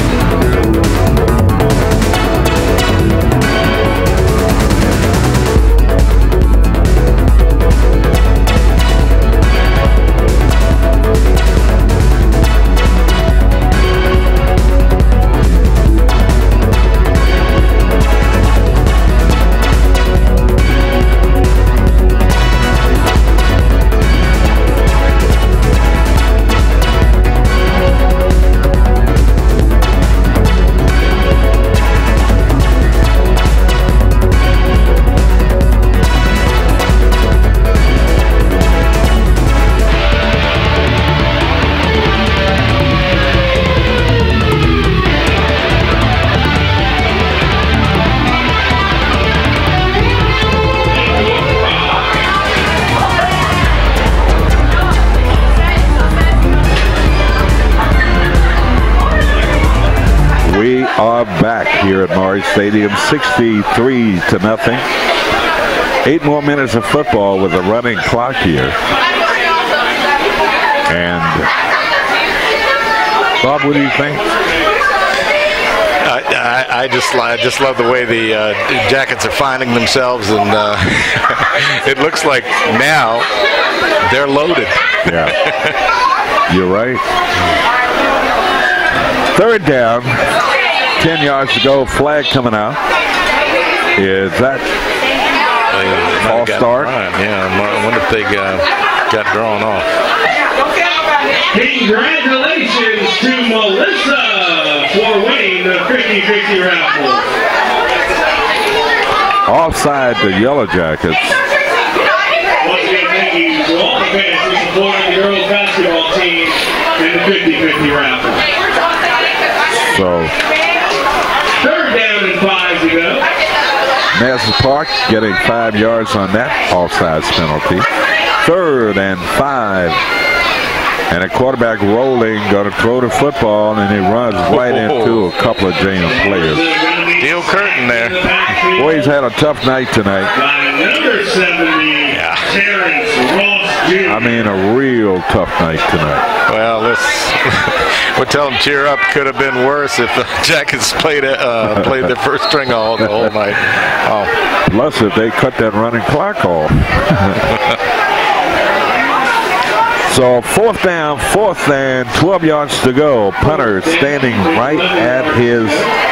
[SPEAKER 2] Are back here at Maury Stadium, sixty-three to nothing. Eight more minutes of football with a running clock here. And Bob, what do you think?
[SPEAKER 3] I, I, I just I just love the way the uh, Jackets are finding themselves, and uh, it looks like now they're loaded.
[SPEAKER 2] Yeah, you're right. Third down. Ten yards to go. Flag coming out. Is that false start?
[SPEAKER 3] Yeah, I wonder if they got, got drawn off.
[SPEAKER 1] Congratulations to Melissa for winning the fifty fifty raffle.
[SPEAKER 2] Offside the Yellow Jackets.
[SPEAKER 1] Once again, thank you to all the fans who supported the girls basketball team in the fifty fifty raffle.
[SPEAKER 2] So.
[SPEAKER 1] Third down and five to go.
[SPEAKER 2] Manassas Park getting five yards on that offsides penalty. Third and five. And a quarterback rolling, going to throw the football, and he runs right into a couple of J M players.
[SPEAKER 3] Steel curtain there.
[SPEAKER 2] Boy, he's had a tough night tonight.
[SPEAKER 1] By number seventy, yeah. Terrence Ross Junior
[SPEAKER 2] I mean, a real tough night tonight.
[SPEAKER 3] Well, let's we'll tell them cheer up. Could have been worse if the Jackets played uh, played their first string all the whole night. Oh.
[SPEAKER 2] Plus, if they cut that running clock off. So fourth down, fourth and twelve yards to go. Punter standing right at his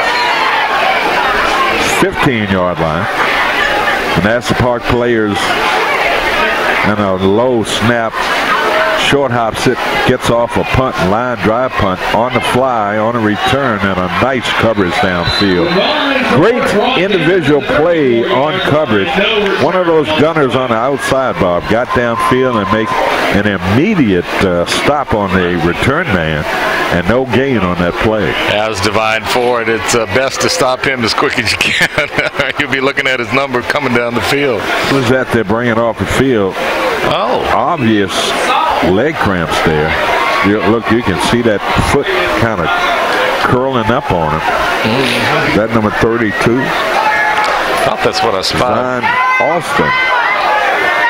[SPEAKER 2] fifteen-yard line. Manassas Park players and a low snap. Short hops it, gets off a punt, line drive punt on the fly, on a return, and a nice coverage downfield. Great individual play on coverage. One of those gunners on the outside, Bob, got downfield and make an immediate uh, stop on the return man, and no gain on that play.
[SPEAKER 3] That was Divine Ford. It's uh, best to stop him as quick as you can. You'll be looking at his number coming down the field.
[SPEAKER 2] Who's that they're bringing off the field?
[SPEAKER 3] Oh.
[SPEAKER 2] Obvious leg cramps there. You, look, you can see that foot kind of curling up on him. Mm-hmm. Is that number thirty-two?
[SPEAKER 3] I thought that's what I spotted.
[SPEAKER 2] Austin.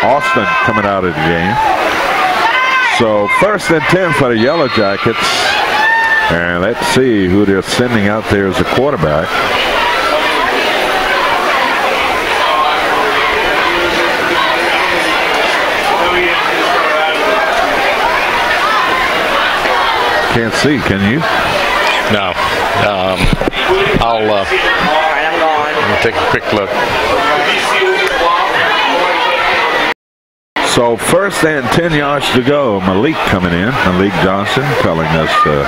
[SPEAKER 2] Austin coming out of the game. So first and ten for the Yellow Jackets. And let's see who they're sending out there as a quarterback. Can't see, can you?
[SPEAKER 3] No. Um, I'll uh,
[SPEAKER 4] All right, I'm going.
[SPEAKER 3] take a quick look.
[SPEAKER 2] So first and ten yards to go. Malik coming in. Malik Johnson telling us uh,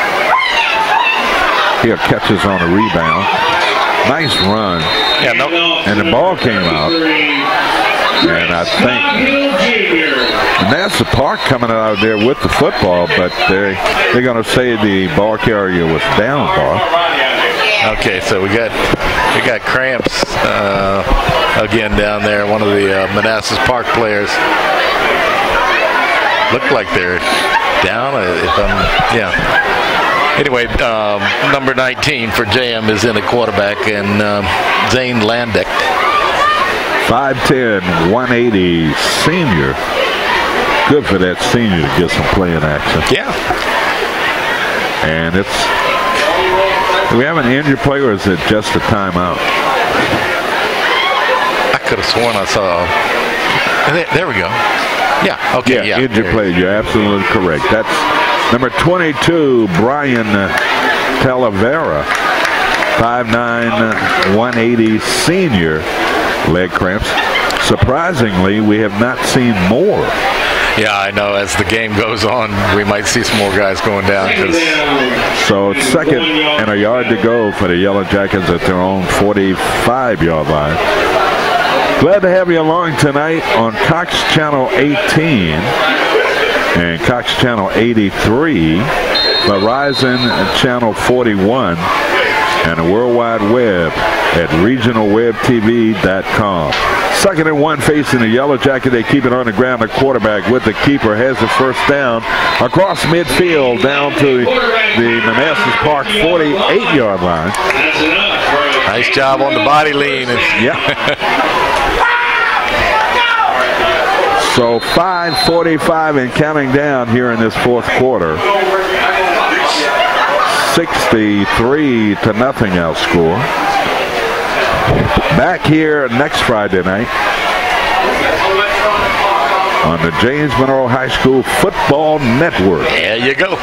[SPEAKER 2] here catches on a rebound. Nice run.
[SPEAKER 3] Yeah, no.
[SPEAKER 2] And the ball came out. And I think Manassas Park coming out of there with the football, but they they're going to say the ball carrier was down, Bob.
[SPEAKER 3] Okay, so we got we got cramps uh, again down there. One of the uh, Manassas Park players look like they're down. If I'm, yeah. Anyway, um, number nineteen for J M is in the quarterback, and um, Zane Landek.
[SPEAKER 2] five ten, one eighty senior. Good for that senior to get some playing action.
[SPEAKER 3] Yeah.
[SPEAKER 2] And it's, do we have an injured player or is it just a timeout?
[SPEAKER 3] I could have sworn I saw. There, there we go. Yeah. Okay.
[SPEAKER 2] Yeah.
[SPEAKER 3] Yeah.
[SPEAKER 2] Injured player. You're absolutely correct. That's number twenty-two, Brian Talavera. five nine, one eighty senior. Leg cramps. Surprisingly, we have not seen more.
[SPEAKER 3] Yeah, I know. As the game goes on, we might see some more guys going down.
[SPEAKER 2] So it's second and a yard to go for the Yellow Jackets at their own forty-five yard line. Glad to have you along tonight on Cox Channel eighteen and Cox Channel eighty-three, Verizon Channel forty-one, and the World Wide Web at regional web t v dot com. Second and one facing the Yellow Jacket. They keep it on the ground. The quarterback with the keeper has the first down across midfield down to the Manassas Park forty-eight yard line.
[SPEAKER 3] Nice job on the body lean.
[SPEAKER 2] Yeah. So five forty-five and counting down here in this fourth quarter. sixty-three to nothing outscore. Back here next Friday night on the James Monroe High School Football Network.
[SPEAKER 3] There you go.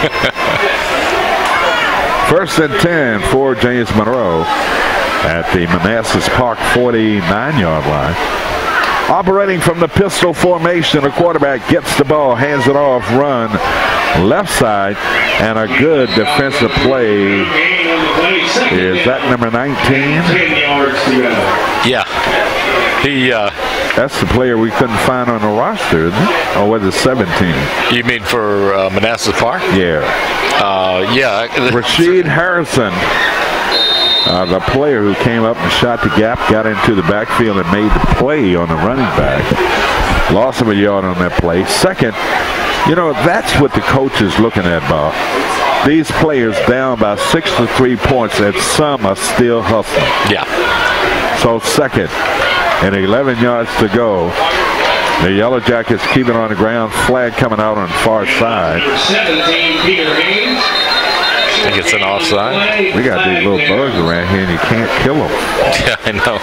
[SPEAKER 2] First and ten for James Monroe at the Manassas Park forty-nine yard line. Operating from the pistol formation, the quarterback gets the ball, hands it off, run left side, and a good defensive play. Is that number nineteen?
[SPEAKER 3] Yeah. He. Uh,
[SPEAKER 2] That's the player we couldn't find on the roster, isn't it? Or was it seventeen?
[SPEAKER 3] You mean for uh, Manassas Park?
[SPEAKER 2] Yeah.
[SPEAKER 3] Uh, yeah.
[SPEAKER 2] Rasheed Harrison, uh, the player who came up and shot the gap, got into the backfield and made the play on the running back. Loss of a yard on that play. Second, you know, that's what the coach is looking at, Bob. These players down by six to three points, and some are still hustling.
[SPEAKER 3] Yeah.
[SPEAKER 2] So second and eleven yards to go. The Yellow Jackets keep it on the ground. Flag coming out on the far side.
[SPEAKER 1] seventeen, Peter Haynes.
[SPEAKER 3] I think it's an offside.
[SPEAKER 2] We got these little bugs around here, and you can't kill them.
[SPEAKER 3] Yeah, I know.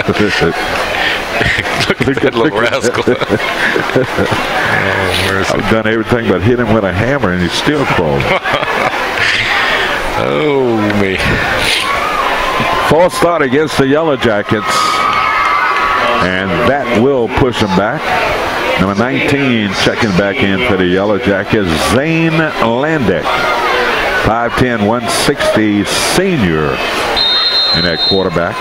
[SPEAKER 3] Look at that little rascal. Oh,
[SPEAKER 2] I've done everything but hit him with a hammer, and he's still crawling.
[SPEAKER 3] Oh, me.
[SPEAKER 2] False start against the Yellow Jackets, and that will push them back. Number nineteen checking back in for the Yellow Jackets, Zane Landek. five ten, one sixty senior in that quarterback.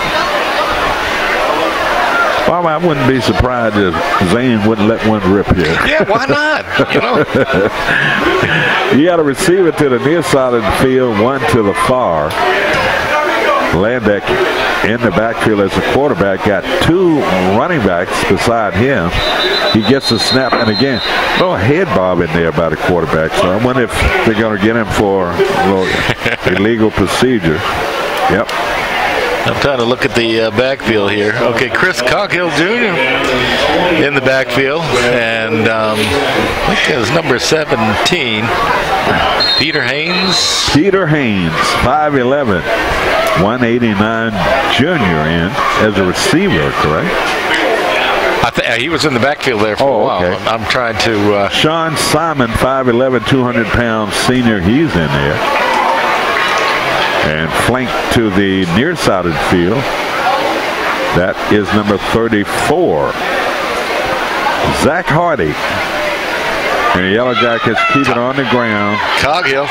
[SPEAKER 2] Well, I wouldn't be surprised if Zane wouldn't let one rip here.
[SPEAKER 3] Yeah, why not? You know,
[SPEAKER 2] you got to receive it to the near side of the field, one to the far. Landek in the backfield as a quarterback, got two running backs beside him. He gets the snap, and again, a little head bob in there by the quarterback. So I wonder if they're going to get him for a little illegal procedure. Yep.
[SPEAKER 3] I'm trying to look at the uh, backfield here. Okay, Chris Coghill Junior in the backfield, and um, I think it was number seventeen, Peter Haynes.
[SPEAKER 2] Peter Haynes, five eleven, one eighty-nine junior in as a receiver, correct?
[SPEAKER 3] I think he was in the backfield there for
[SPEAKER 2] oh,
[SPEAKER 3] a while.
[SPEAKER 2] Okay.
[SPEAKER 3] I'm, I'm trying to. Uh,
[SPEAKER 2] Sean Simon, five eleven, two hundred pounds senior, he's in there. And flanked to the near side of the field, that is number thirty-four, Zach Hardy. And the Yellow Jackets keep it on the ground.
[SPEAKER 3] Coghill.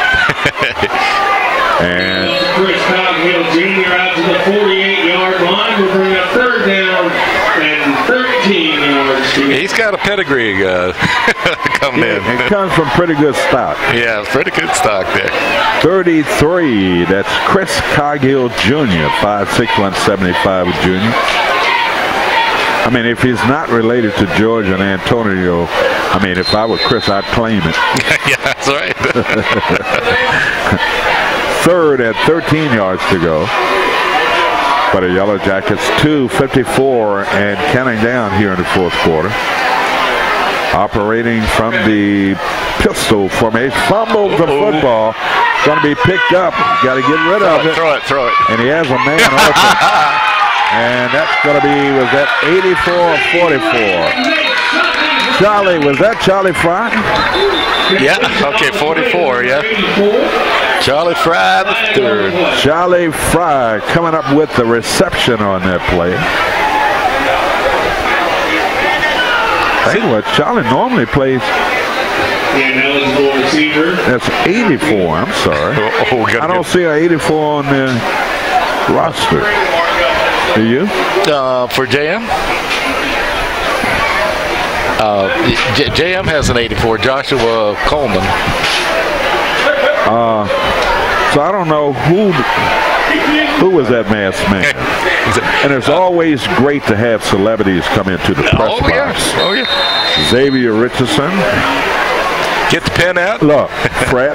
[SPEAKER 2] And
[SPEAKER 1] Chris Coghill Junior out to the forty-eight yard line will bring up third down and thirteen yards.
[SPEAKER 3] He's got a pedigree uh, coming in.
[SPEAKER 2] It comes from pretty good stock.
[SPEAKER 3] Yeah, pretty good stock there.
[SPEAKER 2] thirty-three, that's Chris Coghill Junior, five six, one seventy-five junior. I mean, if he's not related to George and Antonio, I mean, if I were Chris, I'd claim it.
[SPEAKER 3] Yeah, that's right.
[SPEAKER 2] Third at thirteen yards to go. But the Yellow Jackets, two fifty-four and counting down here in the fourth quarter. Operating from the pistol formation. Fumbles the football. Going to be picked up. Got to get rid of it.
[SPEAKER 3] Throw it, throw it.
[SPEAKER 2] And he has a man open. And that's going to be, was that eighty-four forty-four? Charlie, was that Charlie Fry?
[SPEAKER 3] Yeah, okay, forty-four, yeah. Charlie Fry, the third.
[SPEAKER 2] Charlie Fry coming up with the reception on that play. Tell you what, Charlie normally plays. That's eighty-four, I'm sorry.
[SPEAKER 3] Oh, oh,
[SPEAKER 2] I don't see an eighty-four on the roster. Do you?
[SPEAKER 3] Uh, for J M? Uh, J- JM has an eighty-four, Joshua Coleman.
[SPEAKER 2] Uh, so I don't know who who was that masked man. And it's always great to have celebrities come into the press
[SPEAKER 3] oh,
[SPEAKER 2] box.
[SPEAKER 3] Yeah. Oh, yeah.
[SPEAKER 2] Xavier Richardson.
[SPEAKER 3] Get the pen out.
[SPEAKER 2] Look, Fred.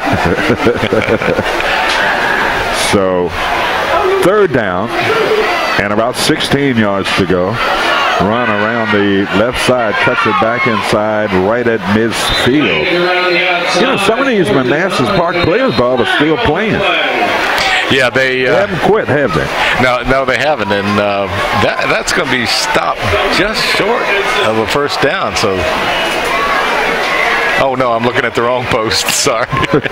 [SPEAKER 2] So, third down and about sixteen yards to go. Run around the left side, cuts it back inside, right at midfield. You know, some of these Manassas Park players, Bob, are still playing.
[SPEAKER 3] Yeah, they, uh,
[SPEAKER 2] they haven't quit, have they?
[SPEAKER 3] No, no, they haven't, and uh, that that's going to be stopped just short of a first down. So, oh no, I'm looking at the wrong post. Sorry.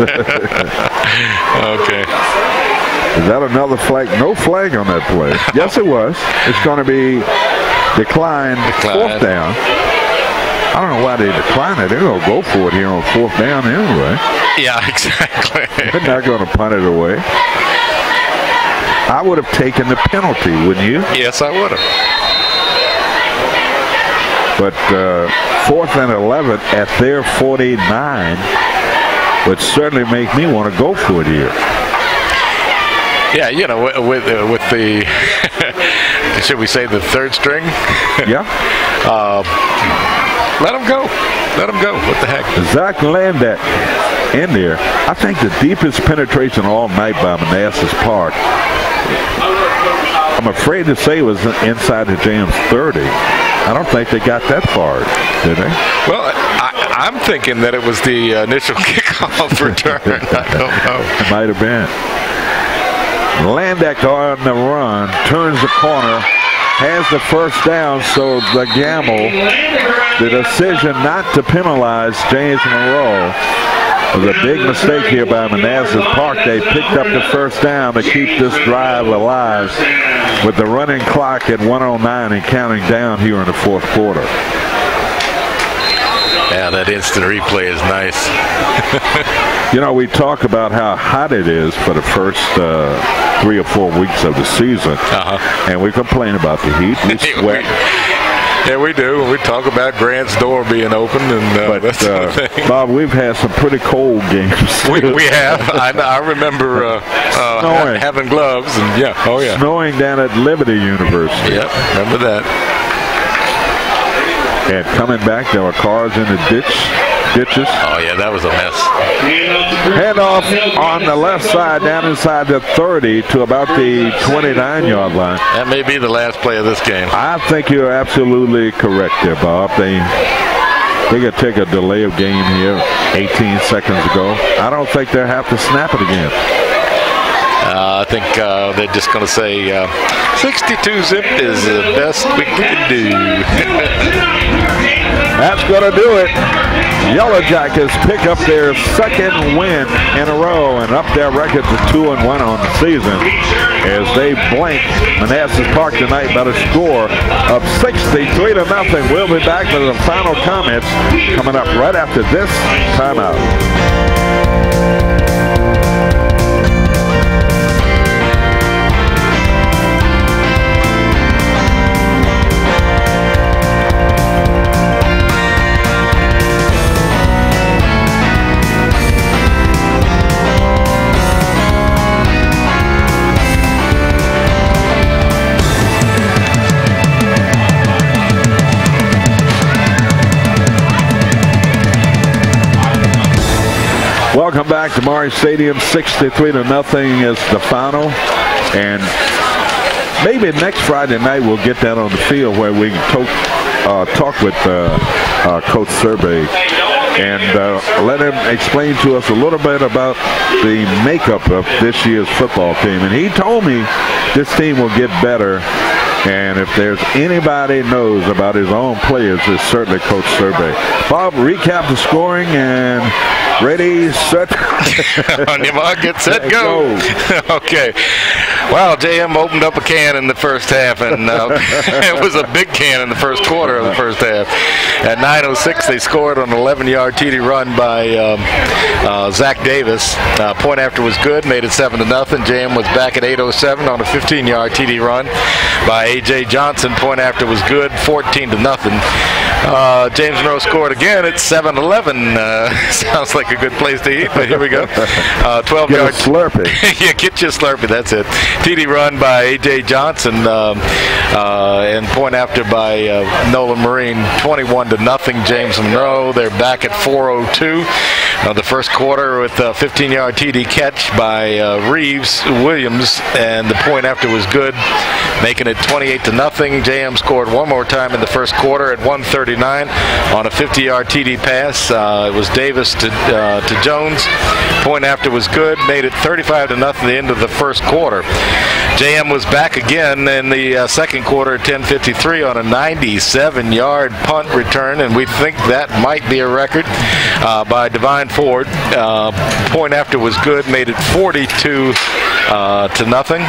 [SPEAKER 3] Okay.
[SPEAKER 2] Is that another flag? No flag on that play. Yes, it was. It's going to be declined,
[SPEAKER 3] declined.
[SPEAKER 2] Fourth down. I don't know why they decline it. They're going to go for it here on fourth down anyway.
[SPEAKER 3] Yeah, exactly.
[SPEAKER 2] They're not going to punt it away. I would have taken the penalty, wouldn't you?
[SPEAKER 3] Yes, I would have.
[SPEAKER 2] But uh, fourth and eleven at their forty-nine would certainly make me want to go for it here.
[SPEAKER 3] Yeah, you know, with uh, with the should we say the third string?
[SPEAKER 2] Yeah.
[SPEAKER 3] uh, let them go. Let them go. What the heck?
[SPEAKER 2] Zach Landak in there. I think the deepest penetration all night by Manassas Park. I'm afraid to say it was inside the James thirty. I don't think they got that far, did they?
[SPEAKER 3] Well, I, I'm thinking that it was the initial kickoff return. I don't know.
[SPEAKER 2] It might have been. Landak on the run, turns the corner, has the first down, so the gamble, the decision not to penalize James Monroe was a big mistake here by Manassas Park. They picked up the first down to keep this drive alive with the running clock at one oh nine and counting down here in the fourth quarter.
[SPEAKER 3] Yeah, that instant replay is nice.
[SPEAKER 2] You know, we talk about how hot it is for the first uh, three or four weeks of the season,
[SPEAKER 3] uh-huh.
[SPEAKER 2] and we complain about the heat. We sweat.
[SPEAKER 3] Yeah, we do. We talk about Grant's door being open, and uh,
[SPEAKER 2] but,
[SPEAKER 3] that's
[SPEAKER 2] uh,
[SPEAKER 3] the thing.
[SPEAKER 2] Bob, we've had some pretty cold games.
[SPEAKER 3] we, we have. I, I remember uh, uh, ha- having gloves, and yeah, oh yeah,
[SPEAKER 2] snowing down at Liberty University.
[SPEAKER 3] Yep, remember that.
[SPEAKER 2] And coming back, there were cars in the ditch, ditches.
[SPEAKER 3] Oh, yeah, that was a mess.
[SPEAKER 2] Handoff on the left side, down inside the thirty to about the twenty-nine yard line.
[SPEAKER 3] That may be the last play of this game.
[SPEAKER 2] I think you're absolutely correct there, Bob. They they could take a delay of game here eighteen seconds ago. I don't think they'll have to snap it again.
[SPEAKER 3] Uh, I think uh, they're just going to say uh, sixty-two zip is the best we can do.
[SPEAKER 2] That's going to do it. Yellow Jackets pick up their second win in a row and up their record to two and one on the season as they blank Manassas Park tonight by the score of sixty-three to nothing. We'll be back with the final comments coming up right after this timeout. Welcome back to Maury Stadium. sixty-three to nothing is the final, and maybe next Friday night we'll get down on the field where we can talk, uh, talk with uh, uh, Coach Survey and uh, let him explain to us a little bit about the makeup of this year's football team. And he told me this team will get better, and if there's anybody knows about his own players, it's certainly Coach Survey. Bob, recap the scoring and ready, set.
[SPEAKER 3] On your mark, get set, go. go. Okay. Well, J M opened up a can in the first half, and uh, it was a big can in the first quarter of the first half. At nine oh six, they scored on an eleven yard T D run by um, uh, Zach Davis. Uh, point after was good, made it seven to nothing. J M was back at eight oh seven on a fifteen yard T D run by A J Johnson. Point after was good, fourteen to nothing. Uh, James Monroe scored again at seven eleven. Uh, sounds like a good place to eat, but here we go. Uh, twelve
[SPEAKER 2] get
[SPEAKER 3] yard
[SPEAKER 2] Slurpee.
[SPEAKER 3] Yeah, get your Slurpee. That's it. T D run by A J Johnson, um, uh, and point after by uh, Nolan Marine, twenty-one to nothing. James Monroe. They're back at four oh two. Uh, the first quarter with a fifteen yard T D catch by uh, Reeves Williams, and the point after was good, making it twenty-eight to nothing. J M scored one more time in the first quarter at one thirty-nine on a fifty yard T D pass. Uh, it was Davis to uh, to Jones. Point after was good, made it thirty-five to nothing at the end of the first quarter. J M was back again in the uh, second quarter at ten fifty-three on a ninety-seven yard punt return, and we think that might be a record uh, by Divine Ford. Uh, point after was good, made it forty-two uh, to nothing.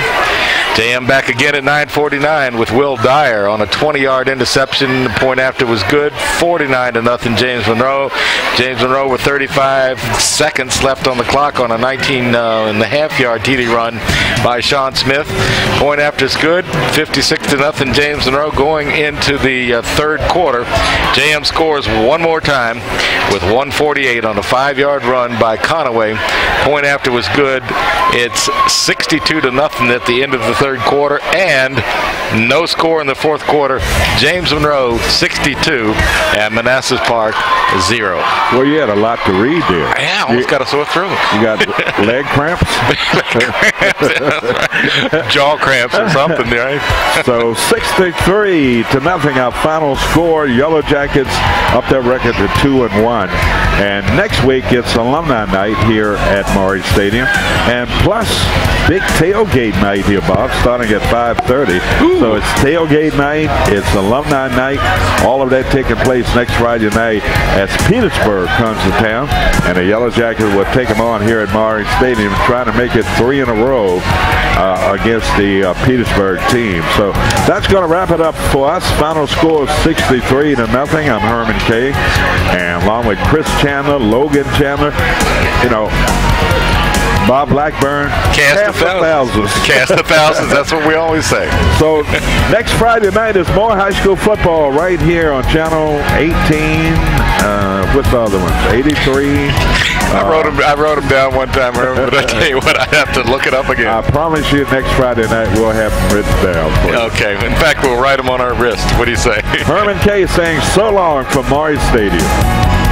[SPEAKER 3] J M back again at nine forty-nine with Will Dyer on a twenty yard interception. The point after was good, forty-nine to nothing. James Monroe. James Monroe with thirty-five seconds left on the clock on a nineteen and a half yard T D run by Sean Smith. Point after is good, fifty-six to nothing. James Monroe going into the uh, third quarter. J M scores one more time with one forty-eight on a five yard run by Conaway. Point after was good. It's sixty-two to nothing at the end of the third quarter, and no score in the fourth quarter. James Monroe sixty-two and Manassas Park zero.
[SPEAKER 2] Well, you had a lot to read there.
[SPEAKER 3] Yeah, almost
[SPEAKER 2] you,
[SPEAKER 3] got a sore throat.
[SPEAKER 2] You got leg cramps?
[SPEAKER 3] Jaw cramps or something, right?
[SPEAKER 2] So sixty-three to nothing, our final score. Yellow Jackets up their record to two and one. And next week it's alumni night here at Maury Stadium, and plus big tailgate night here, Bob, starting at five thirty. So it's tailgate night, it's alumni night, all of that taking place next Friday night as Petersburg comes to town, and the Yellow Jackets will take them on here at Maury Stadium, trying to make it three in a row uh, against the uh, Petersburg team. So that's going to wrap it up for us. Final score of sixty-three to nothing. I'm Herman Kay, and along with Chris Chandler, Logan Chandler, you know, Bob Blackburn.
[SPEAKER 3] Cast,
[SPEAKER 2] Cast
[SPEAKER 3] the thousands.
[SPEAKER 2] thousands.
[SPEAKER 3] Cast the thousands. That's what we always say.
[SPEAKER 2] So next Friday night is more high school football right here on Channel eighteen. Uh, what's the other ones? eighty-three.
[SPEAKER 3] I wrote them. I wrote them down one time, but I tell you what, I have to look it up again.
[SPEAKER 2] I promise you, next Friday night we'll have them written down for you.
[SPEAKER 3] Okay. In fact, we'll write them on our wrist. What do you say?
[SPEAKER 2] Herman Kay saying so long from Maury Stadium.